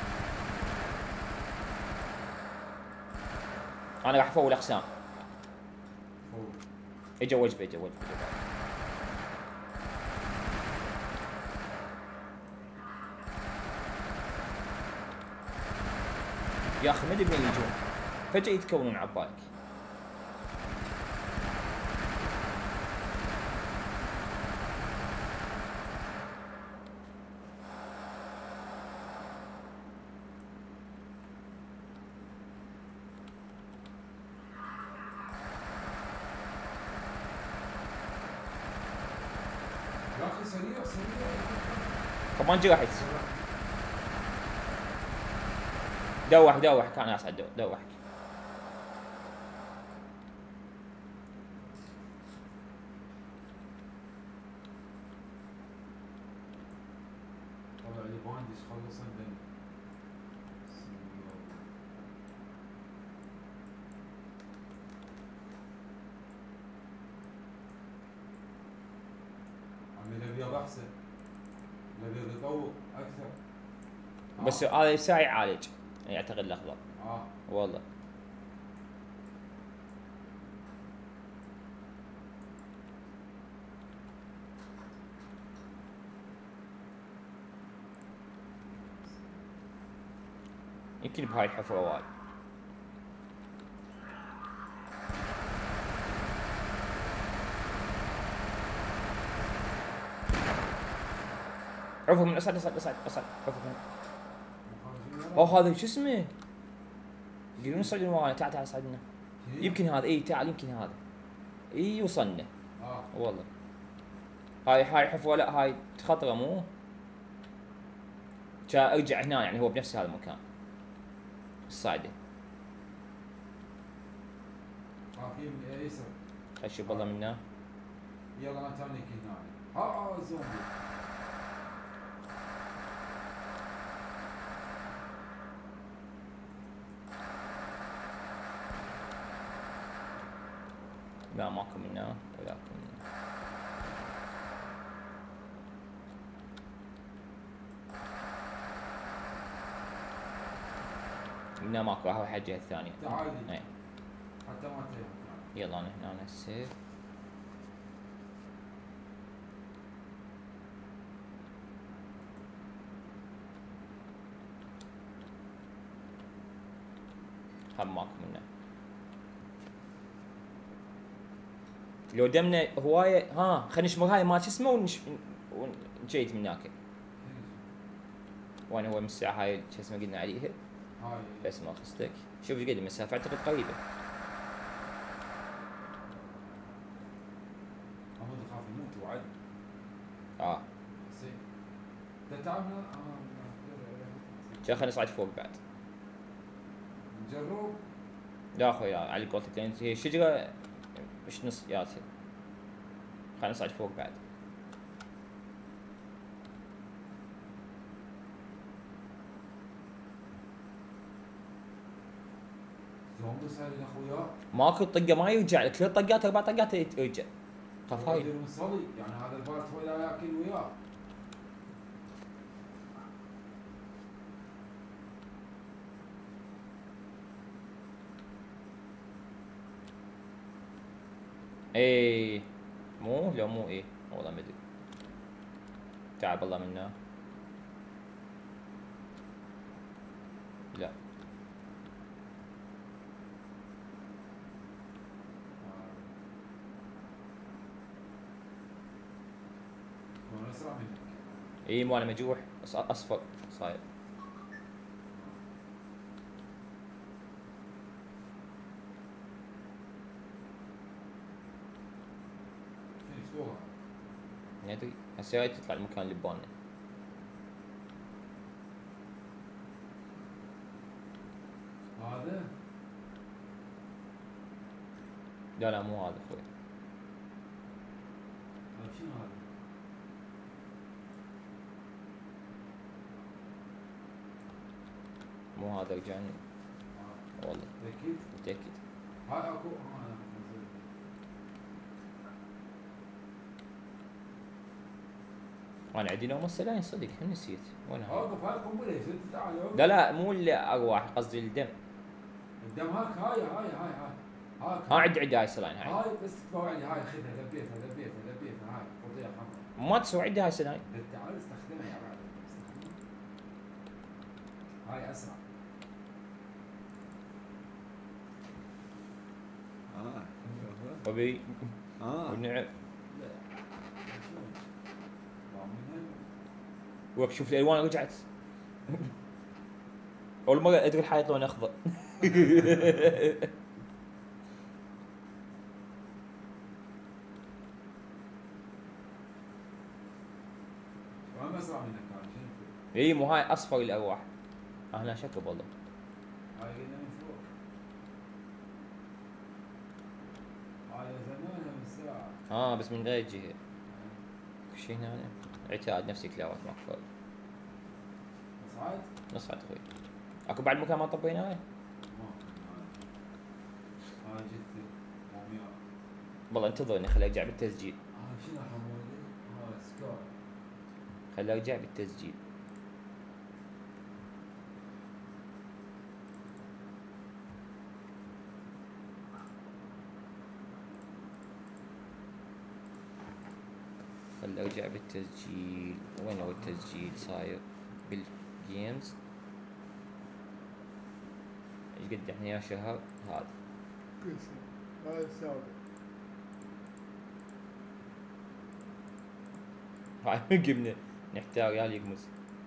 انا راح افول اقسام. فوق. اجا وجبه اجا وجبه اجا. يا اخي ما ادري منين يجون. فجأة يتكونون عبالك. يا اخي سريع سريع. كمان جرحت. دوح دوح كان اسعد دو- دوح. طلع لي بانديش خلص عندنا. عمي الابيض احسن. الابيض يطوق اكثر. بس آه. هذا ساعة يعالج يعتقد الاخضر. اه والله. يمكن بهاي الحفرة وايد. عفوا من اصعد اصعد اصعد اصعد عفوا من. اوه هذا شو اسمه؟ يقولون يصعدون ورانا. تعال تعال صعدنا. يمكن هذا اي تعال يمكن هذا. اي وصلنا اه والله. هاي هاي حفرة لا هاي خطرة مو؟ جا ارجع هنا يعني هو بنفس هذا المكان. الصعدة. اه في من ايسر. خل نشوف والله منا. يلا انا تونيك هنا. ها زومبي. لا ماكو منا ولا اكو منا. منا ماكو راح الجهة الثانية. تعالي. اي حتى ما تهم. يلا انا هنا هسه. هم ماكو منا. لو دمنا هواية ها خلينا نشمر هاي ما شو اسمه ونش ونجيت من هناك. وانا هو من الساعة هاي شو اسمه قلنا عليها. هاي بس ما خصتك. شوف ايش قد المسافة اعتقد قريبة. محمود يخاف يموت وعد. اه حسين. انت تعبنا اه شو خلينا نصعد فوق بعد. نجرب. لا اخوي لا على قولتك لان هي شجرة مش نص ياسر. خلينا نصعد فوق بعد. زومبي صار لنا اخويا. ماكو طقة ما يرجع لك ثلاث طقات اربع طقات يرجع. خاف هاي. يقدر نصلي يعني هذا البارت هو لا ياكل وياه. ايه مو لا مو ايه والله ما ادري. تعب الله منا. لا هو اسرع منك. ايه مو انا مجروح أص- اصفر صاير. فين صورة؟ ما ادري هسه هاي تطلع المكان اللي ببالنا. هذا لا لا مو هذا اخوي. هذا شنو هذا؟ مو هذا رجعني آه. والله متأكد؟ متأكد. هاي اكو اه نزل. انا عندي نوم السلاين صدق هم نسيت وينها؟ اوقف هاي قنبله يا سيدي تعال اوقف. لا لا مو الارواح قصدي الدم. الدم هاك هاي هاي هاي هاي هاك ها عندي عندي هاي السلاين هاي. هاي بس تبغى يعني هاي خذها لبيتها لبيتها لبيتها هاي قضيه حمراء. ما تسوي عندي هاي السلاين. تعال استخدمها يا بعد استخدمها. هاي اسرع. اه ابي اه ونعم. ضامنها؟ وك شوف الالوان رجعت. اول مره ادري الحيط لون اخضر. وين اسرع منك كان شنو؟ اي مو هاي اصفر الارواح. آه هنا شكل والله. هاي قلنا من فوق. هاي زمانها من ساعة. اه بس من غير جهه. كل شيء هنا عتاد نفسي كلاوات ماكو فرق. صعد؟ نصعد اخوي. اكو بعد مكان ما طبيناه؟ ما هاي جثة مومياء. والله انتظرني خلي ارجع بالتسجيل. هاي شنو حمودي؟ هاي سكار. خلي ارجع بالتسجيل. خلي ارجع بالتسجيل. وين هو التسجيل صاير؟ بالجيمز. ايش قد احنا يا شهر هذا؟ هاي السابع. هاي من قبل نحتاج ريال يقمص.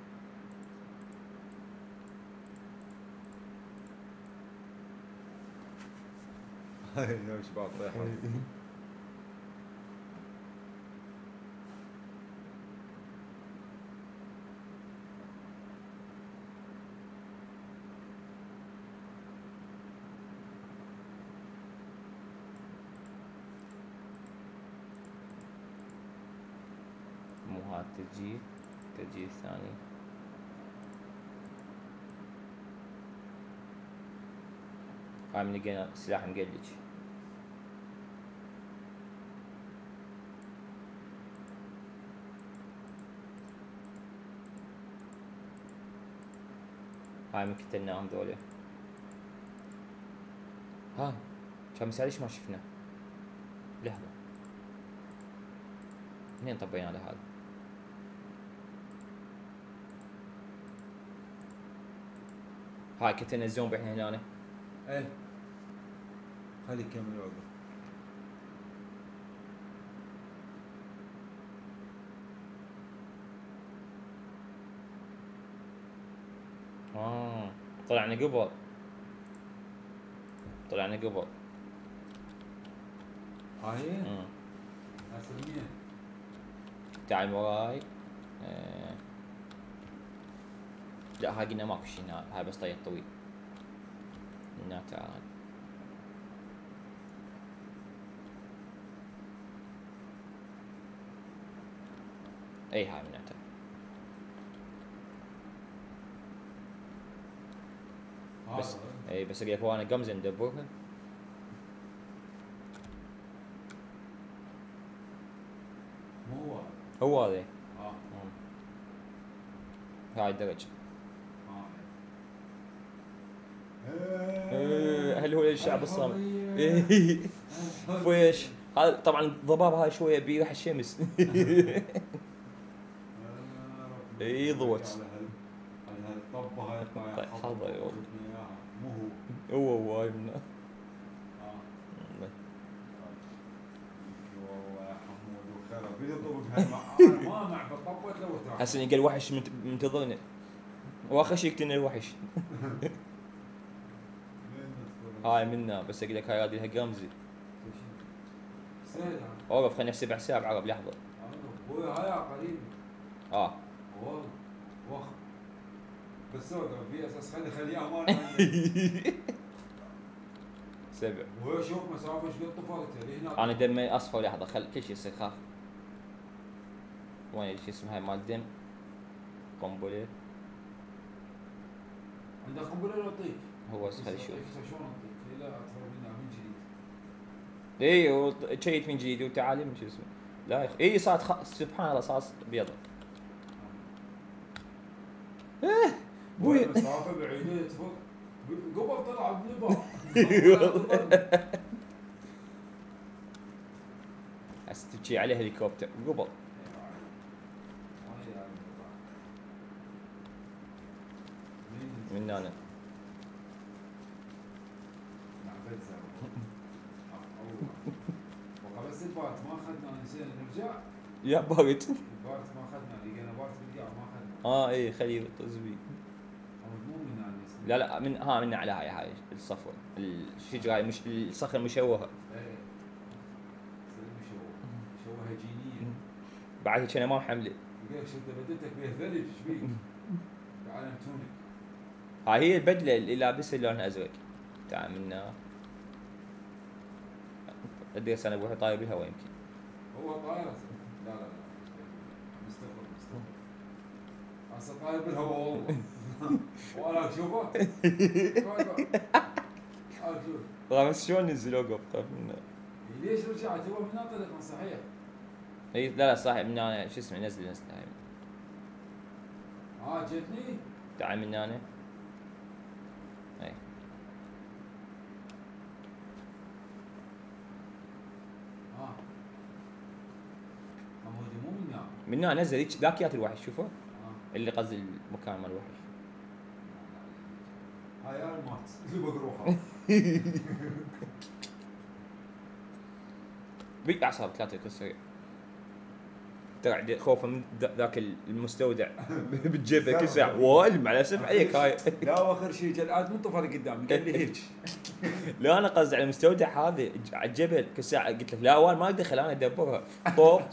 هاي يا شباب طيحوا. مو هذا التسجيل. التسجيل الثاني. هاي من لقينا سلاح مقلج. هاي من قتلناهم ذولا. ها كان مساء ليش ما شفنا؟ لحظة منين طبينا على هذا؟ هاي قتلنا الزومبي احنا هنا. ايه خلي يكمل وقف. اه طلعنا قبل. طلعنا قبل. هاي امم هسه منين؟ تعال وراي. آه. لا هاي قلنا ماكو شي هنا. هاي بس طريق طويل. هنا تعال. اي هاي من تعال. بس اي بس اقول لك وانا قمز ندبرها. مو هو. هو هذا. اه هاي درج. اه إيه، هل هو الشعب الصامت؟ إيه. فويش هذا طبعا الضباب هاي شويه بيريح الشمس. إي ضوت. على هالطبه هاي طيب، حظة يا ولد. مو هو. هو هو هاي منه. اه والله يا حمود وخرب بيضرب هاي ما مع بالطبه لو تعال. هسه قال وحش منت- منتظرنا. واخر شيء يقتلنا الوحش. هاي منا بس اقول لك هاي هذه لها قمزي. سهل اوقف خلينا نحسب حساب عرب لحظه. ابوي هاي يا قريبي. اه والله وخ بس اوقف في اساس خلي خليه امان عندك. سبع. وهو شوف مسافه ايش قد طفرته هنا. انا دمي اصفر لحظه خل كل شيء يصير خاف. وين شو اسمه هاي مال الدم؟ قنبله. عندك قنبله لو اعطيك. هو خلي شوف. شلون اعطيك؟ لا اطفر منها من جديد. اي وشيت من جديد وتعالي من شو اسمه. لا يا اخي اي صارت خ... سبحان الله صارت بيضة. بوي. مسافه بعيده يتفق قبل طلع بنبا. هسه تبكي عليه هليكوبتر قبل. من هنا معبد زرق. والله بس البارت ما اخذنا نسينا نرجع. يا بارد. البارت ما اخذنا لقينا بارت بالقاع ما اخذنا. اه اي خليه يطز بي. مو من هنا. لا لا من ها من على هاي هاي الصفوه الشجره هاي مش الصخره المشوهه. ايه. سلم مشوه. مشوهه جينيا. بعد كان ما حمله. ليش انت بدلتك بيه ثلج ايش بيك؟ تعال تونك. هاي هي البدله اللي لابسها لونها ازرق. تعال منا. ادري انا بروح طاير بالهواء يمكن. هو طاير لا لا لا مستغرب مستغرب. هسه طاير بالهواء والله. وانا اشوفه. اشوف. بس شلون نزل اوقف طيب من ليش رجعت هو من طريق صحيح؟ اي لا لا صاحب من انا شو اسمه نزل نزل هاي. اه جتني؟ تعال من هنا. اي اه حمودي مو من هنا. من هنا نزل هيك ذاك يات الوحش شوفه اه اللي قصدي المكان مال الوحش. هاي انا مات اللي بقروحه. بي اعصاب ثلاثه يكون سريع. ترى خوفه من ذاك المستودع بتجيبه كل ساعه وال مع الاسف عليك هاي. لا واخر شيء جلعت من طفل قدامي قال لي هيك. لا انا قصدي على المستودع هذا على الجبل كل ساعه قلت لك لا وال ما اقدر انا ادبرها طوب.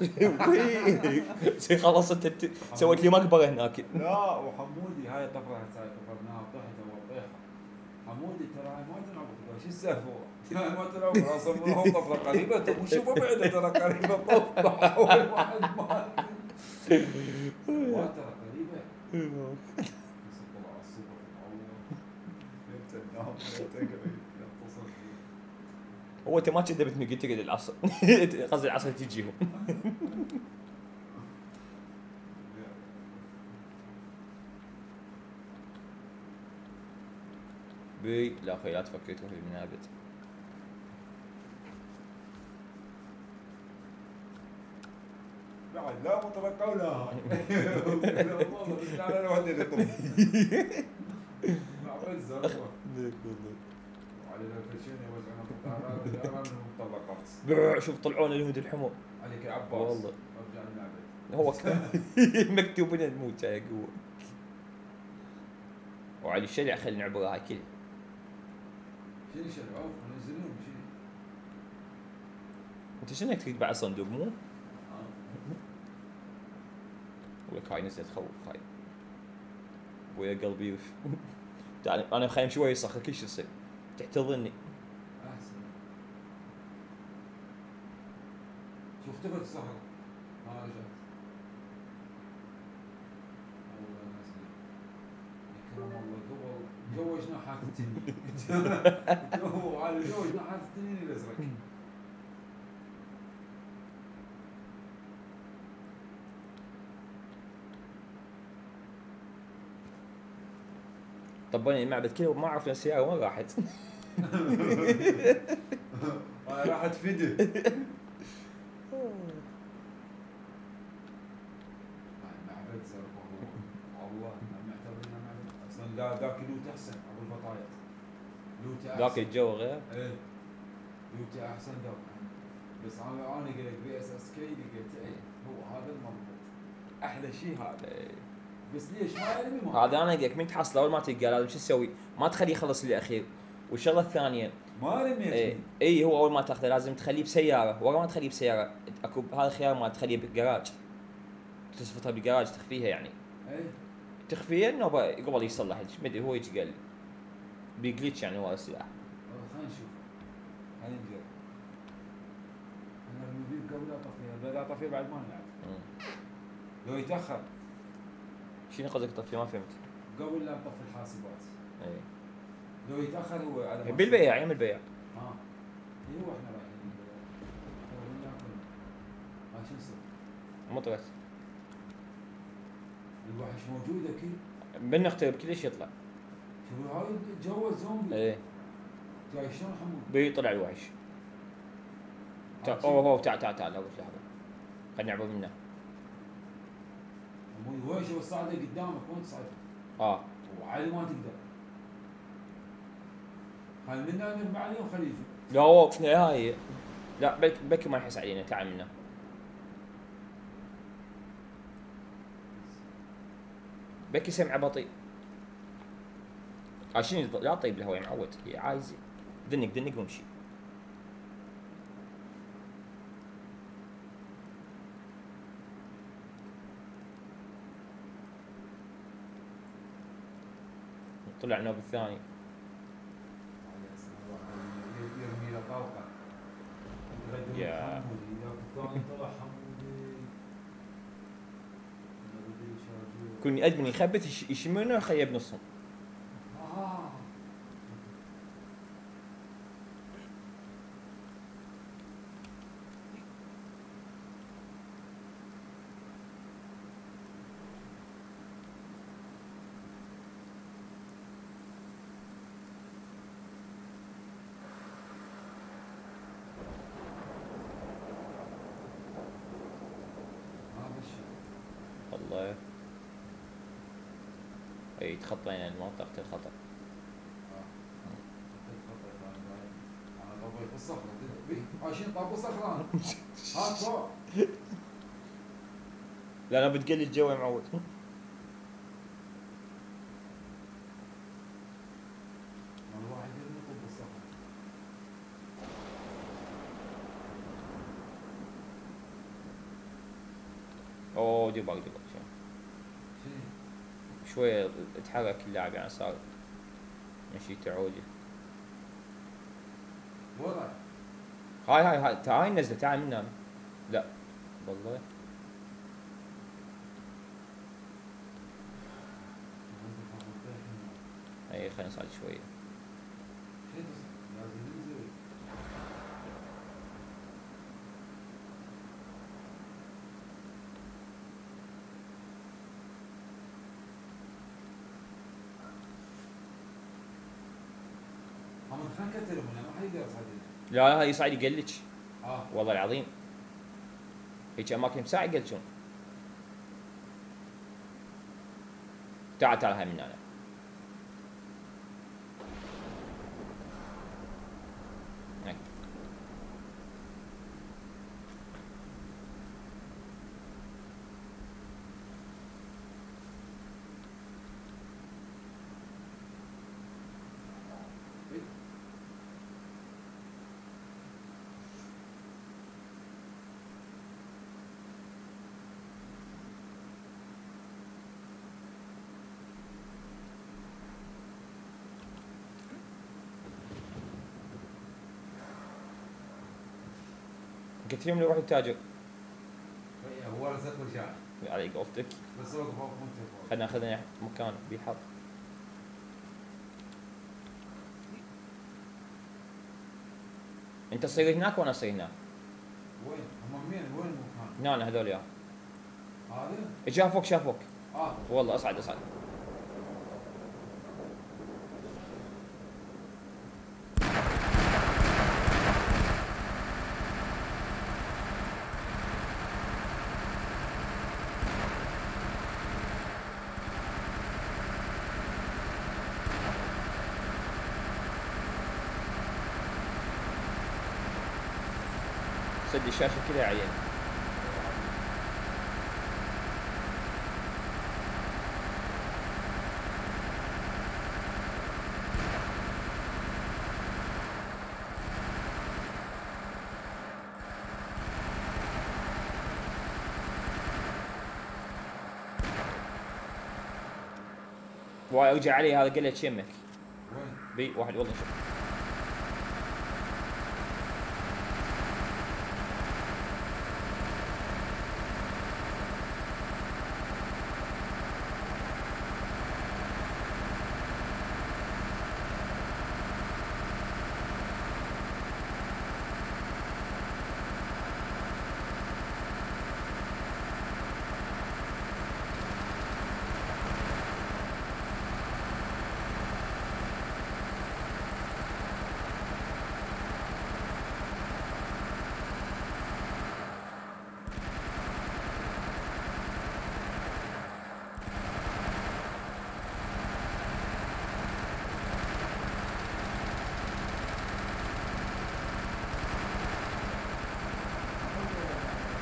خلصت سويت لي مقبره هناك. لا وحمودي هاي طفره هاي طفرناها وطحت وطيحه. حمودي ترى هاي ما تلعب شو السالفه؟ هاي ما تلعب اصلا هو طفره قريبه طب وشوفوا بعده ترى قريبه طفره اول واحد ما ما ترى قريبه. بس طلع الصبح الله يمتى النوم يتصل هو انت ما كذبتني قلت لي العصر قصدي العصر تجيهم. بي لا اخي لا تفكر تروح المنابت. بعد لا مطلقه ولا هاي. والله بس انا لوحدي اللي طب. معبد زرقاء. وعلى الفشين يوزعون مطارات دائما المطلقات. بع شوف طلعون اليهود الحمر. عليك يا عباس. والله. ارجع المعبد. هو مكتوب هنا الموت هاي قوه. وعلي الشريعه خلينا نعبرها هاي كلها. شنو شنو عوف ننزلون شنو؟ انت شنو تريد بعد صندوق مو؟ ولك هاي نزلت خوف هاي. ويا قلبي يف. تعال انا خايم شوي صخر كل شيء يصير. تحتضني. احسن. شو اختفت الصخرة؟ ما رجعت. والله نازل. يكرم الله قبل جوجنا حالة التنين. جو على جوجنا حالة التنين الازرق. طبوني المعبد كله وما اعرف السياره وين راحت. راحت فيديو. معبد زرقاء والله معتبرينه معبد اصلا لا ذاك لوت احسن ابو البطايق. لوت احسن. ذاك الجو غير. ايه لوت احسن ذاك. بس انا انا قلت بي اس اس كي قلت ايه هو هذا المضبوط. احلى شيء هذا. إيه. بس ليش ما يرمي ما هذا انا اقول لك من تحصل اول ما تلقى لازم شو تسوي؟ ما تخليه يخلص الاخير. والشغله الثانيه ما رميت اي اي هو اول ما تاخذه لازم تخليه بسياره، ورا ما تخليه بسياره اكو هذا الخيار ما تخليه بالجراج. تصفتها بالجراج تخفيها يعني. ايه تخفيها انه قبل يصلح ما ادري هو يجي قال بيجلتش يعني هو السلاح. خلينا نشوف خلينا نجرب. انا ارمي قبل لا اطفيها، لا اطفيها بعد ما نلعب. لو يتاخر شنو قصدك طفي ما فهمت؟ قبل لا نطفي الحاسبات. اي لو يتاخر هو على بالبيع يم البيع. اه اي هو احنا رايحين البيع. هو وين ناكل؟ ها شو يصير؟ مطرت. الوحش موجود اكيد. بنختبر كلش يطلع. شوف هاي جو الزومبي ايه جاي شلون حمود؟ بيطلع الوحش. تع- اوه اوه تعال تعال تعال اوقف لحظه. خلينا نعبر منه. حمود وين شوف الصعده قدامك وين تصعد؟ اه وعلي ما تقدر. خل منا نرمي عليهم خليه يجوا. لا هو هاي لا بك بكي ما يحس علينا تعال منه. بكي سمعه بطيء. عشان لا طيب الهواء معود هي عايز دنق دنق وامشي. طلع النوب الثاني. يرمي له طلقه. يا. حمودي اذا الثاني طلع حمودي. كوني ادمن يخبث يش- يشمونه ويخليه بنصهم. آه. هذا الشيء. والله اي تخطينا منطقة الخطر. انا طبيت بالصخره عايشين طاب بالصخره ها فوق. لا انا بتقلي الجو يا معود. الواحد يرمي طب بالصخره. اوه دي باق دي باق شوي. شنو؟ شوية اتحرك اللاعب يعني صار مشي تعودي. وين رايح؟ هاي هاي هاي تعال نزله تعال من هنا. لا والله اي خلينا نصعد شوية. شنو تصير؟ لازم ننزل. محمد خلينا نكتر هنا ما حد يقدر يصعد. لا لا هاي يصعد يقلج اه والله العظيم. هيك اماكن بساعة يقلجون. تعال تعال هاي من هنا. هاي. قلت لهم نروح التاجر. هو رزق وجاع علي قولتك. بس وقف فوق منتهى فوق. خلينا ناخذ مكان بيحط. انت تصير هناك وانا اصير هناك. وين؟ هم مين؟ وين المكان؟ هنا هذول يا. هذا؟ شافوك شافوك. اه والله اصعد اصعد. سد الشاشة كذا يا عيال. وارجع علي هذا قال لي يمك. وين؟ بي واحد والله شوف.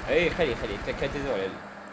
اي خلي خلي تكت هذول.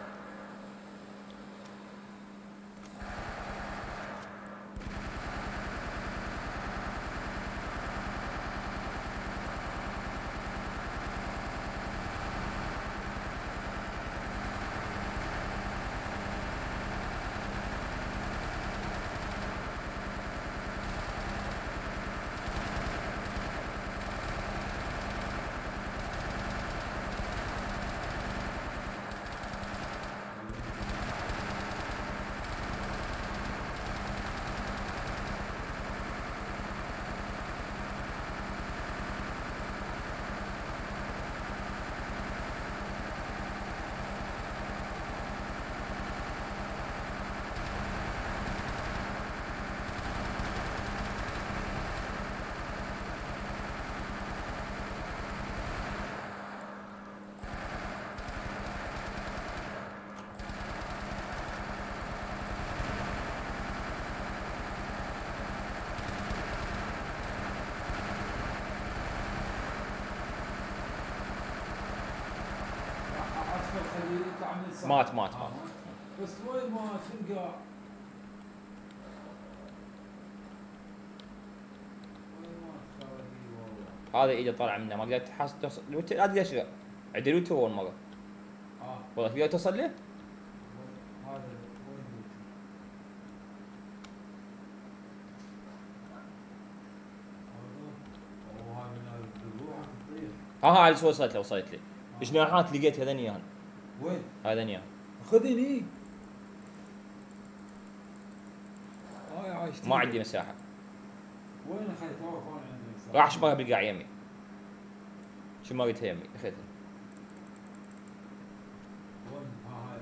عسكر خليه يطلع من الساحة. مات مات آه. مات. بس وين ما تلقى وين ما تخلي والله. هذا ايده طالع منه ما قدرت تحصل توصل. هذا ليش عدلوته اول مره. اه والله تقدر توصل له؟ هذا وين يمشي؟ هذا وهذا من الضلوع تطير. ها ها اللي وصلت له وصلت لي. جناحات لقيت هذني اياهن. وين؟ هذني اياهن. خذني. اه يا عايش. ما عندي مساحه. وين اخذت توقف انا عندي مساحة. راح شمرها بالقاع يمي. شمرتها يمي اخذتها. وين؟ ها هاي.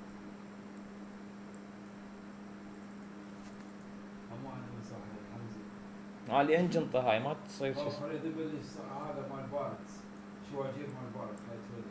ما عندي مساحة حمزة. ها اللي انجنطه هاي ما تصير شو. خلي دبل هذا مال بارتس. شواجير مال بارتس هاي تولي.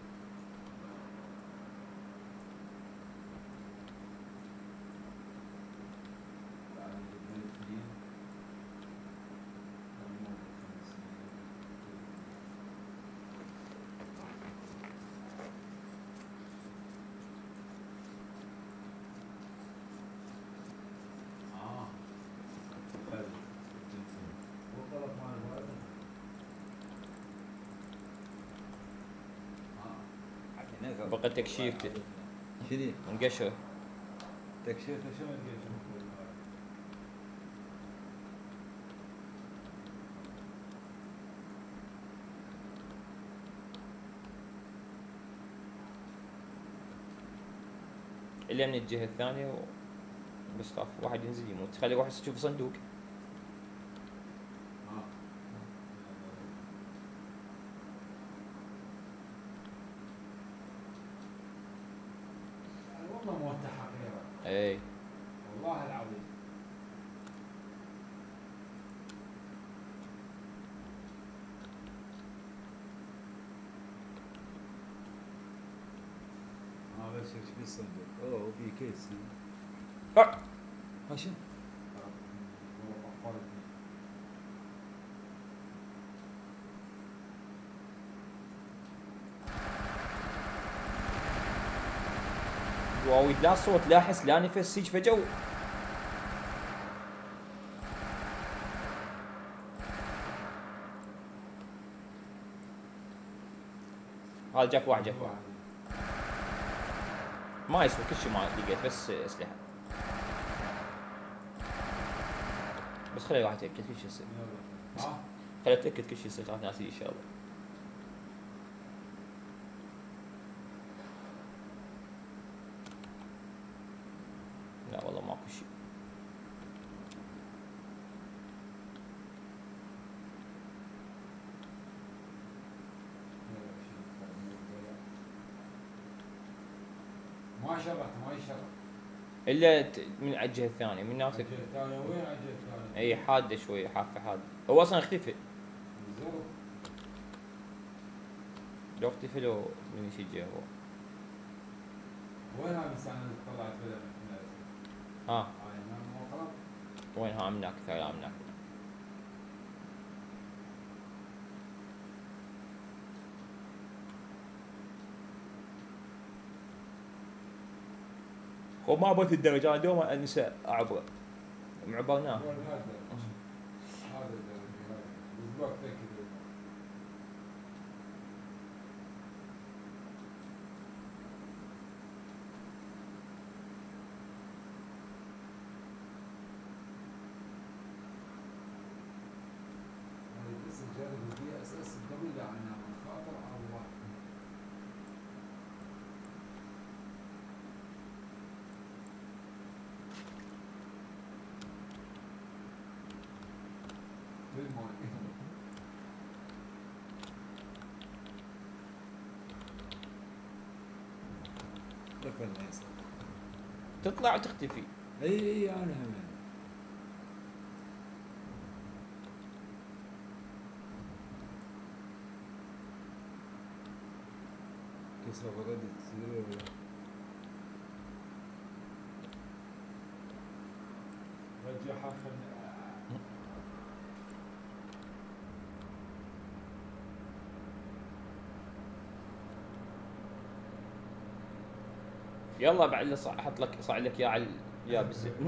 بقى تكشيفته شنو؟ انقشر. تكشيفه شو تكشيفه؟ الا من الجهه الثانيه و... بس خاف واحد ينزل يموت. خلي واحد يشوف صندوق. والله موتى حقيره. اي والله العظيم. هذا شو في الصندوق؟ اوه في كيس. أه. ماشي. والله طفرتني. واوي لا صوت لا حس لا نفس يجي فجأة. هذا جاك واحد جاك واحد. ما يسوى كل شيء ما لقيت بس اسلحه. بس خلي واحد يتاكد كل شيء يصير. ها؟ خلي اتاكد كل شيء يصير خلاص ناسي ان شاء الله. لا والله ماكو شيء. ما شرط ما يشرط. الا ت- من على الجهه الثانيه من ناس. الجهة الثانية وين الجهة الثانية؟ اي حاده شوي حافه حاده. هو اصلا اختفى. بالضبط. لو اختفى لو من ايش الجهه هو. وين هاي السنة اللي طلعت فيلم؟ ها هاي ما مو غلط. وين ها مناك ثاني مناك. وما ابغى الدرجه انا دوما انسى اعبره عبرناه. هذا هذا بالوقت كذا. هذه بس الجانب دي اساس الدم اللي عنا من خاطر الله. قفلنا يا صاحبي. تطلع وتختفي. اي اي انا هم كسرة ردت تصير ولا رجعها خلنا يلا بعد صع- احط لك صع لك اياه على اليابس. يصير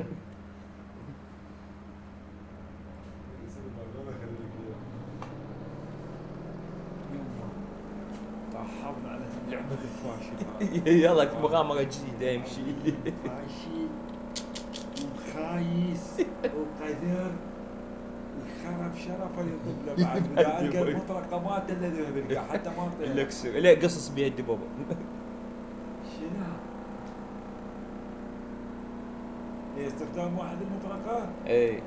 مرة خليك طحبنا على لعبة الفاشل. يلا مغامره جديده يمشي. فاشل وخايس وقذر وخرب شرفه يطب له بعد وذلك المطرقه مات الذي بلقى حتى ما طلع. الاكسر لا قصص بيد بابا. شنو؟ هي استخدام واحد المطرقه؟ اي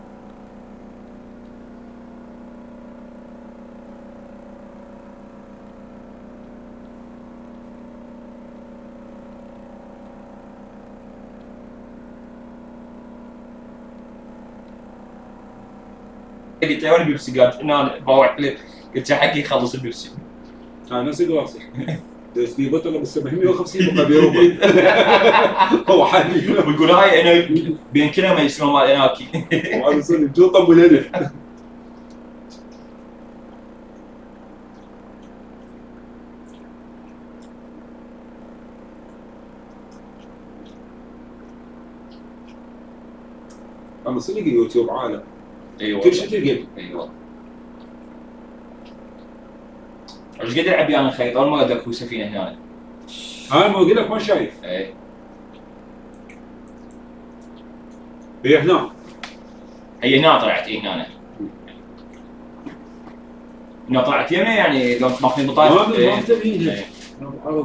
قلت له بيبسي قال انا بروح له قلت له حقي يخلص البيبسي. ها نفس الوصف دز في بطل بس سبعمية وخمسين بقى بيروبا هو حالي ويقول هاي انا بين كلمه اسمه مال اناكي. وهذا صار الجوطه والالف. اما صدق اليوتيوب عالم ايوه كل شيء تلقى. ايوه ايش قد العب انا خيط اول مره ادرك سفينه هنا. ها ما اقول لك ما شايف اي هي هنا هي هنا طلعت اي هنا هنا طلعت يمنا يعني لو ماخذين بطايق. ما ما تبين إيه. انا بعرف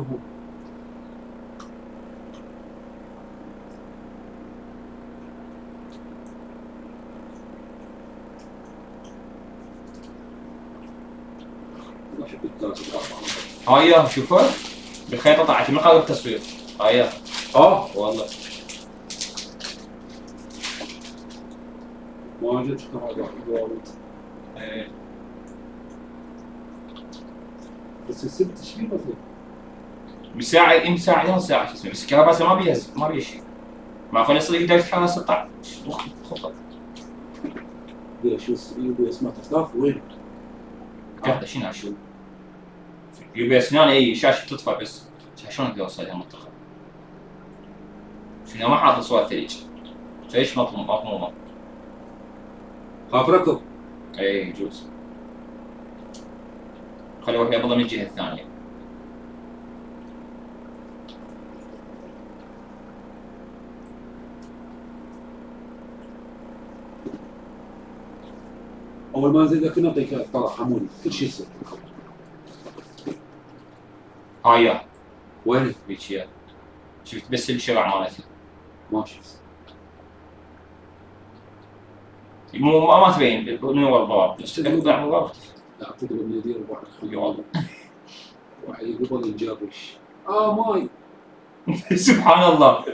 هاي شوفها بالخيطه طلعت من قبل التصوير. هاي اه والله ما جت هذا وايد إيه. بس السبت ايش فيه مثلا؟ بساعة يم ساعة يوم ساعة شو اسمه بس الكهرباء ما بيها ما بيها شيء. ما خلص يصير درجة حرارة ستة عشر خطط. ليش شو يبي اسمه تطاف وين؟ هذا شنو اشوف؟ يبي اسنان اي شاشة تطفى بس شلون اقدر اوصلها منطقة؟ شنو ما حاط صور ثلج. ليش مطموم مطمومة؟ خاف ركض اي يجوز. خلي اروح يقبضها من الجهة الثانية. اول ما نزل لك نعطيك طرح عمودي كل شيء يصير. هاي يا وين؟ هيك يا شفت بس الشرع مالتي. ما شفت مو ما, ما تبين من ورا الضوابط بس تطلع من ورا. لا اعتقد انه يدير واحد يا والله واحد يقبل الجابوش اه ماي سبحان الله.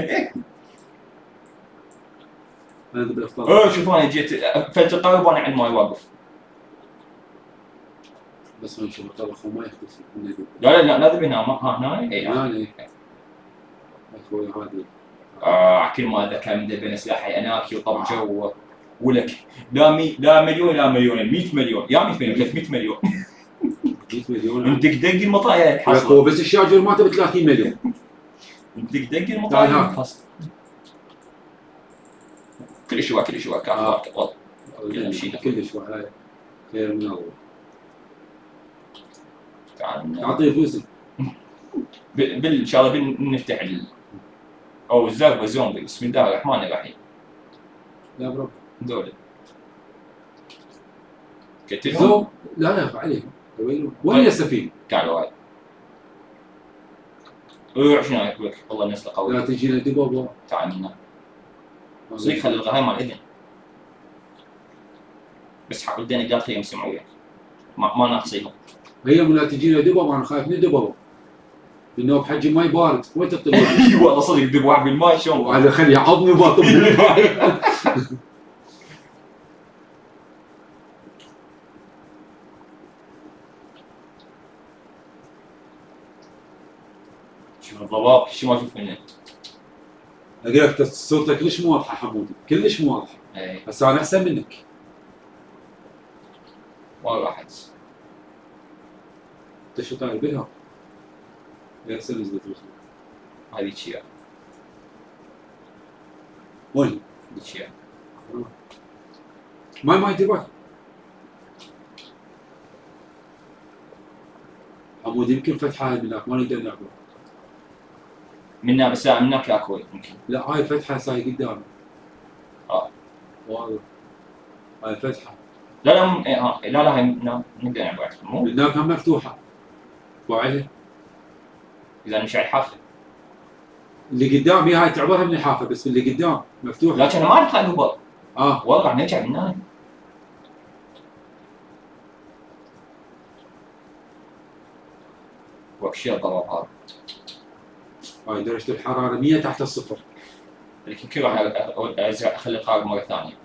هذا بالافطار اوه شوف انا جيت فجأة قرب وانا عند ما يوقف. بس ما نشوف الطبخ وما يختفي من يقول لا لا لا تبي هنا ما ها هنا اي ها. يعني اخوي هذه آه كل ما ذكر من بين سلاحي اناكي وطبجه و... ولك لا مي لا مليون لا مليون مئة مليون يا مئة مليون ثلاثمئة مليون. مئة مليون انت دق المطايا لك هو بس الشارجر مالته ب ثلاثين مليون دق دق تعال المطاير هناك. فصل. كل شوي كل شوي كان آه. والله كلنا مشينا. كلش هاي خير من الله. تعال اعطيه فلوسك. ب- بال ان شاء الله بنفتح ال او الزاغبه زومبي بسم الله الرحمن الرحيم. لا برب. دول قتلهم زوم لا لا عليهم. وين السفينه؟ تعالوا هاي روح شنو يقول لك والله الناس لا قوي. تجي لنا دبابه. تعال من هنا صدق خلي الغهاي مال اذن بس حق الدين قال خليهم يسمعوا وياك ما, ما ناقصيهم. هي من لا تجينا دبابه انا خايف من دبابه. انه بحجم ماي بارد وين تطلع؟ اي والله صدق دب واحد بالماء شلون وهذا خليه عظمي باطل بالماء. شوف الضباب شو ما اشوف منه. اقول لك صورتك كلش مو واضحه حمودي كلش مو واضحه. اي بس انا احسن منك. والله واحد انت شو طاير بها؟ يا سلام نزلت رسمك. هذه شيء وين؟ هذه شيء ما ما يدرك. حمود يمكن فتحه هاي من هناك ما نقدر نعبر. منا بس لا منك يا اخوي يمكن. لا هاي فتحه ساي قدامي. اه واضح. هاي فتحه. لا لا م- إيه، ها لا لا هاي منا- نقدر نعبر مو من هناك هم مفتوحه. وعليه اذا نمشي على الحافه. اللي قدامي هاي تعبرها من الحافه بس اللي قدام مفتوحه. لكن أنا ما نطلع قبل اه والله راح نرجع من هنا. وكشي الضباب هذا هاي درجه الحراره مية تحت الصفر. لكن كل راح ازرع اخلي القارب مره ثانيه.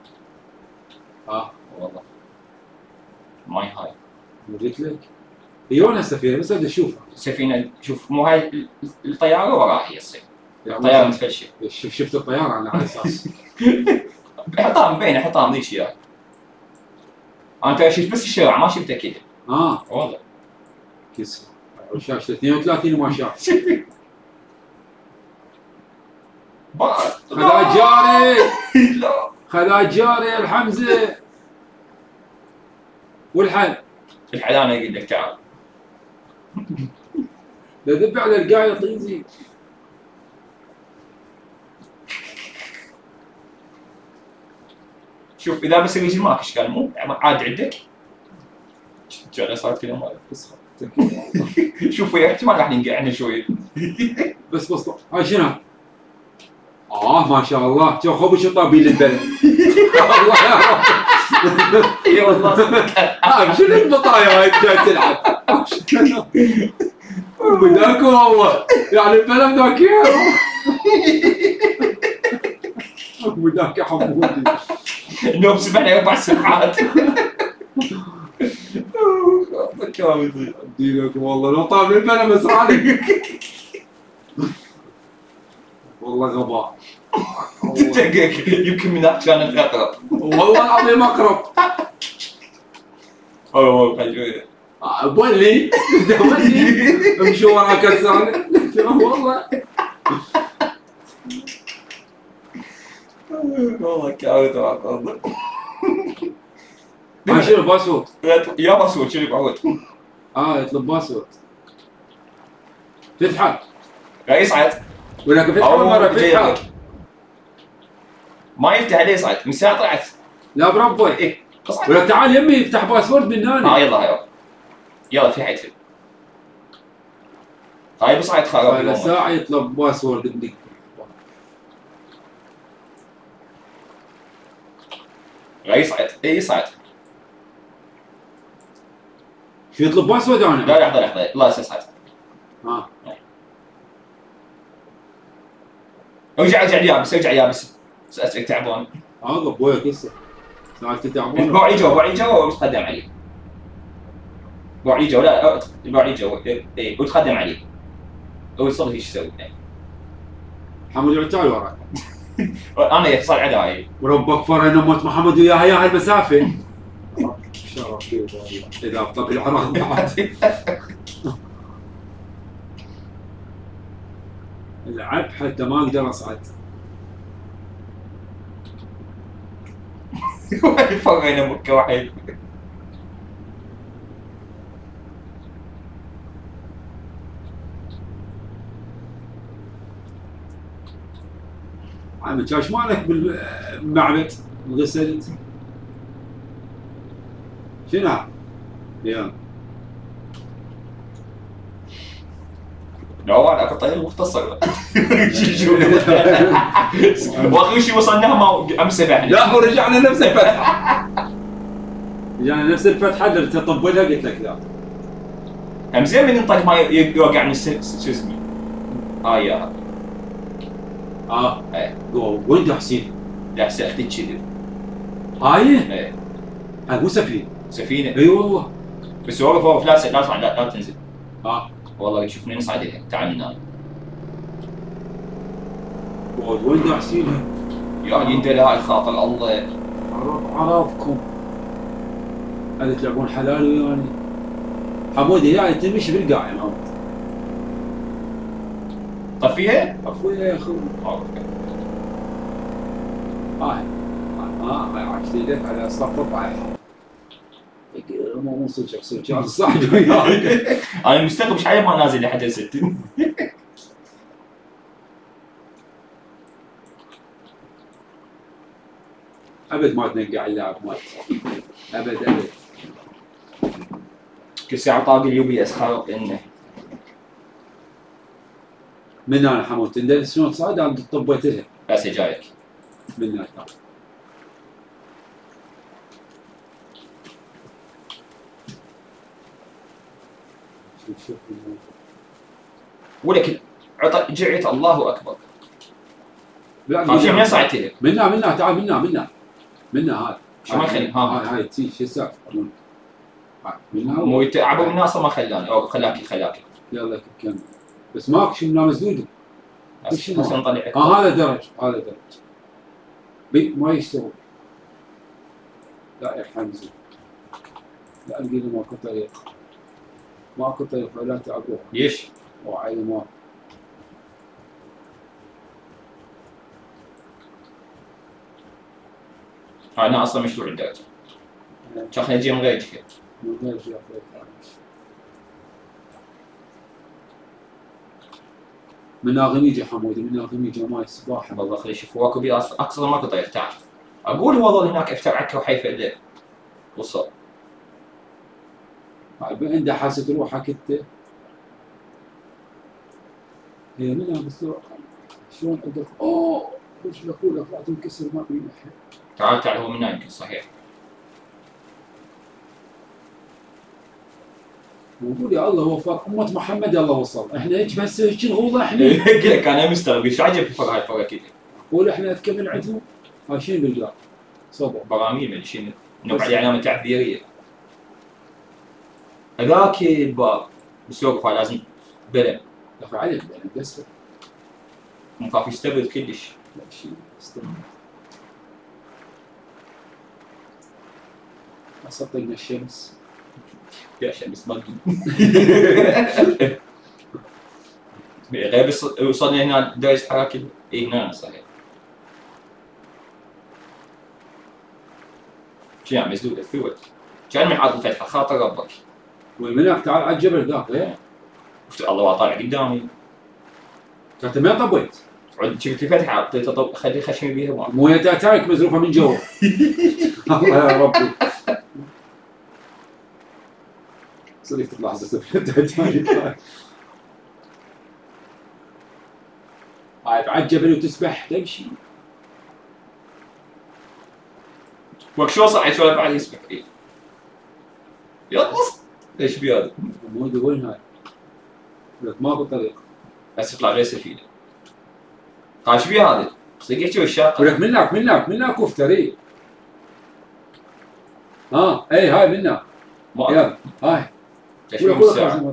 اه والله ماي هاي قلت لك هي وين السفينه بس بدي اشوفها. سفينه شوف مو هاي ال- الطياره وراها هي السفينه. الطياره متفشل. شوف شفت الطياره انا على اساس. حطها مبينه حطها مضيش اياها. انا ترى شفت بس الشارع ما شفته كذا اه والله. كيس شاشه اثنين وثلاثين وما شاف. بعد خذا جاري لا خذا جاري يا الحمزه. والحل الحلانه يقول لك تعال ذب على القايه طيزي. شوف اذا بس يجي معك ايش قال مو عاد عندك جاي صارت كذا ما بس شوف يا احتمال راح ننقع احنا شوي. بس بس هاي شنو؟ اه ما شاء الله شوف خبز الطابي للبلد. الله يا رب. اي والله صدق. آه، شنو البطايا هاي جاي تلعب؟ وذاك والله يعني البلد ذاك يا وذاك يا حمودي. النوم سبحنا اربع ساعات. دينك والله لو طاب البلد مسرالي. والله غباء. تدقق يمكن من ذاك كان الغطرة. والله العظيم اقرب. اوه حلوة. بولي بولي امشي وراك لسانك. والله والله كاوت والله. ما شنو باسورد؟ يا باسورد شنو بعود؟ اه يطلب باسورد. فتحه لا يصعد. ولكن فتحه أو مره جاي فتحه. يطلع. ما يفتح عليه يصعد من ساعة طلعت. لا بربي ايه اصعد. ولا تعال يمي يفتح باسورد من اه هنا. يلا هاي يلا في حيث هاي بصعد خرب على اليوم. ساعه يطلب باسورد بدك. لا يصعد اي يصعد. شو يطلب باسورد انا؟ لا لحظة لحظة لا يصعد. اه ارجع ارجع يابس ارجع يابس. اسالك تعبان. هذا ابويا هسه سالفته تعبان. البوع يجوا البوع يجوا وتقدم عليه. البوع يجوا لا البوع يجوا اي وتقدم عليه. هو صدق ايش يسوي؟ حمود العتال وراك. انا يحصل عداي. وربك فرن امة محمد وياها يا هالمسافه. شرف والله اذا بطق العراق بعد. عب حتى ما اقدر اصعد. الفرق بين مكة وحيل. عم ايش مالك بالمعبد؟ غسلت شنو؟ يلا لا انا كنت طريق مختصر. واخر شيء وصلنا ما امس سبحنا. لا ورجعنا نفس الفتحه. رجعنا نفس الفتحه اللي تطبلها قلت لك لا. هم زين من ينطق ما يوقع من شو اسمه. اه يا اه ايه وين ده حسين؟ لا حسين اختي كذب. هاي؟ ايه هاي مو سفينه. سفينه. اي والله. بس وقف وقف لا لا تطلع لا, لا تنزل. اه والله تشوفني نصعد لها تعال من هنا. وين ده حسين؟ يعني انت لا خاطر الله. عرب عربكم. هذا تلعبون حلال وياني. حمودي يعني تمشي بالقاع يا محمود. طفيها؟ طفيها يا اخوي. اه هاي اه هاي عشت لك على صف ربع. مو مو صدق صدق صح وياك. انا مستغرب ايش حالي ما نازل لحد هسه. ابد ما تنقع اللاعب مالك. ابد ابد. كل ساعه طاق اليو بي اس خارق انه. من انا حمود تندري شلون صعد انا طبيت لها. هسه جايك. من هنا شوف شوف ولك عط جعت الله اكبر. لا شيء من صعدت لك. منا منا تعال منا منا منا هاي. شو ما يخلي ها هاي هاي تي شو السالفه؟ منا مو يتعبوا الناس ما خلاني او خلاك خلاك. يلا كمل. بس ماك شو منها مسدوده. بس نطلع. اه هذا درج هذا درج. بي ما يشتغل. لا يا حمزه. لا القي لي ماكو طريق. ماكو طريق ولا تعبوها. ليش؟ وعيل ما انا اصلا مشروع الدرجه. كان خلينا نجي من غير شيء. من غير شيء من اغنيجي حمودي من اغنيجي ماي السباحه. والله خلي شوف واكو بي اقصر ماكو طريق تعال. اقول هو ظل هناك افتر عكا وحيفا الليل. وصل. عنده حاسه روحك انت. هي منها بس شلون اقدر اوه وش بقول لك لا تنكسر ما بينحى. تعال تعال هو من هنا يمكن صحيح. موجود يا الله وفق أمة محمد الله وصل، احنا هيك بس هيك الغوضة احنا. قلت لك انا مستغرب شو عجب الفرق هاي الفرق كذا. قول احنا نتكمل عندهم ماشيين بالجار. صبر. براميل مدري شنو نوع علامة تعبيرية. هذاك الباب بس يوقف لازم بلا. يا اخي علم بلا بس. مخاف يستبرد كلش. لا شيء استنى. صدقنا الشمس. يا شمس ما غير وصلنا هنا درجة حرارة اي هنا صحيح. شو يعني مسدود الثوت؟ كان من حاط الفتحة خاطر ربك. وين هناك تعال على الجبل ذاك ايه؟ الله طالع قدامي. انت ما طبيت؟ شفت الفتحة خلي خشمي بيها مويه تايتانيك مزروفة من جوا. الله يا ربي. صدق تطلع بس تايتانيك. هاي بعد جبل وتسبح تمشي. وقت شو صعد شو بعد يسبح ايه. يلا ايش بي هذا؟ مو وين هاي؟ لك ماكو طريق. بس يطلع غير سفينة. قال ايش بي هذا؟ صدق يحكي والشاطر. ولك منك منك منك كفتر اي. ها اي هاي منك. يلا هاي. ليش مو الساعة؟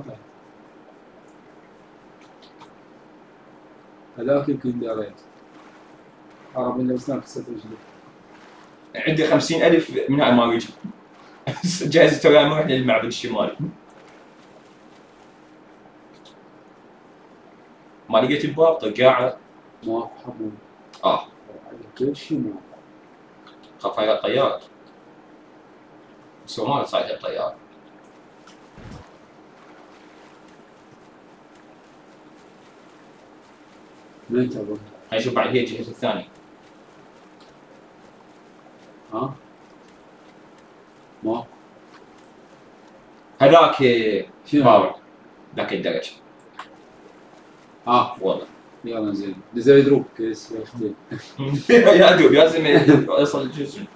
هذاك يمكن داريت. عرب من الاسنان كسرت رجلي. عندي خمسين ألف من هاي ما وجه. جاهز ترى نروح للمعبد الشمالي. ما لقيت الباب طقاعه. ما حمود اه كل شيء ما خاف هاي الطيار. بس هو ما صعد الطيار. ما تبغى هاي شوف بعد هي الجهه الثانيه. ها ما هذاك شنو باور ذاك الدرج. اه والله يلا زين نزل يدروب كيس يا اختي يا دوب لازم يوصل الجسم.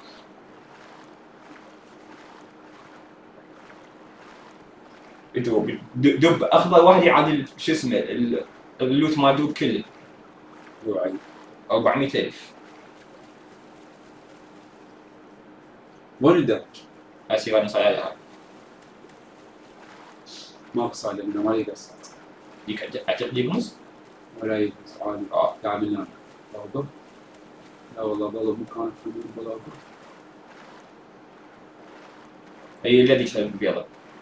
يدوب دب اخضر واحد يعادل شو اسمه ال- اللوت ما دوب كله وعي أربعمئة ألف. وين الدرج؟ هاي سيارة صاير عليها. ماكو صعد منه ما يقص ديك عجب يقمص؟ ولا يقص عادي اه تعال من هنا ضرب لا والله والله مكان حدود ولا أبو. هي الذي شرب بيضة.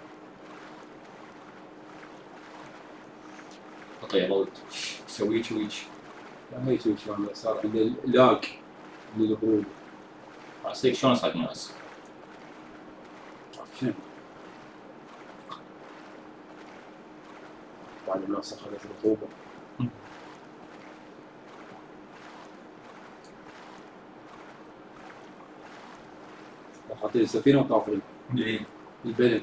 طيب ولد سوي ويش. لا هي شوي شلون صار عنده لاج من الهروب اصير شلون صار ناس؟ شنو؟ بعد ما سخرت الرطوبة حاطين السفينة وطافرين ليه؟ البلد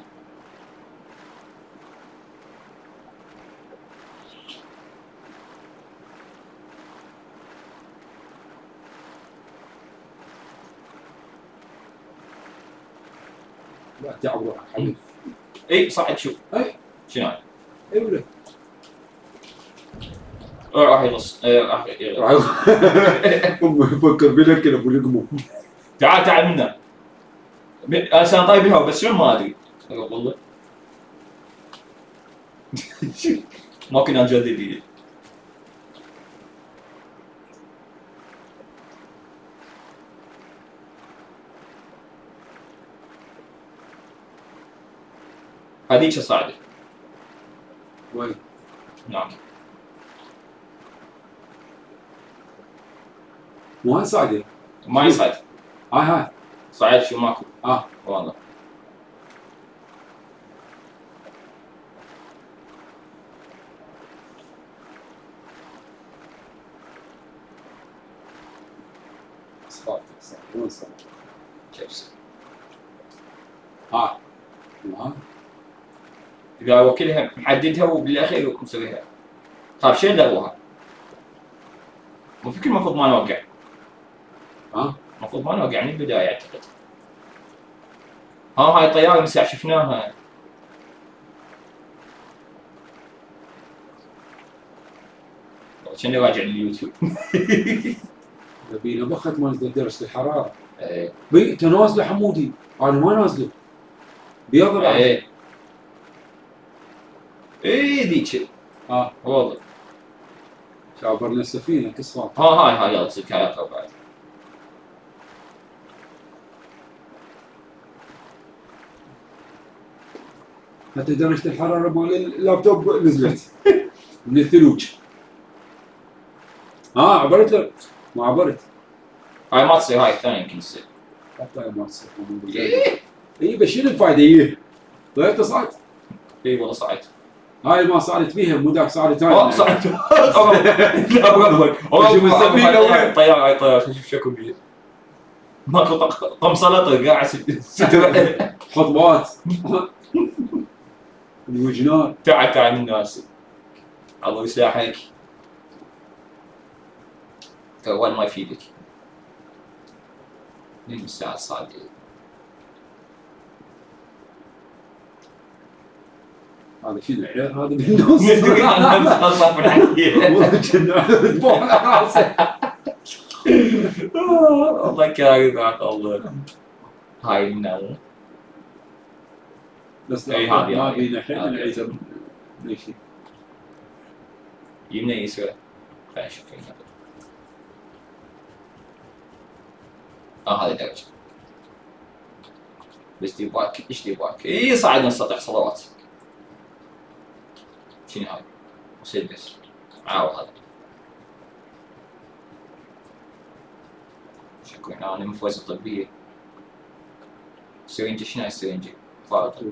لا تعبوا حبيبي اي صعد شوف. اي شنو هاي؟ اي ولا آه، راح ينص آه، راح فكر بلك ابو لقمه تعال تعال منا. انا كان طيب الهواء بس شنو ما ادري. والله ما كنا نجدد. هذيك صاعده. وين؟ نعم وين صعدة؟ ما يصعد. هاي هاي صعد شو ماكو. اه والله صعد صعد وين صعد؟ كبسه. ها ها اذا وكلها محددها وبالاخير مسويها. طيب شنو دروها؟ مو فكر المفروض ما نوقع. ها المفروض ما نوقع من البدايه اعتقد. ها هاي الطياره من ساعه شفناها. شنو راجع لليوتيوب. نبينا بخت ما نزل درجة الحرارة ايه بي تنازله حمودي انا ما نازله بيض بعد ايه ايه ذيك اه والله. شابرنا السفينة كسرات ها هاي هاي يلا تصير كاياك بعد. حتى درجة الحرارة مال اللابتوب نزلت من الثلوج اه عبرت له ما عبرت هاي ما تصير هاي الثانيه يمكن تصير. حتى ما تصير اي بس شنو الفائدة ايه؟ ضيعت صعد اي والله صعدت. هاي ما صارت فيها مو ذاك صارت اه هاي صعدت. لا اقربك. شوف السفينة وين؟ طيار هاي طيار شوف شكو بيه. ماكو طم سلطه قاعد ست- خطوات الوجنان تعال تعال من الناس. الله يسامحك. ترى وين ما يفيدك. من الساعة الصادقة. هذا شنو العيال هذا بالنص خلصنا في الحكي. والله كنا ذبح على راسه الله كارثة الله. هاي النار. بس إي لا هذه ما هذه. بينا حين هذه. نعيد اي شيء يمنا يسوى. خلينا نشوف هنا. اه هذه درجة. بس ديباك ايش ديباك؟ اي صعدنا السطح صلوات. شنو هاي؟ مسدس. عاو هذا شكرا. انا مفوزة طبية. سرنجة شنو السرنجة؟ فاضي.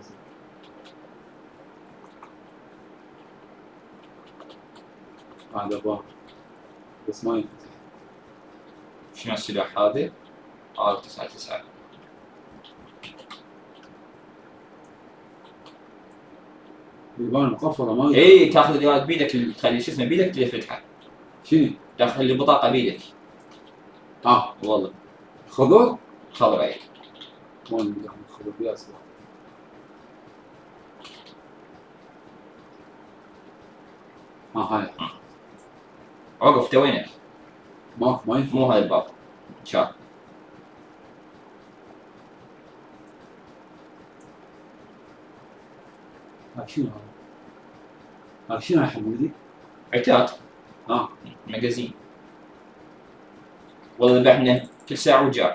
هذا باب بس ما ينفتح. شنو السلاح هذا؟ ار تسعة تسعة. بيبان مقفلة ما اي تاخذ اليد بيدك، تخلي شو اسمه بيدك تفتحها. شنو؟ تاخذ البطاقة بيدك. اه والله خضر؟ خضر اي. ما ندري خضر بياسر. اه هاي عقف تو وينك؟ ما ما ينفع. مو هذا الباب. شاف. هاي شنو هذا؟ هاي شنو يا حمودي؟ عتاد. اه مجازين. والله ذبحنا كل ساعة وجاء.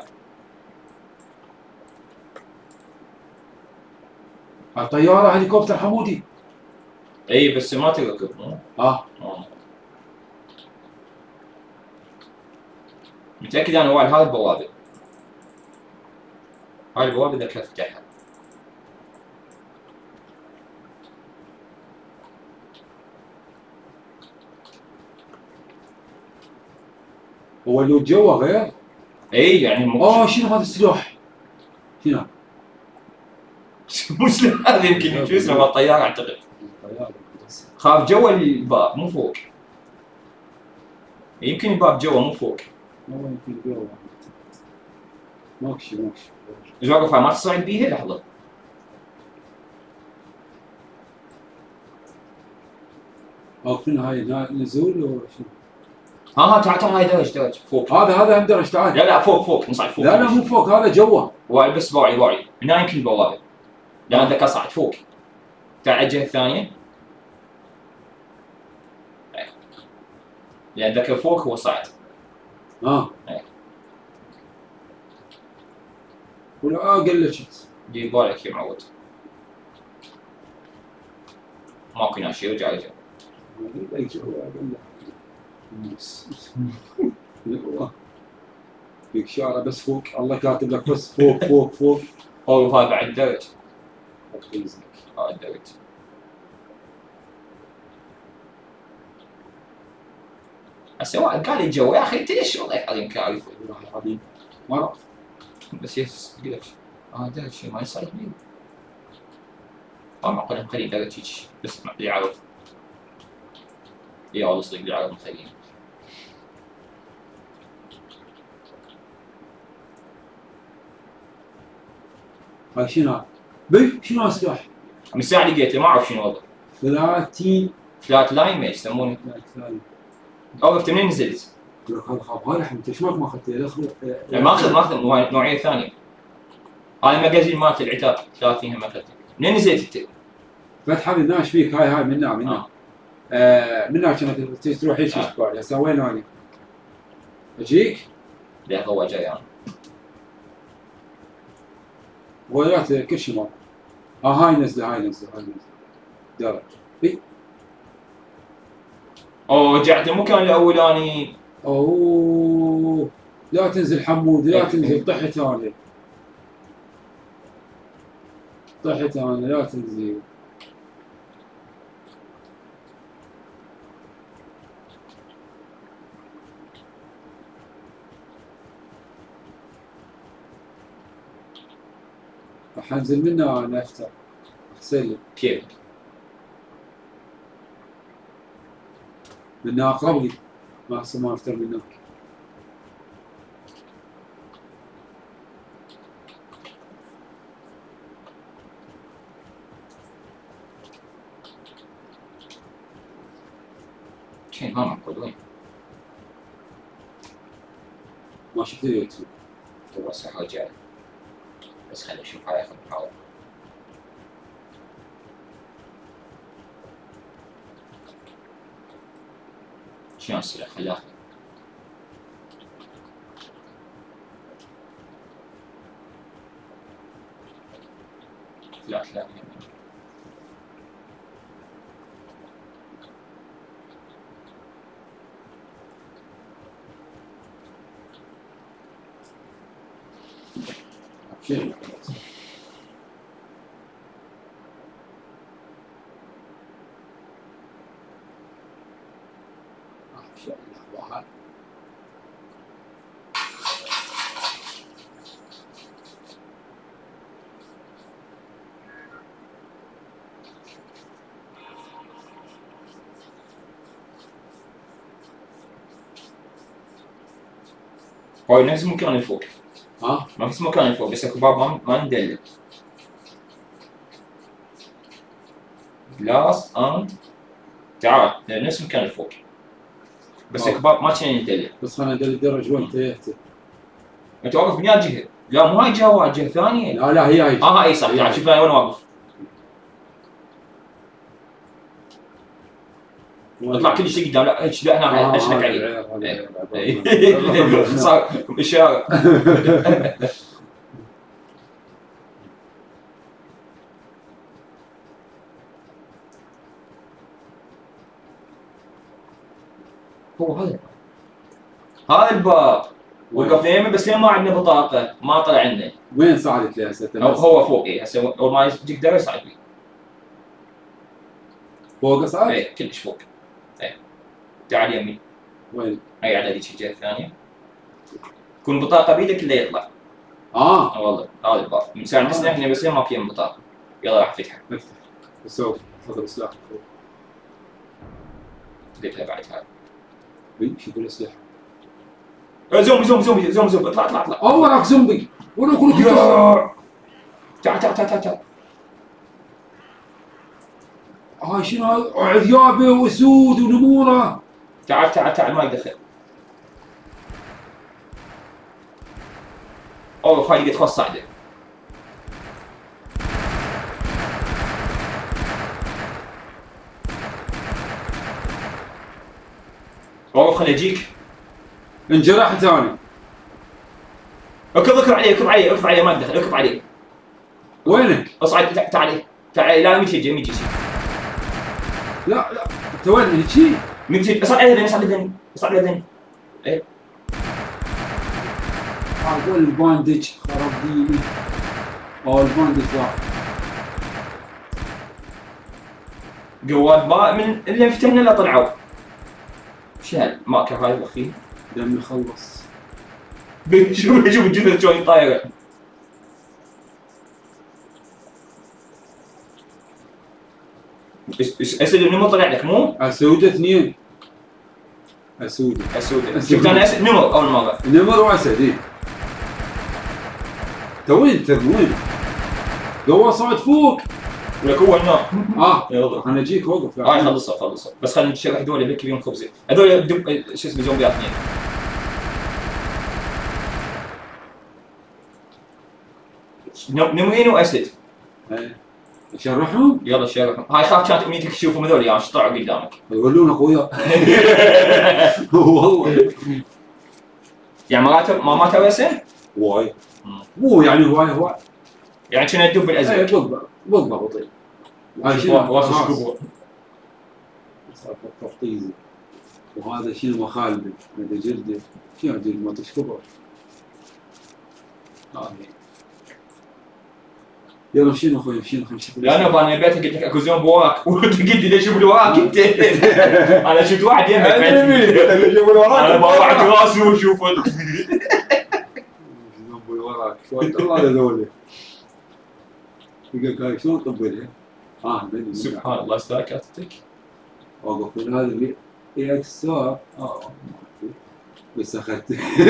هاي طيارة هليكوبتر حمودي. اي بس ما تركب مو؟ اه آه. متأكد انا وائل هاي البوابة. هاي البوابة ذاك افتحها. هو اللي جوا غير؟ اي يعني مو اه شنو هذا السلاح؟ شنو؟ مو سلاح هذا يمكن شو اسمه الطيارة اعتقد. طيارة. خاف جوا الباب مو فوق. يمكن الباب جوا مو فوق. والله يمكن جوا. ماكشي ماكشي. ايش وقفها ما تصعد بيها لحظة. واقفين هاي نزول ولا شنو؟ ها ها تعال تعال هاي درج درج فوق. هذا هذا هم درج تعال. لا لا فوق فوق نصعد فوق. لا لا مو فوق هذا جوا. واعي بس واعي واعي هنا يمكن البوابة. لا عندك اصعد فوق. تعال على الجهة الثانية. لأن ذاك فوق هو صعد. اه ايه. ولا اه قلشت. دير بالك يا معود. ماكو هنا شيء رجع رجع. اي جوا قلة. فيك شارة بس فوق الله كاتب لك بس فوق فوق فوق. هو هذا بعد درج. هذا الدرج. هسه واحد قال لي جوا يا اخي انت ليش والله العظيم كارثه. والله العظيم ما اعرف. بس يس قلت اه درج شيء ما يصير لي. ما معقول مخلي درج هيك بس لي عرض. اي والله صدق لي عرض مخليني. هاي شنو؟ بي شنو هالسلاح؟ من ساعه لقيته ما اعرف شنو وضعه. ثلاثين فلات لاين ما يسمونه. اوقفت منين نزلت؟ هذا خاب هذا انت ايش ما اخذته؟ يعني ما اخذ ما اخذ نوعيه ثانيه. هاي المجازين مالت العتاب ثلاثين ما اخذته. منين نزلت انت؟ فتح هذه الناش فيك هاي هاي منها منها. آه. آه منها كانت تروح هيك اشكال هسه وين انا؟ اجيك؟ لا هو جاي انا. ويات كل شيء مال. اه هاي نزله هاي نزله هاي نزله. درج. اي. اوه رجعت المكان الاولاني. اوه لا تنزل حمود لا تنزل طحت انا. طحت انا لا تنزل. راح انزل منها انا افتح. احسن لي. كيف؟ منها اقرب لي. ما احسن ما افتر منك. شيء ما معقول وين؟ ما شفت اليوتيوب. تو هسه رجع. بس خليني اشوف هاي اخر محاولة. شنو السلاح خليه اخذ. لا لا شيء هاي نفس المكان اللي فوق. ها؟ ما في مكان اللي فوق بس اكو باب ما ما ندلل. جلاس اند تعال نفس المكان اللي فوق. بس اكو باب ما كان يندلل. بس خلنا ندري الدرج وين تيهت. انت واقف من جهه. لا مو هاي جهه واحد جهه ثانيه. لا لا هي هاي. اه هاي صح تعال شوف انا وين واقف. اطلع كل شيء قدام لا ايش لا هنا اشنك عليه. صار اشاره. هو هذا هذا الباب وقفنا يمه بس لين ما عندنا بطاقه ما طلع عندنا. وين صعدت لي هسه؟ هو هو فوق اي هسه اول ما يقدر يصعد لي. فوق صعد؟ اي كلش فوق. اي تعال يمي. وين؟ اي على ذيك الجهه الثانيه. تكون بطاقه بيدك اللي يطلع. اه اه والله هذا الباب من ساعه نسنا احنا بس ما فيهم بطاقه. يلا راح فتحه. افتح. سوف تفضل السلاح. قلت له بعد هذا. اي شوف الاسلحه. زومبي زومبي زومبي زومبي زومبي اطلع اطلع اطلع. الله راك زومبي. ولا كلك تعال تعال تعال تعال. هاي شنو هاي؟ عذيابه واسود ونموره. تعال تعال تعال ما يدخل. اوه هاي قد خلص صعده. اوقف خليني اجيك. انجرحت انا. اركض اركض عليه اركض عليه اركض عليه ما تدخل اركض عليه. وينك؟ اصعد تع- تعال تعال لا مين تجي مين تجي. لا لا انت وين هيجي؟ مين تجي اصعد عليه ذني اصعد عليه ذني اصعد عليه ذني. ايه هذا الباندج خرب ديني. اه الباندج راح. قوات ما من اللي فتحنا لا طلعوا. وش هالماكه هاي اخي؟ دمي خلص. شوف شوف الجثث شلون طايره. اسد النمر طلع لك مو؟ اسود اثنين. اسود. اسود شفت انا اسد نمر اول مره. نمر واسد اي. انت وين انت وين؟ قوة صعد فوق. ولك هو النار. اه يلا انا اجيك وقف. هاي خلصوا خلصوا بس خلينا نشرح هذول بكي بيهم خبزه هذول دب شو اسمه زومبيات اثنين. نمرين واسد. ايه شرحهم؟ يلا شرحهم هاي خاف كانت امنيتك تشوفهم هذول يعني طلعوا قدامك. يقولون اخويا. والله يعني ما ماتوا ما ماتوا اسد؟ واي. مو يعني هواي هواي. يعني كنا الدب ايه الازرق. بقبه بقبه بطيء. هاي شنو؟ واصل شقوق. صار تفطيزي. وهذا شنو مخالبه مدري جلده. شنو جلد ما تشكبه. آه. يلا شنو اخوي شنو خلينا نشوف. لا انا انا بيتك قلت لك اكو زومبي وراك وانت قلت لي ليش اللي وراك انت. انا شفت واحد يمك انا بطلعت راسي واشوفه. زومبي وراك شلون طلع هذول. يقول هاي شلون طبلها؟ اه سبحان الله استاكتك. اوقف هذا اللي اكسار اه بس اخذت.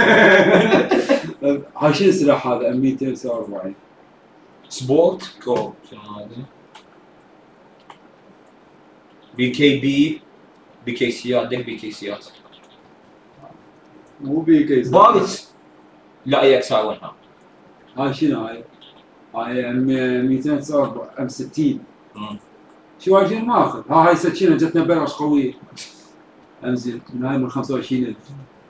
هاي شنو السلاح هذا ام مئتين وسبعة وأربعين. سبورت كو شنو هذا؟ بي كي بي بي كي سيات دق بي كي سيات. مو بي كيس. باقت لا اي اكسار وينها؟ هاي شنو هاي؟ هاي ام مئتين وسبعة وأربعين ام ستين. امم شو هاي شنو ما اخذ؟ ها هاي سكينه جتنا ببلاش قويه. انزين من هاي من خمسة وعشرين ألف.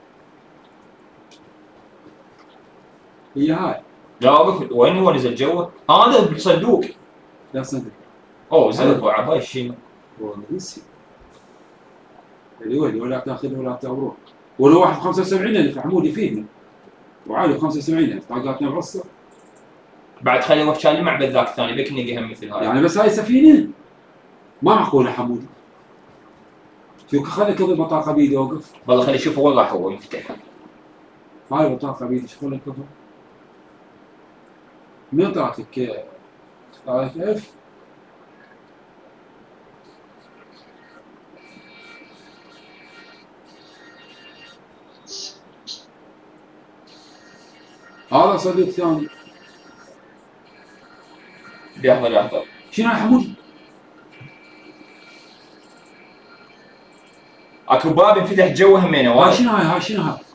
هي هاي. لا وقف وين هو نزل جوه؟ هذا بالصندوق. لا صدق. اوه زين بعد هاي الشيء. والله نسي. اللي وين ولا تاخذ ولا تروح. ولا واحد خمسة وسبعين ألف حمود يفيدنا. وعالي خمسة وسبعين ألف طاقاتنا بعصر. بعد خلي وقت كان المعبد ذاك الثاني بيك نلقى هم مثل هاي. يعني بس هاي سفينه ما معقوله حمودي. شوف خلي كذا بطاقه بيدي اوقف. والله خلي اشوفه والله هو ينفتح. هاي بطاقه بيدي شغل الكفر. مين طلعت لك؟ طلعت اف. هذا صديق ثاني. لحظه لحظه. شنو يا حمود؟ اكو باب انفتح جوا همينه هاي وايد. شنو هاي؟ هاي شنو هاي؟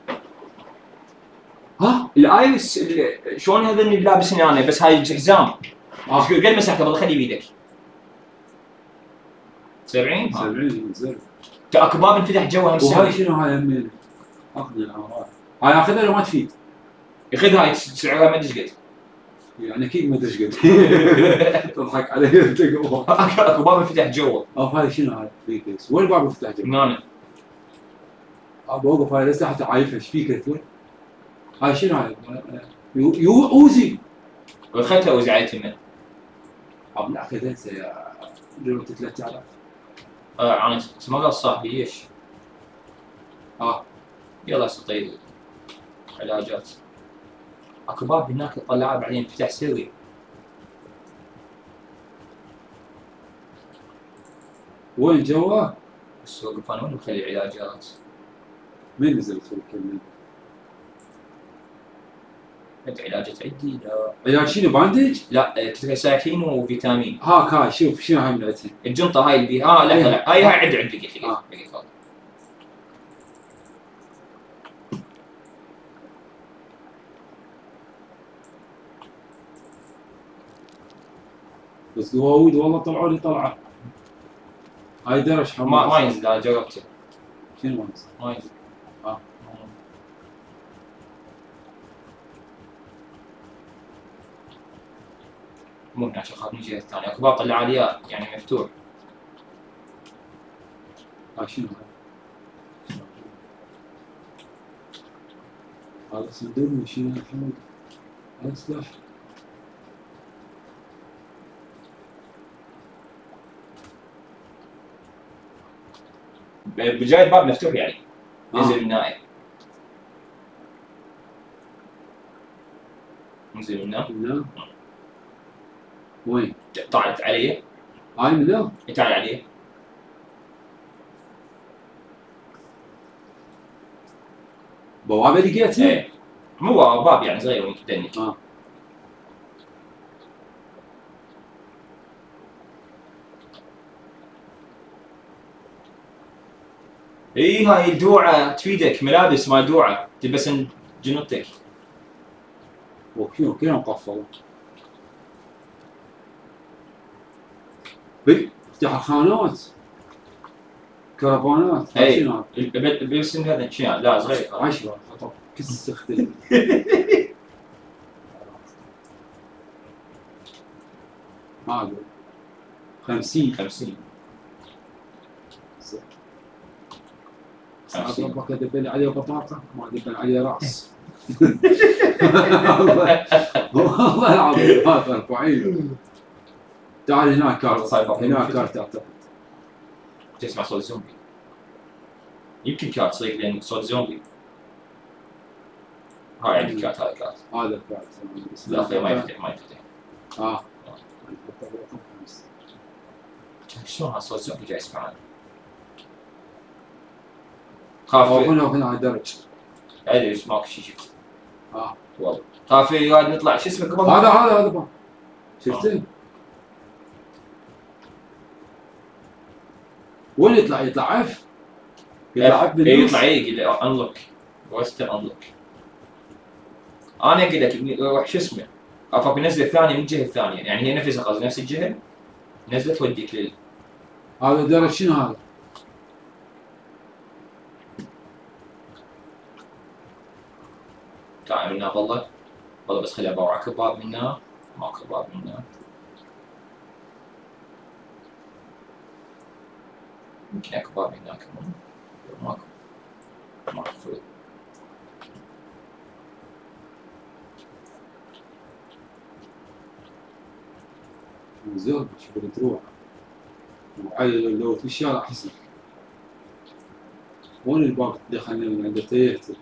ها؟ الايس اللي- شلون هذا اللي لابسني انا بس هاي حزام. اه قد مسحته والله خلي بيدك. سبعين؟ ها. سبعين زين. اكو باب انفتح جوا هم وهاي السنة. شنو هاي همين؟ اخذها هاي اخذها لو ما تفيد. ياخذ هاي سعرها ما ادري ايش قد. يعني اكيد ما ادري ايش قد. تضحك علي انت قبل. اكو باب انفتح جوا. اه هاي شنو هاي؟ فيكس وين الباب يفتح جنب؟ هنا. بوقف هاي لسه حتى عايفها ايش فيك انت؟ هاي شنو هاي؟ يو يو اوزي. واخذتها وزعيت منه. عم اخذ هسه يا ليرة ثلاثة آلاف. اه انا اسمه قال صاحبي ايش؟ اه يلا استطيع علاجات. اكو باب هناك طلعه بعدين فتح سري. وين جوا؟ بس وقف انا وين مخلي علاجات؟ مين نزل فوق كمل؟ انت علاجات عندي؟ لا عيال شنو باندج؟ لا ساكين وفيتامين. هاك هاي شوف شنو هاي ملعتها؟ الجنطه هاي اللي بيها اه لا إيه. لا هاي هاي عندي عندي قلت لك آه. بقيت هذا. بس دواوود والله طلعوا لي طلعه. هاي درج حمود. ما ما ينزل انا جربته. شنو ما ينزل؟ ما ينزل. آه. مو هنا عشان خاطر من الجهه الثانيه اكو باب طلع عليها يعني مفتوح. هاي شنو هاي؟ هذا صندوق من شنو يا حمود؟ هذا سلاح. بجاي الباب مفتوح يعني. آه. نزل من هاي. نزل من هنا. هنا وين؟ طلعت علي. هاي من هنا؟ تعال علي. بوابه لقيتها؟ ايه مو باب يعني صغير ويدني. اه اي هاي الدوعه تفيدك ملابس مال دوعه تلبسن جنوتك. وكيلو كيلو مقفل. بي افتح الخانات. كرفانات. هاي اي شنو هذا؟ بس هذا شنو لا صغير. عشرة خطر كس اختلف. ما ادري خمسين خمسين. ساعات خمسين. ربك ادبل عليه بطاطا ما ادبل عليه راس. والله العظيم هذا اربعين. تعال هناك كارت هناك كارت اعتقد. تسمع صوت زومبي. يمكن كارت صدق لان صوت زومبي. هاي عندي كارت هاي كارت. هذا الكارت لا أخي ما يفتح ما يفتح. اه شلون هذا صوت زومبي جاي يسمعنا؟ خاف خاف هنا وهنا درج. ادري ايش ماكو شيء شفت. اه والله خاف يقعد نطلع شو اسمه قبل هذا هذا هذا بقى. شفته؟ وين يطلع؟ يطلع عف؟ يطلع عف اي بالنص؟ يطلع اي يقول انلوك وستر انلوك. انا اقول لك روح شو اسمه افا بنزل الثاني من الجهه الثانيه يعني هي نفسها قصدي نفس الجهه نزلت توديك لل هذا درج شنو هذا؟ تعال من هنا والله والله بس خليها بوعك باب من هنا ماكو باب من هنا يمكن اكو باب هناك ماكو ماكو فرق. زين شوف اللي تروح وعلى لو في الشارع احسن. وين الباب دخلنا من عنده تيرتي؟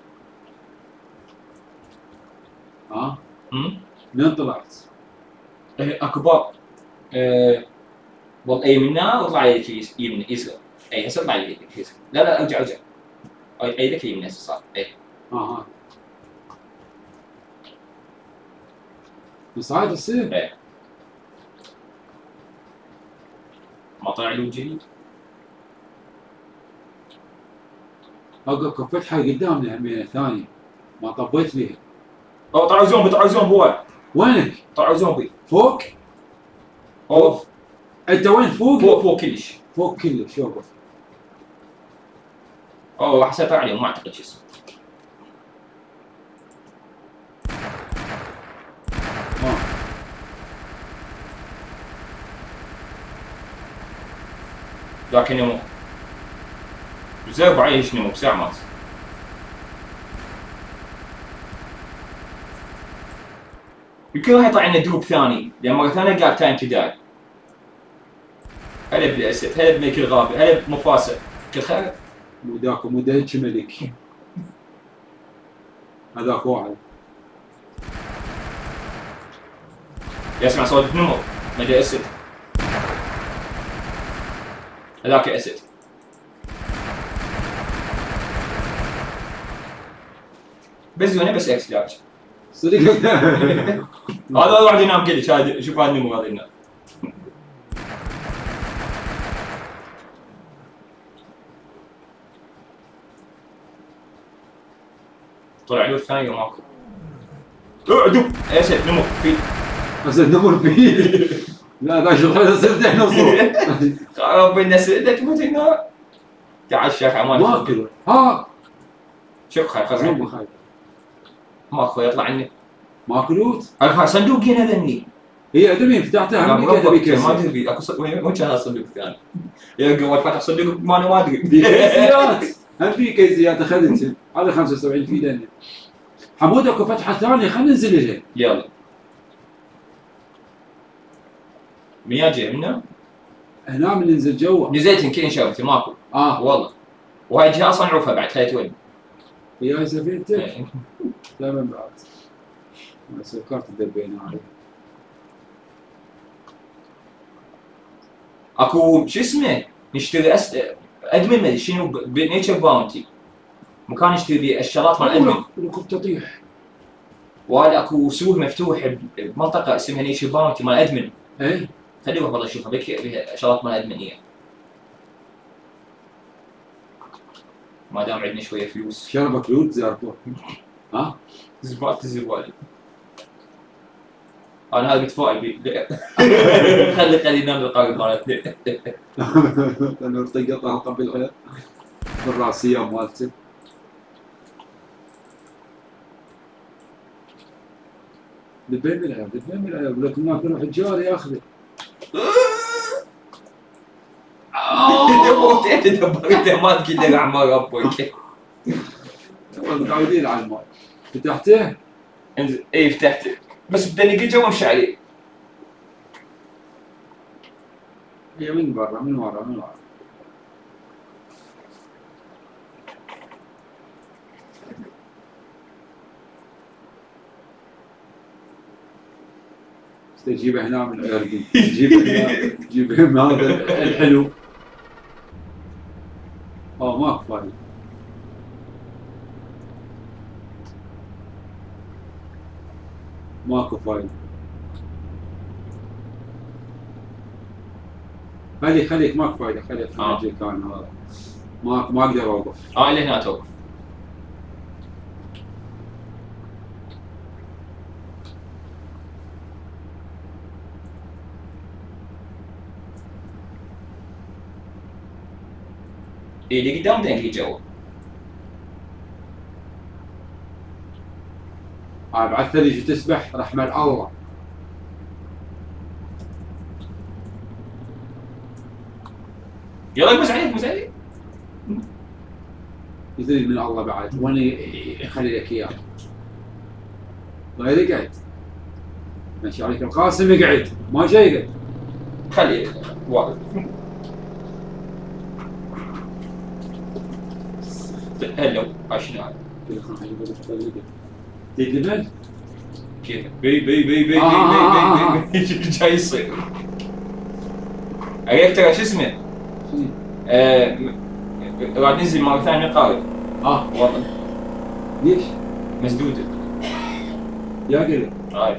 ها؟ امم منين طلعت؟ إيه، اكو باب. أه والله اي منها واطلع يدك يس- يمين يسار. اي هسه اطلع يدك يسار. لا لا ارجع ارجع. اي يدك يمين هسه صار. اي اه ها بس هاي تصير اي ما طلع له جديد. اقف فتحه قدامنا همينه ثانيه ما طبيت فيها. او طلعوا زومبي طلعوا زومبي هو وينك؟ طلعوا زومبي. فوق؟ اوف انت وين فوق؟ فوق فوق كلش. فوق كلش شوف. اوه حسيت عليهم ما اعتقد شو اسمه. اه لكن يوم زي بعيش نمو بساعة مات. يمكن راح يطلع لنا دروب ثاني لان مرة ثانية قاعد تايم كداي. هلا بالاسد هلا بملك الغابة هلا بمفاسة كل خير. مو ذاك مو ذاك ملك. هذاك واحد. يسمع صوت نمر مدى اسد. هذاك اسد. بزونه بس اكس لاج. صدق هذا واحد ينام كذا شاهد شوف هذا النمر هذا ينام. طلع له الثاني ماكو. اعدم اسد نمر في بس النمر فيه. لا ذا شو خلينا نصير احنا وصول. خرب الناس بدك تموت هنا. تعال الشيخ عمان ماكل ها شوف خايف خلاص زين بخير. ماكو يطلع عني. ماكلوت هاي صندوقين هذني. هي ادمي فتحتها هم كذا ما بيكسر. ادري اكو ص- وين وين كان هذا الصندوق الثاني؟ يا قوي فتح صندوق ما انا ما ادري. كيسيات هم في كيسيات اخذتها هذا خمسة وسبعين في دنيا. حمود اكو فتحه ثانيه خلينا ننزل لها. يلا مياه جاي منا؟ هنا بننزل جوا. نزلت يمكن شغلتي ماكو اه والله. وهاي الجهه اصلا عوفها بعد خليت وين؟ وياي سفينتك إيه. دائما بعد. ما سكرت الدربين هذه. اكو شو اسمه؟ نشتري أس... ادمن مدري شنو ب- بنيتشر باونتي. مكان نشتري فيه الشغلات مال ادمن. ولكم تطيح. وهذا اكو سوق مفتوح ب- بمنطقه اسمها نيتشر باونتي مال ادمن. ايه خليه يروح والله يشوفها بك بها شغلات مال ادمنيه. ما دام عندنا شويه فلوس. شربك لوت زارته. ها؟ زبالة الزبالة. انا هذا متفائل بي. خلي خلي ينام القارب مالتنا. لانه ارتقى طلقه بالغير بالراسيه مالته. دبين بالعيال دبين بالعيال لكن ما كانوا حجار ياخذه. موت انت دبرت ما تقدر اعمار ابوك. متعودين على الماي. فتحته؟ انزين اي فتحته بس بدني جوا وامشي عليه. هي من برا من ورا من ورا. تجيبه هنا من الاردن تجيبه هنا تجيبه من هذا الحلو. اه ماكو فايده. ماكو فايده. خلي خليك ماكو فايده خليك في آه. المكان هذا. ما ما اقدر اوقف. اه اللي هنا توقف. اي اللي قدام بعدين اللي جوا. هاي بعد ثلج تسبح رحمة الله. يلا يقمز عليك يقمز عليك. يزيد من الله بعد وانا يخلي لك اياه. غير يقعد. ماشي عليك القاسم يقعد ما جاي يقعد. خلي واقف. هلو عشنا تدري كيف بي بي بي بي بي آه. بي بي بي جاي يصير. عرفت ترى شو اسمه؟ آه، راح ننزل مرة ثانية قارب. اه والله ليش؟ مسدودة. يا قلت هاي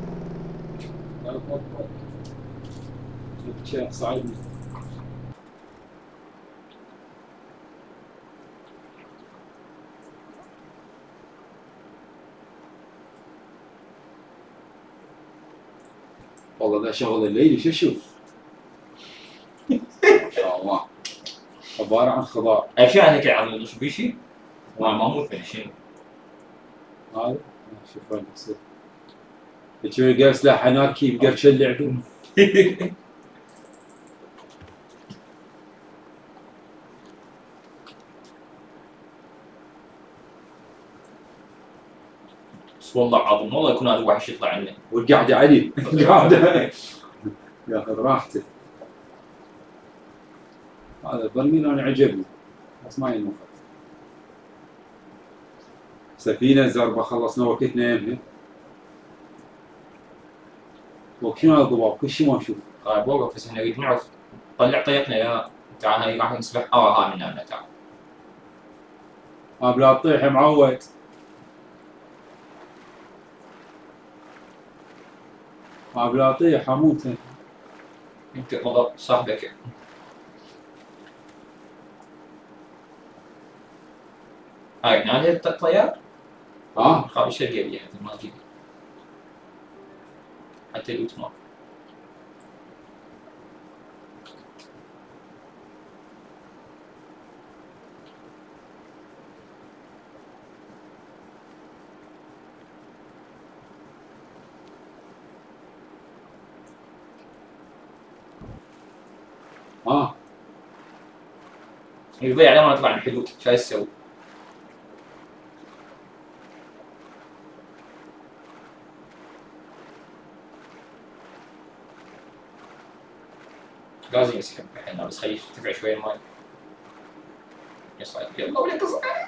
شيخ صعدني. والله ذا شغل الليلي شو اشوف؟ ما شاء الله عبارة عن خضار. اشياء هيك على الشبيشي ما مو فينيشين. هذا شوف وين يصير. تشوف قال سلاح اناركي بقى شلعكم. بس والله عظيم والله يكون هذا الوحش يطلع عنه. والقعده علي القعده ياخذ راحته. هذا البرميل انا عجبني بس ما ينفع. سفينه زربه خلصنا وقتنا يمها. وشنو هذا الضباب كل شيء ما نشوف. طيب وقف بس احنا نريد نعرف. طلع طيقنا يا تعال هاي راح نسبح. اه ها من هنا تعال. ما بلا تطيح معود. ما بلا اطيح اموت. انت مضى صاحبك. هاي نادي الطيار؟ اه خابش الجيب يعني ما تجيب. حتى اللوت ما. اه يضيع لما نطلع من الحدود، شو يسوي؟ لازم يسحب الحين بس خليه يرتفع شوي الماي. يصعد يلا ولك اصعد.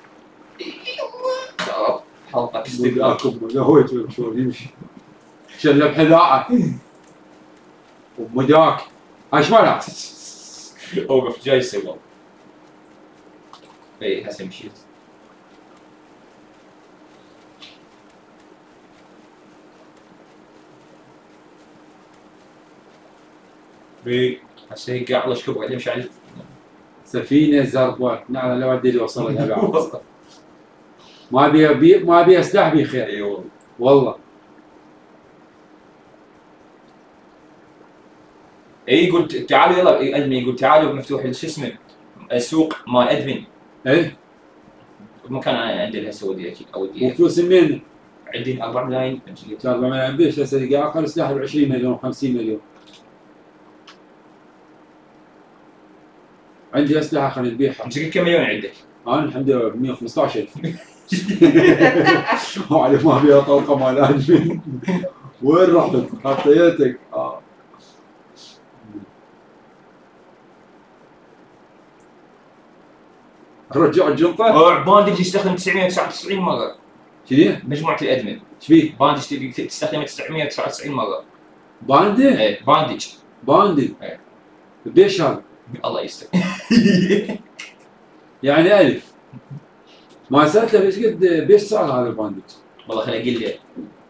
يلا حلقة استقلال. مداكم هو شلون يمشي. شلب حذاءه ومداك. ايش مالك؟ اوقف جاي يسوي. اي هسه مشيت. بي هسه هيك قاعد اشكب قاعد يمشي على سفينه زربه. نعم لو ودي اللي وصلها بعد. ما بي بي ما بي سلاح بي خير. اي والله والله. اي يقول تعالوا يلا ادمن يقول تعالوا مفتوح شو اسمه السوق مال ادمن. اي مكان انا عندي لها سعوديه اكيد اوديها. وفلوس منين؟ عندي أربعة ملايين. أربعة ملايين بيش هسه قاعد اقل سلاح ب عشرين مليون خمسين مليون. عندي اسلحه خلينا نبيعها. انت كم مليون عندك؟ انا الحمد لله مية وخمسة عشر ألف. وعلى ما بيها طلقه مال ادمن. وين رحت؟ حطيتك. اه رجع الجنطه. باندج يستخدم تسعمية وتسعة وتسعين مره. شنو؟ مجموعه الادمن. ايش فيه؟ باندج تبي تستخدمه تسعمية وتسعة وتسعين مره. باندي؟ ايه باندج. باندي؟ ايه بيش هذا؟ الله يستر. يعني ألف. ما سألته ايش قد بيش صار هذا الباندج؟ والله خليني اقول لك.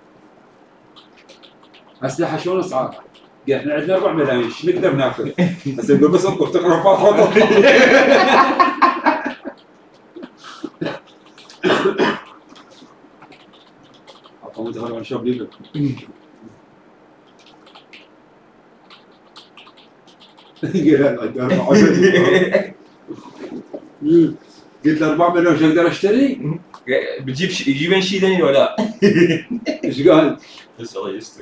أسلحة شلون أسعارها؟ قال احنا عندنا أربع ملايين ايش نقدر ناخذ؟ هسه يقول بس انطر تقرا فاضي. عطوا مدخل وانا شاب ليبل. قلت له أربعة مليون شو اقدر اشتري؟ بتجيب ش... يجيبين شيء ثاني ولا لا؟ ايش قال؟ بس الله يستر.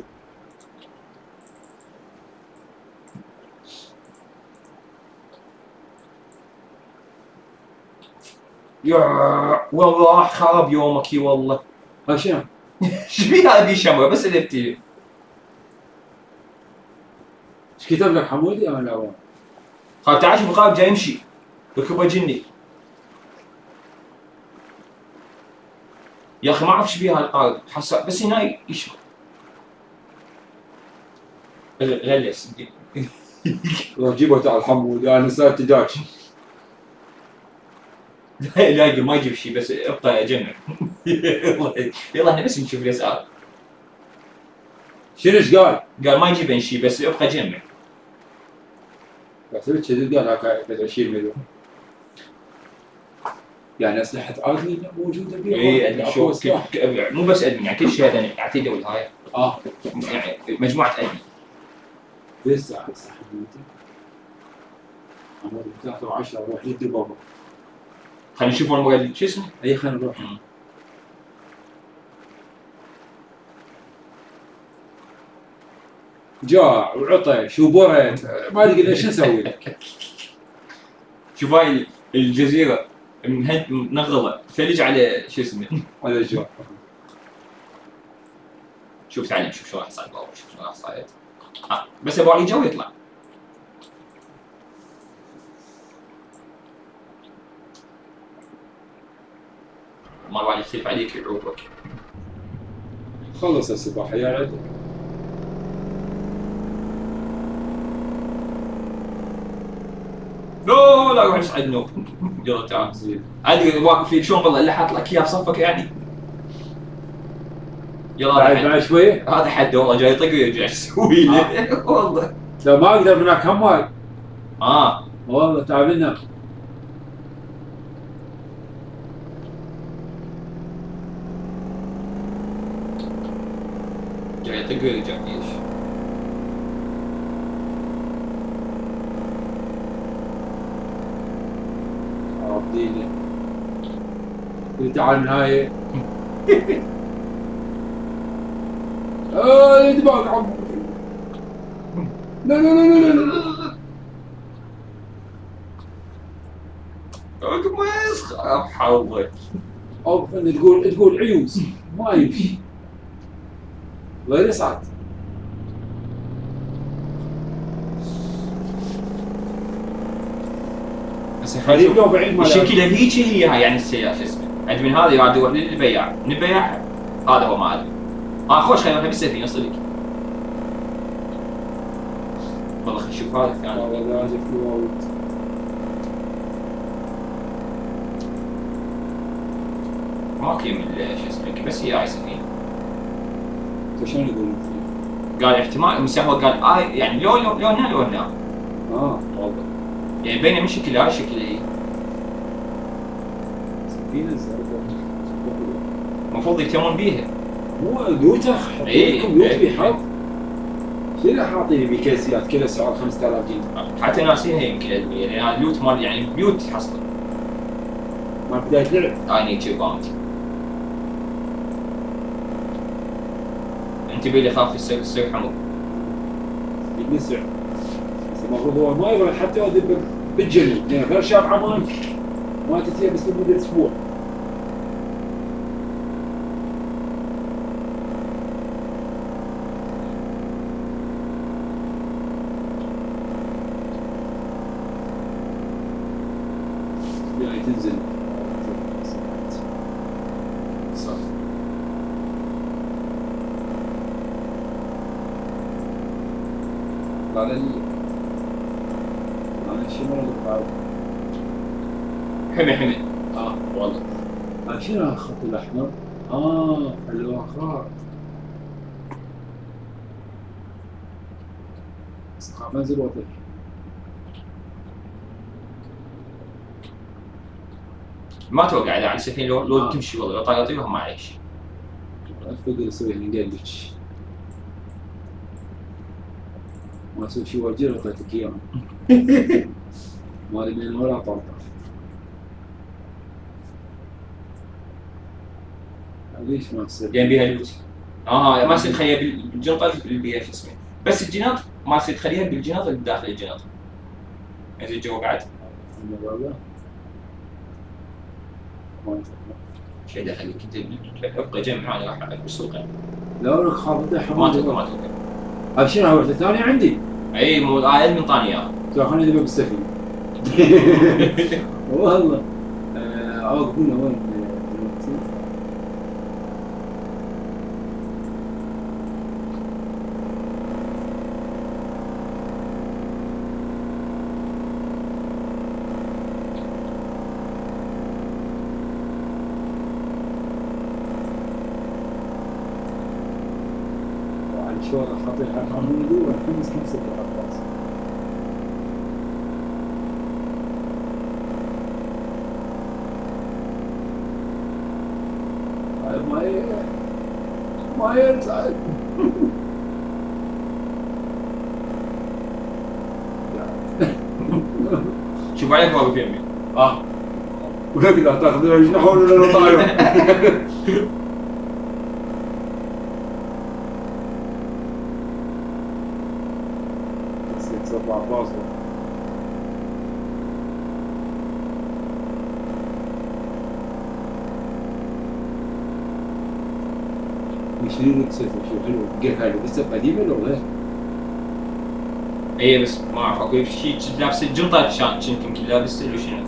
يا والله خرب يومك يا والله. ها شنو؟ ايش في هذه شمرة بس الفتي. ايش كتب لك حمودي انا لا؟ قال تعال شوف القائد جاي يمشي ركبه جني. يا اخي ما اعرف ايش بيها القائد، حس بس هنا يشبه غلس. جيبه تعال حمودي انا سالت داش. لا لا ما يجيب شيء بس ابقى اجمع. يلا احنا بس نشوف اليسار. شنو ايش قال؟ قال ما يجيب شيء بس ابقى جمع. قلت كذا قال هاك عشرين مليون. يعني اسلحه ادمي موجوده بيها. اي شوف مو بس ادمي يعني كل شيء هذا اعطيه والهاي. اه يعني مجموعه ادمي. بس اسلحه حمودي. حمودي ثلاثة وعشرة روح يدي بابا. خلينا نشوف المقعد شو اسمه؟ اي خلينا نروح. جاع وعطش وبرد ما ادري ايش نسوي لك. شوف هاي الجزيره منغضه ثلج على شو اسمه على الجوع. شوف تعال نشوف شو راح يصير شوف شو راح يصير. اه بس ابغى الجو يطلع. ما راح يختلف عليك يعوفك. خلص السباحه يا عدل. لا لا روح اصعد نوم. يلا تعال زين. ادري واقف فيك شلون والله اللي حاط لك اياه بصفك يعني. يلا بعد بعد شويه. هذا حد والله جاي يطق ويرجع ايش اسوي له؟ والله. لا ما اقدر هناك هم ماي. اه والله تعال لنا. جاي يطق ويرجع ايش؟ عابدينه. تعال من هاي. اه يدباك عمو. لا لا لا لا لا. ما يسخر حظك. او تقول تقول عيوز ما يمشي. غير يصعد. بس خليل لو بعيد ما الشكل هيك هي يعني السيارة شو اسمه؟ عند من هذا يراد يروح للبياع، من البياع هذا هو ماله. اه خوش خلينا نروح بالسفينة صدق. والله خلينا نشوف هذا الثاني. والله هذا في وايد. ماكو من شو اسمه بس هي هاي سفينة. شلون يقولون فيه؟ قال احتمال مسوى قال آه يعني لون لونها لونها. اه والله. يعني بينه من شكل هاي شكل هي. سفينة زرقاء. المفروض يهتمون بيها. مو دوتخ حط لكم دوت بحظ. شنو حاطين بكيسيات كلها سعر خمسة آلاف جنيه. حتى ناسينها يمكن ادويه لان هذا لوت مال يعني بيوت تحصل. مال بداية لعب. هاي نيتشر باونتي. انت بيلي خاف يصير يصير حمو. ينسع. بس المفروض هو ما يبغى حتى يودي بالجنة لان غير شاب عمان ما تتيه بس لمدة اسبوع. يعني تنزل صح. على ال على الشمال اللي بعد حمي حمي. اه والله. على شنو الخط الاحمر؟ اه الواخات. منزل وطني. ما توقع اذا على السفينه لو لو تمشي والله لو طاقه طيبها ما عليك شيء. افكر اسوي نقلش. ما اسوي شيء وجه اعطيتك اياه. مالي من ولا طلطه. ليش ما تصير؟ يعني بيها لوت. اه ما يصير تخليها بالجنطه اللي بيها شو اسمه، بس الجناط ما يصير تخليها بالجناط اللي داخل الجناط. انزين جوا بعد. شيء دخلك انت ابقى جمع انا راح بالسوق. لا لك خافض ما حماد. توقع ما توقع. هذا شنو وحده ثانيه عندي؟ اي مو آه من طاني اياه. خليني ادبه بالسفينه. والله آه، اوقف هنا وين دلوقتي؟ وعن شلون خاطر حمودي والحمص نفس العباس. ما ما ينزعج. شوف عليك واقف يمي. اه ولك لا تاخذ جناحون ولا طاير. بس يتصبع باصه. يشيلون لك سيف شو حلو قال هاي بس قديمه لو غير. اي بس ما اعرف اكو شيء لابس الجنطه كان كنت يمكن لابس له شنو.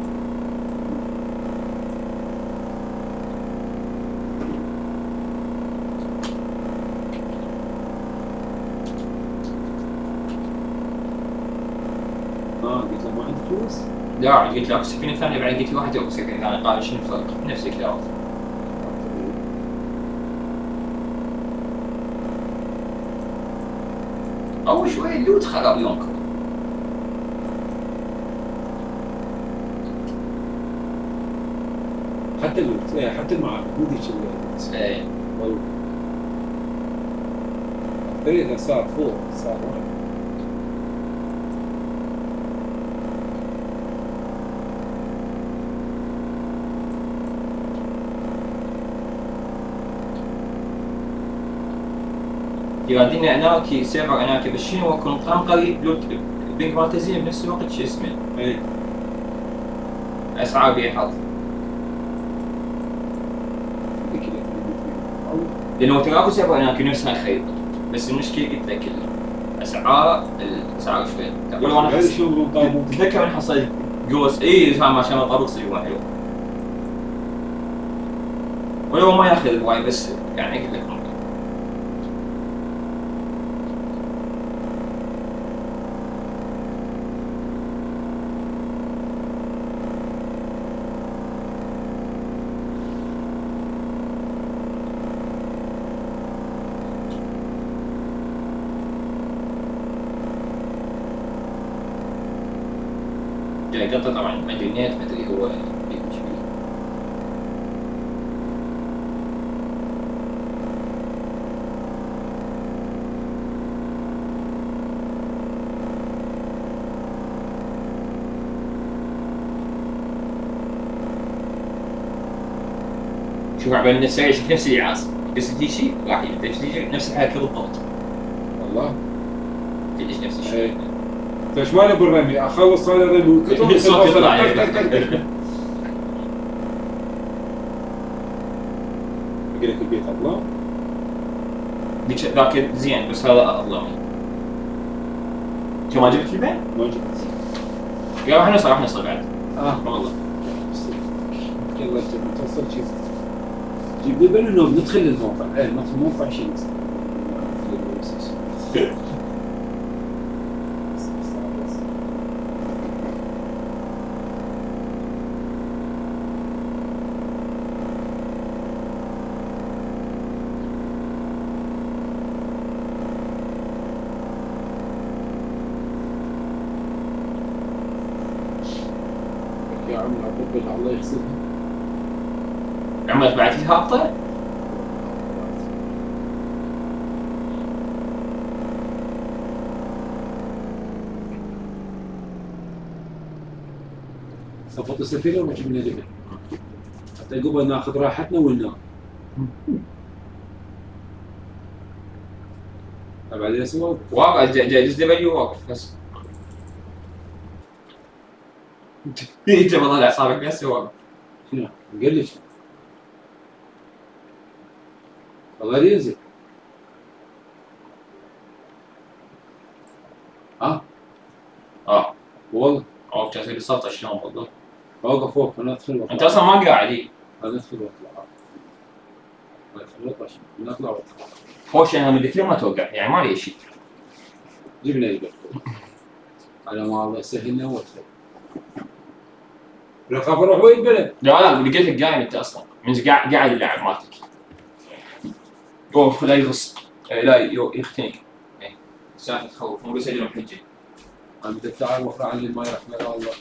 اه قلت له ما عندك فلوس؟ لا قلت له اكو سفينه ثانيه بعدين قلت له واحد اكو سفينه ثانيه قال شنو الفرق؟ نفس الكلام. اول شوي اللوت خرب يومكم. حتى اللوت إيه، حتى المعارك مو ذيك اللوت. ايه والله الطريق صار فوق صار واحد. يودينا هناك سيرفر هناك بس شنو هو كنت قريب لوت بنك مركزيه بنفس الوقت شو اسمه؟ اي اسعار بيع حظ. ذيك اللي لانه ترى اكو سيرفر هناك نفسها خيط بس المشكله قلت لك الاسعار الاسعار شوي. ولو انا غير شغل طابوق. اتذكر من حصلت جوز اي فاهم عشان الطابق صيغه حلو. ولو ما ياخذ هواي بس يعني قلت لك جاي قطع طبعا ما ادري نت ما ادري هو ايش فيه. شوف عبالنا نسوي شوف نفس اللي عاصم بس في شيء راح يجي نفس الحركه بالضبط. والله ليش نفس الشيء؟ ايش ماله بالرمي اخلص هذا الرمي والكتب الصوت يطلع اقول لك البيت اظلم. ذيك ذاك زين بس هذا اظلم. انت ما جبت البيت؟ ما جبت. يا راح نوصل راح نوصل بعد. اه والله. يلا توصل جيب جيب لبن انه ندخل الموقع. ايه ندخل الموقع شيء يا عم اعطيك الله يحسنها. عمرك بعد هابطه؟ صفط السفينه وجبنا لبن حتى قبل ناخذ راحتنا وننام. بعدين اسمه واقف جاي يدز دبليو واقف بس. انت والله اعصابك بس واقف. شنو؟ مقلش والله ينزل. والله عرفت اسوي سلطه شلون بالضبط؟ اوقف فوق انا ادخل واطلع. انت اصلا ما قاعد اي انا ادخل واطلع. ادخل واطلع انا اطلع واطلع. هو شيء انا من الكثير ما توقع يعني ما لي شيء. جبنا البيت على ما الله يسهلنا وادخل. لا خاف اروح وين البلد. لا لا لقيتك قايم انت اصلا من قاعد قاعد اللعب مالتك. اوف لا يغص لا يختنق. اي ساعه تخوف مو بس يجي حجي. انا بدي اتعرف على اللي ما يرحمه الله.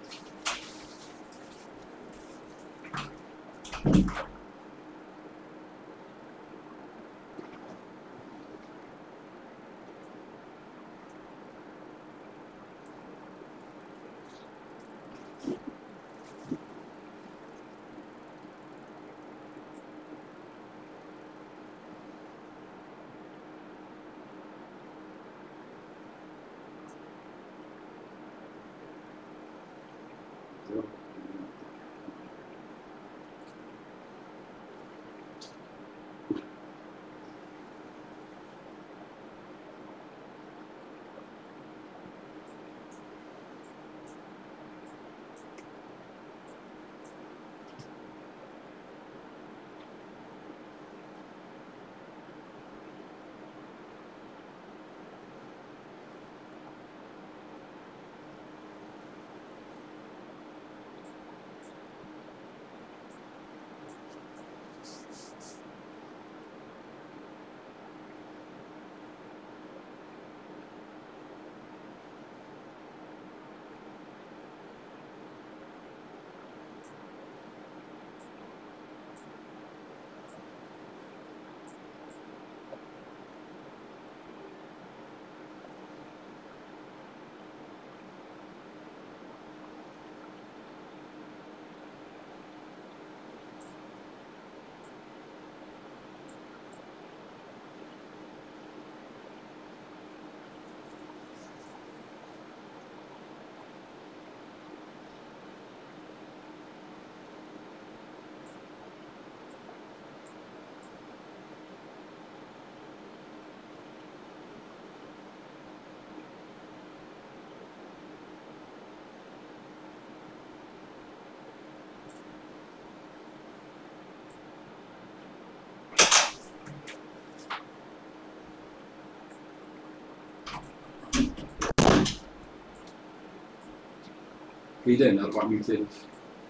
في أربعمية ألف.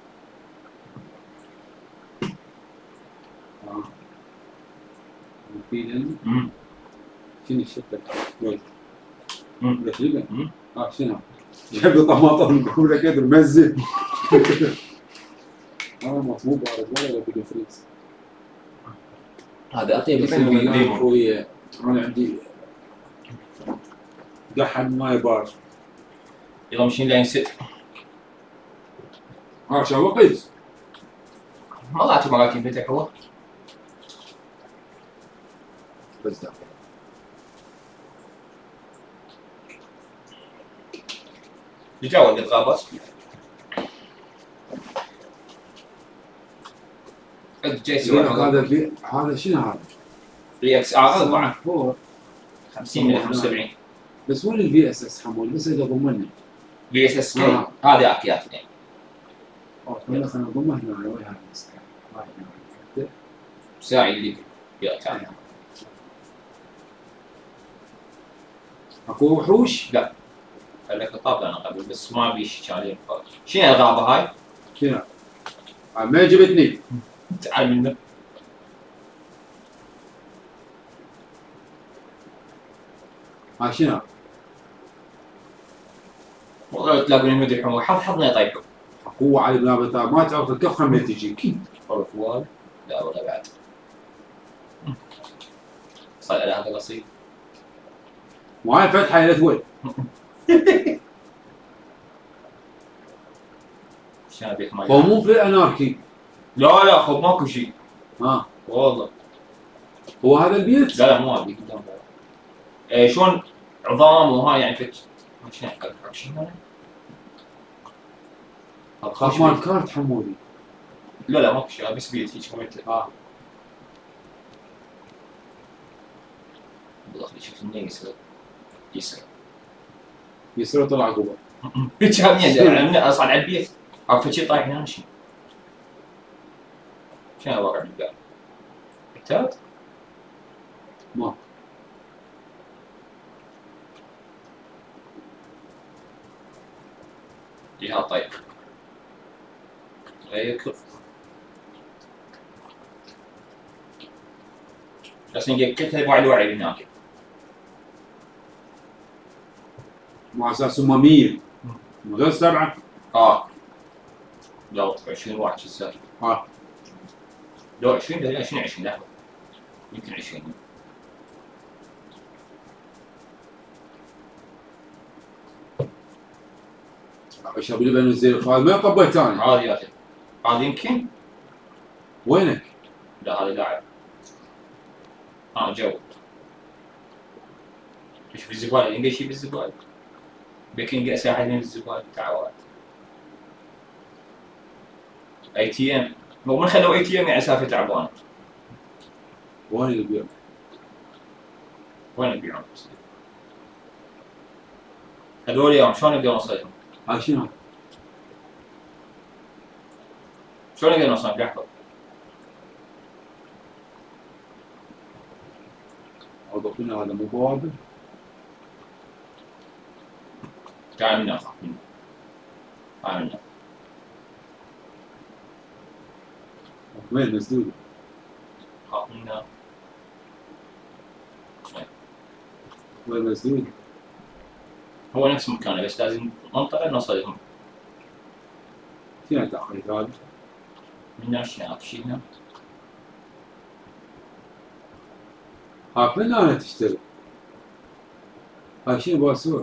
اه في لين شنو الشتة؟ وين؟ تقريبا اه شنو؟ جاب لي طماطم بقول لك كده مزه. اه مطلوب على ولا بده فريز. هذا اطيب بس من انا ديمون. اخوي انا عندي دحن ماي بار. يلا مشين لين ست. اه شو وقت؟ ما ضاعت مراكب فتح هو. بس ده يجاوب قد غابت. عد جيسي هذا في هذا شنو هذا؟ رياكس ار أربعة فور خمسين من خمسة وسبعين. بس وين الفي اس اس حمول بس اذا ضمني بي اس اس كي آه. هذه اكيات يعني. والله خلينا نضمه هنا وين هذا ساعي اللي يا تعال. اكو وحوش؟ لا خليك طاب انا قبل بس ما ابي شيء عليه. شنو الغابه هاي؟ شنو؟ آه ما عجبتني. تعال منه. ها شنو؟ والله تلاقوني مدري حظ حظنا يطيحوا. قوة على بنابتا ما تعرف الكف خميت تجيك. والله فوال لا والله بعد. صار على هذا القصيد. وهاي فتحة يا ثوي. شنو ابيك ما هو مو في اناركي. لا لا خب ماكو شيء. ها والله هو هذا البيت؟ لا لا مو ابي قدام. ايه شلون عظام وهاي يعني فت. شنو شنو هذا؟ خاف مال كارت حمودي. لا لا ماكو شيء بس بيت هيك وين اه والله شفت النيس يسرى. يسرى طلع قوة. كان يعني اصعد على البيت عرفت شي طايح هنا شي شنو واقع بالبال كتاب ما جهه طيب غير كف بس نجي كتاب وعد وعي هناك مع اساس هم مية من غير سبعة. اه لو عشرين واحد شو السالفه؟ اه لو عشرين لا عشرين عشرين لحظه يمكن عشرين اشرب لبن والزيت هذا ما طبيت ثاني. عادي يا اخي هذا يمكن وينك؟ لا هذا لاعب اه جو ايش في الزباله ينقي شيء بالزباله بيكنج اساحه من الزباله تعال اي تي ام لو ما خلوا اي تي ام يعني سالفه تعبانه وين البيع؟ وين يبيعون هذول يوم شلون يقدرون نوصلهم؟ هاي شنو؟ شلون يقدرون نوصلهم؟ لحظه اضفنا هذا مو بوابه. تعال منا خاف منا تعال منا وين مسدود؟ خاف منا وين مسدود؟ هو نفس مكانه بس لازم منطقه نوصلهم فيها تاخير هذا. منا شنو شيلنا ها من انا تشتري؟ هاي شنو باسور؟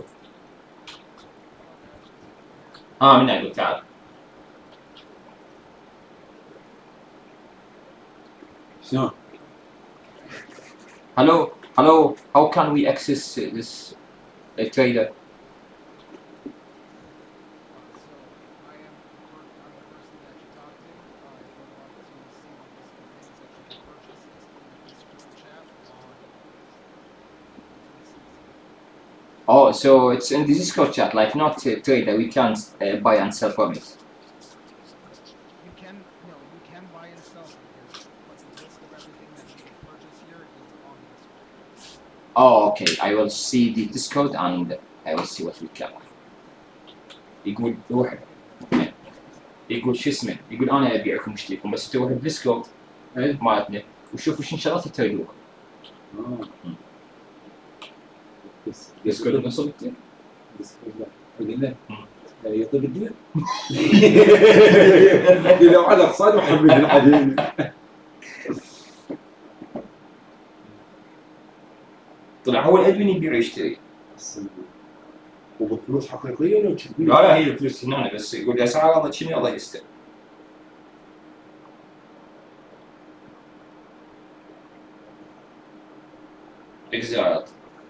اه من اقول تعال شلون؟ hello hello how can we access this uh, trader Oh, so it's in the Discord chat, like not uh, trader. We can uh, buy and sell from it. You can, no, you can buy and sell from here, but the list of everything that you can purchase here is on Discord. Oh, okay. I will see the Discord and I will see what we can. يقول روح يقول شو اسمه؟ يقول انا ابيعكم اشتريكم بس تروح الديسكورد ايه مالتنا وشوفوا شو شغلات تريدوها. اه بس ديسكورد وصلت؟ بس لا قلنا يطيب الدين. لو على اقصاد وحبيب العدين. طلع هو الادمن يبيع ويشتري. وبفلوس حقيقيه لو تشتري؟ لا لا هي الفلوس هنا بس يقول اسعار الله شنو الله يستر. اجزاءات.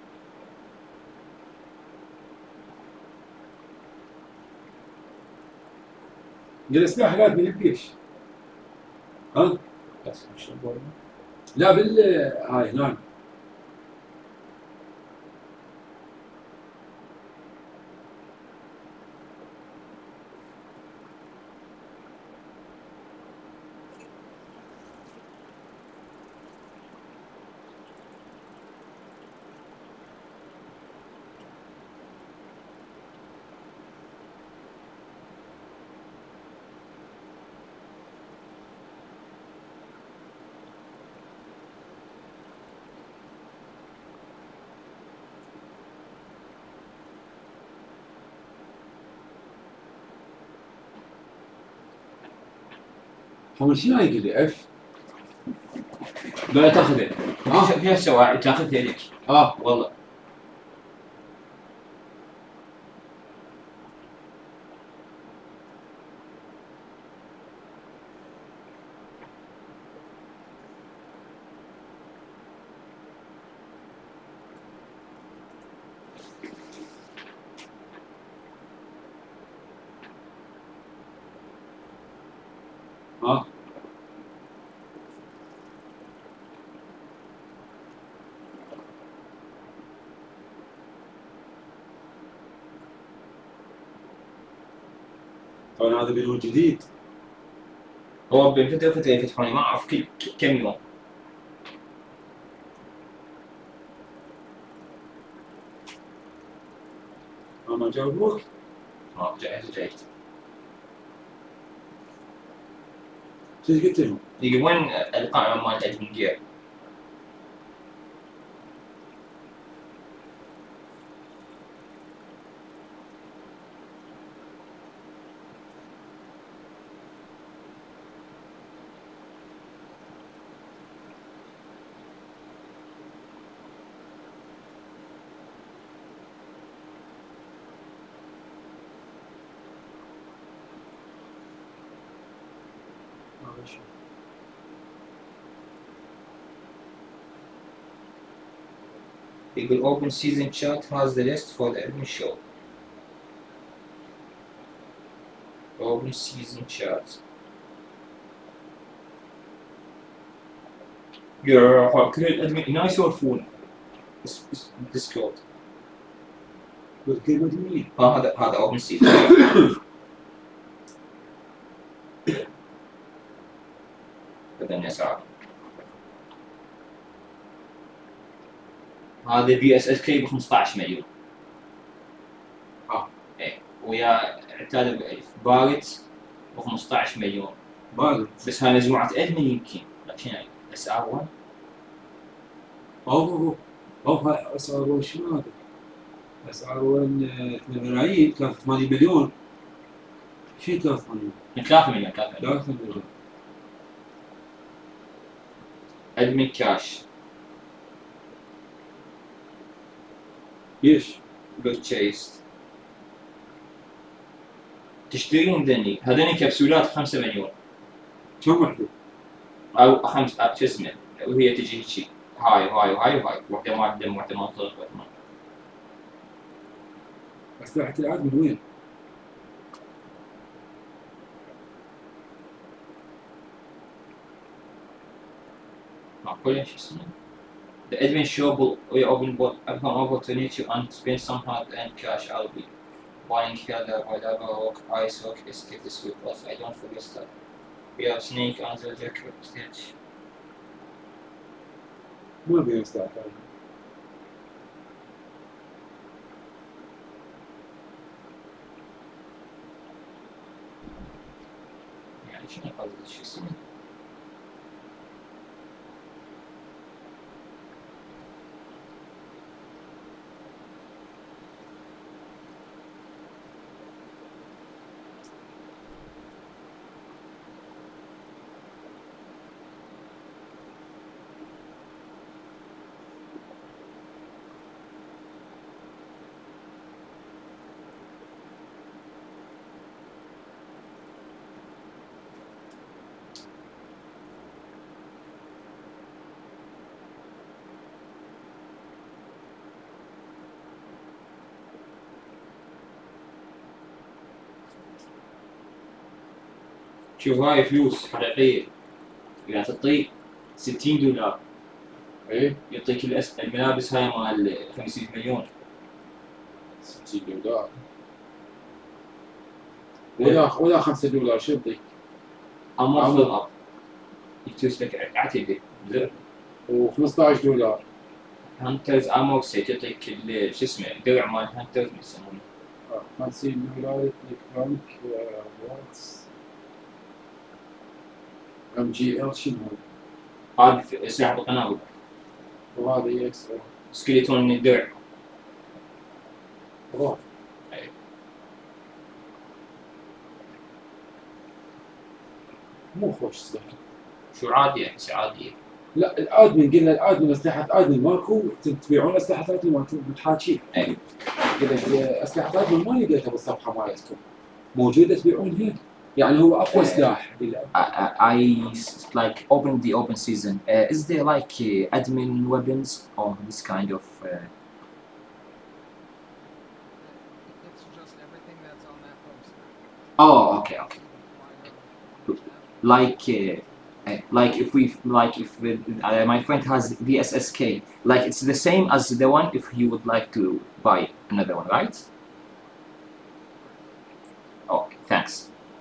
جلسنا حالات من الجيش. ها؟ بس مش نقول. لا بال هاي هناك. حول شنو يقول لي اف؟ لا تاخذه. ها؟ فيها سواعي تاخذها لك. اه والله. ها؟ طبعا هذا بينون جديد. هو بين فترة وفترة يفتحوني ما أعرف كل ك- كم يوم. ما جاوبوك؟ ما رجعت رجعت. شو قلت لهم؟ يقولون القائمة مال أدمن جير. يقول open season chat has the list for the admin show. Open season chat. يا كل الادمن هنا يسولفون. ديسكورد. والكلمة مين؟ اه هذا هذا open season. بدأ الناس عارف. هذا في اس اس كي ب خمسطعش مليون. اه ايه ويا عتاد بارت ب خمسطعش مليون. بارت بس هاي مجموعة ادمن يمكن لكن اس ار واحد اوه اوه هاي اس ار واحد شنو هذا؟ اس ار واحد اثنين ملايين كان ثمانية مليون. شو ثلاثة مليون؟ ثلاثة مليون ثلاثة مليون. ثلاثة مليون. ادمن كاش ليش؟ بيرتشيست تشتريهم ذني هذني كبسولات خمسة مليون كم وحدة؟ او خمس شو اسمه وهي تجي شيء هاي وهاي وهاي وهاي وحده ما تدم وحده ما تطلق وحده ما أسلحة العاد من وين؟ مع كل شو اسمه The admin show will we open both upon opportunity and spend some hard and cash I'll be buying here the whatever work ice work escape this week plus I don't forget that we have snake on the jacket stage. ما بين أسلحة. يعني شنو قصدي شو اسمه شوف هاي فلوس حقيقية إذا تعطيه ستين دولار إيه؟ يعطيك الأس... الملابس هاي مال خمسين مليون ستين دولار. ولا ولا خمسة دولار شو يعطيك؟ أمر في الأرض يتوس لك أعتقد و15 دولار. هانترز أمر سيت يعطيك ال- شو اسمه الدرع مال هانترز يسمونه خمسين دولار إلكترونيك واتس ام جي ال شنو هذا؟ هذا في- سلاح القنابل وهذا اي اكس ال. سكيلتون من الدرع اوه أي. مو خوش سلاح. شو عادية بس عادية لا الادمن قلنا الادمن اسلحه ادمن ماكو تبيعون اسلحه ادمن مالتكم بتحاكي. أي. قلنا اسلحه ادمن ما لقيتها بالصفحه مالتكم موجوده تبيعونها يعني هو اقوى سلاح. I, I I like opened the open season. Uh, is there like uh, admin weapons or this kind of? Uh, It's just everything that's on that poster. oh, okay, okay. Like, uh, uh, like if we like if we, uh, my friend has V S S K, like it's the same as the one if you would like to buy another one, right? Okay, thanks.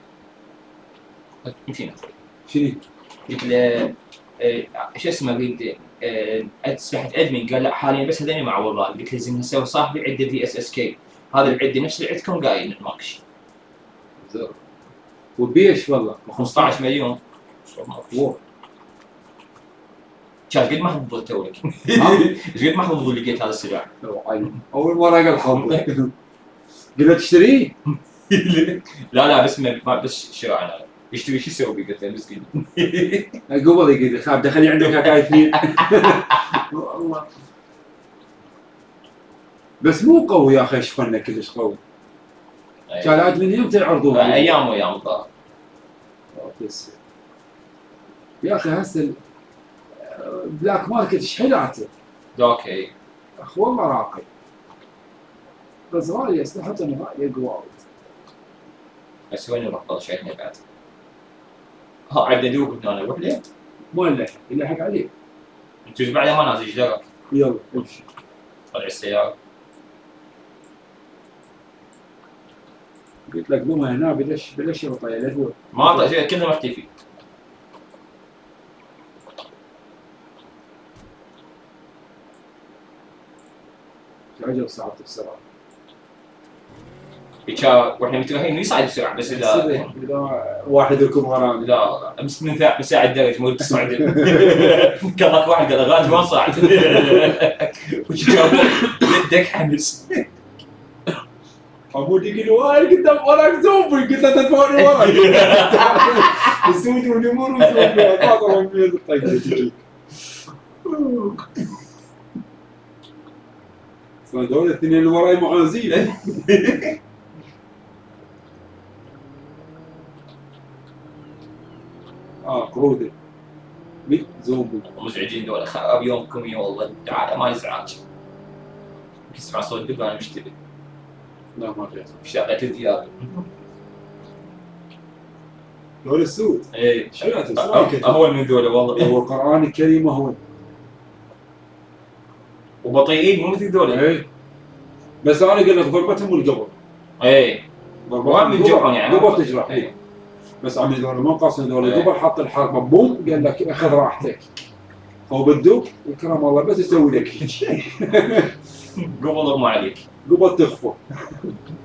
نسينا شنو؟ قلت له آه، شو اسمه قلت آه، اسلحه ادمن قال لا حاليا بس هذين مع والله قلت له زين هسه صاحبي عنده في اس اس كي هذا اللي عندي نفس اللي عندكم قايل ماكو شيء زين. وبيش والله خمسطعش مليون وور. كان قد ما حفظت تولك ايش قد ما حفظت لقيت هذا السلاح اول مره قال حظ قلت تشتريه؟ لا لا بس ما بس شراء انا يشتري شو يسوي قلت له بس قلت قبل يقول خاب دخلي عندك هكاي اثنين والله بس مو قوي يا اخي شفنا كلش قوي كان عاد من يوم تعرضون ايام وايام الظاهر بس يا اخي هسه بلاك ماركت شحلاته اوكي اخ والله راقي بس غالية اسلحتهم غالية قواعد بس وين البطل شايفنا بعد ها عندنا دوب هنا وحده ما نلحق يلحق عليه انت بعد ما نازل ايش درك يلا امشي طلع السيارة قلت لك قوم هنا بلش بلش يرطى يا لهو ما اعطى شيء كله مختفي عجب صعبت بسرعة بيتشا واحنا متوهين يصعد بسرعه بس اذا اذا واحد يركض ورانا لا بس من ثا بساعد درج مو تصعد كان ماكو واحد قال غاز ما صعد وش جابوا يدك حمس حمود يقول واي قدام وراك زومبي قلت له تتفوني وراك السود واليمون والزومبي طاطا من الطيب هذول الاثنين اللي وراي معازين اه قرودة مي زومبي مزعجين دول خراب يومكم يا والله تعال ما يزعج تسمع صوت دب انا مشتبه لا ما في شغلت الديار هذول السود ايه شنو اهون من ذولا والله هو القرآن الكريم اهون وبطيئين مو مثل ذولا ايه بس انا اقول لك ضربتهم والقبر ايه ضربتهم من جوعهم يعني قبر تجرح ايه بس عمي ذولا ما قاصين ذولا قبر حط الحربه بوم قال لك اخذ راحتك هو بالدوب يكرم الله بس يسوي لك قبل ما عليك قبل تخفى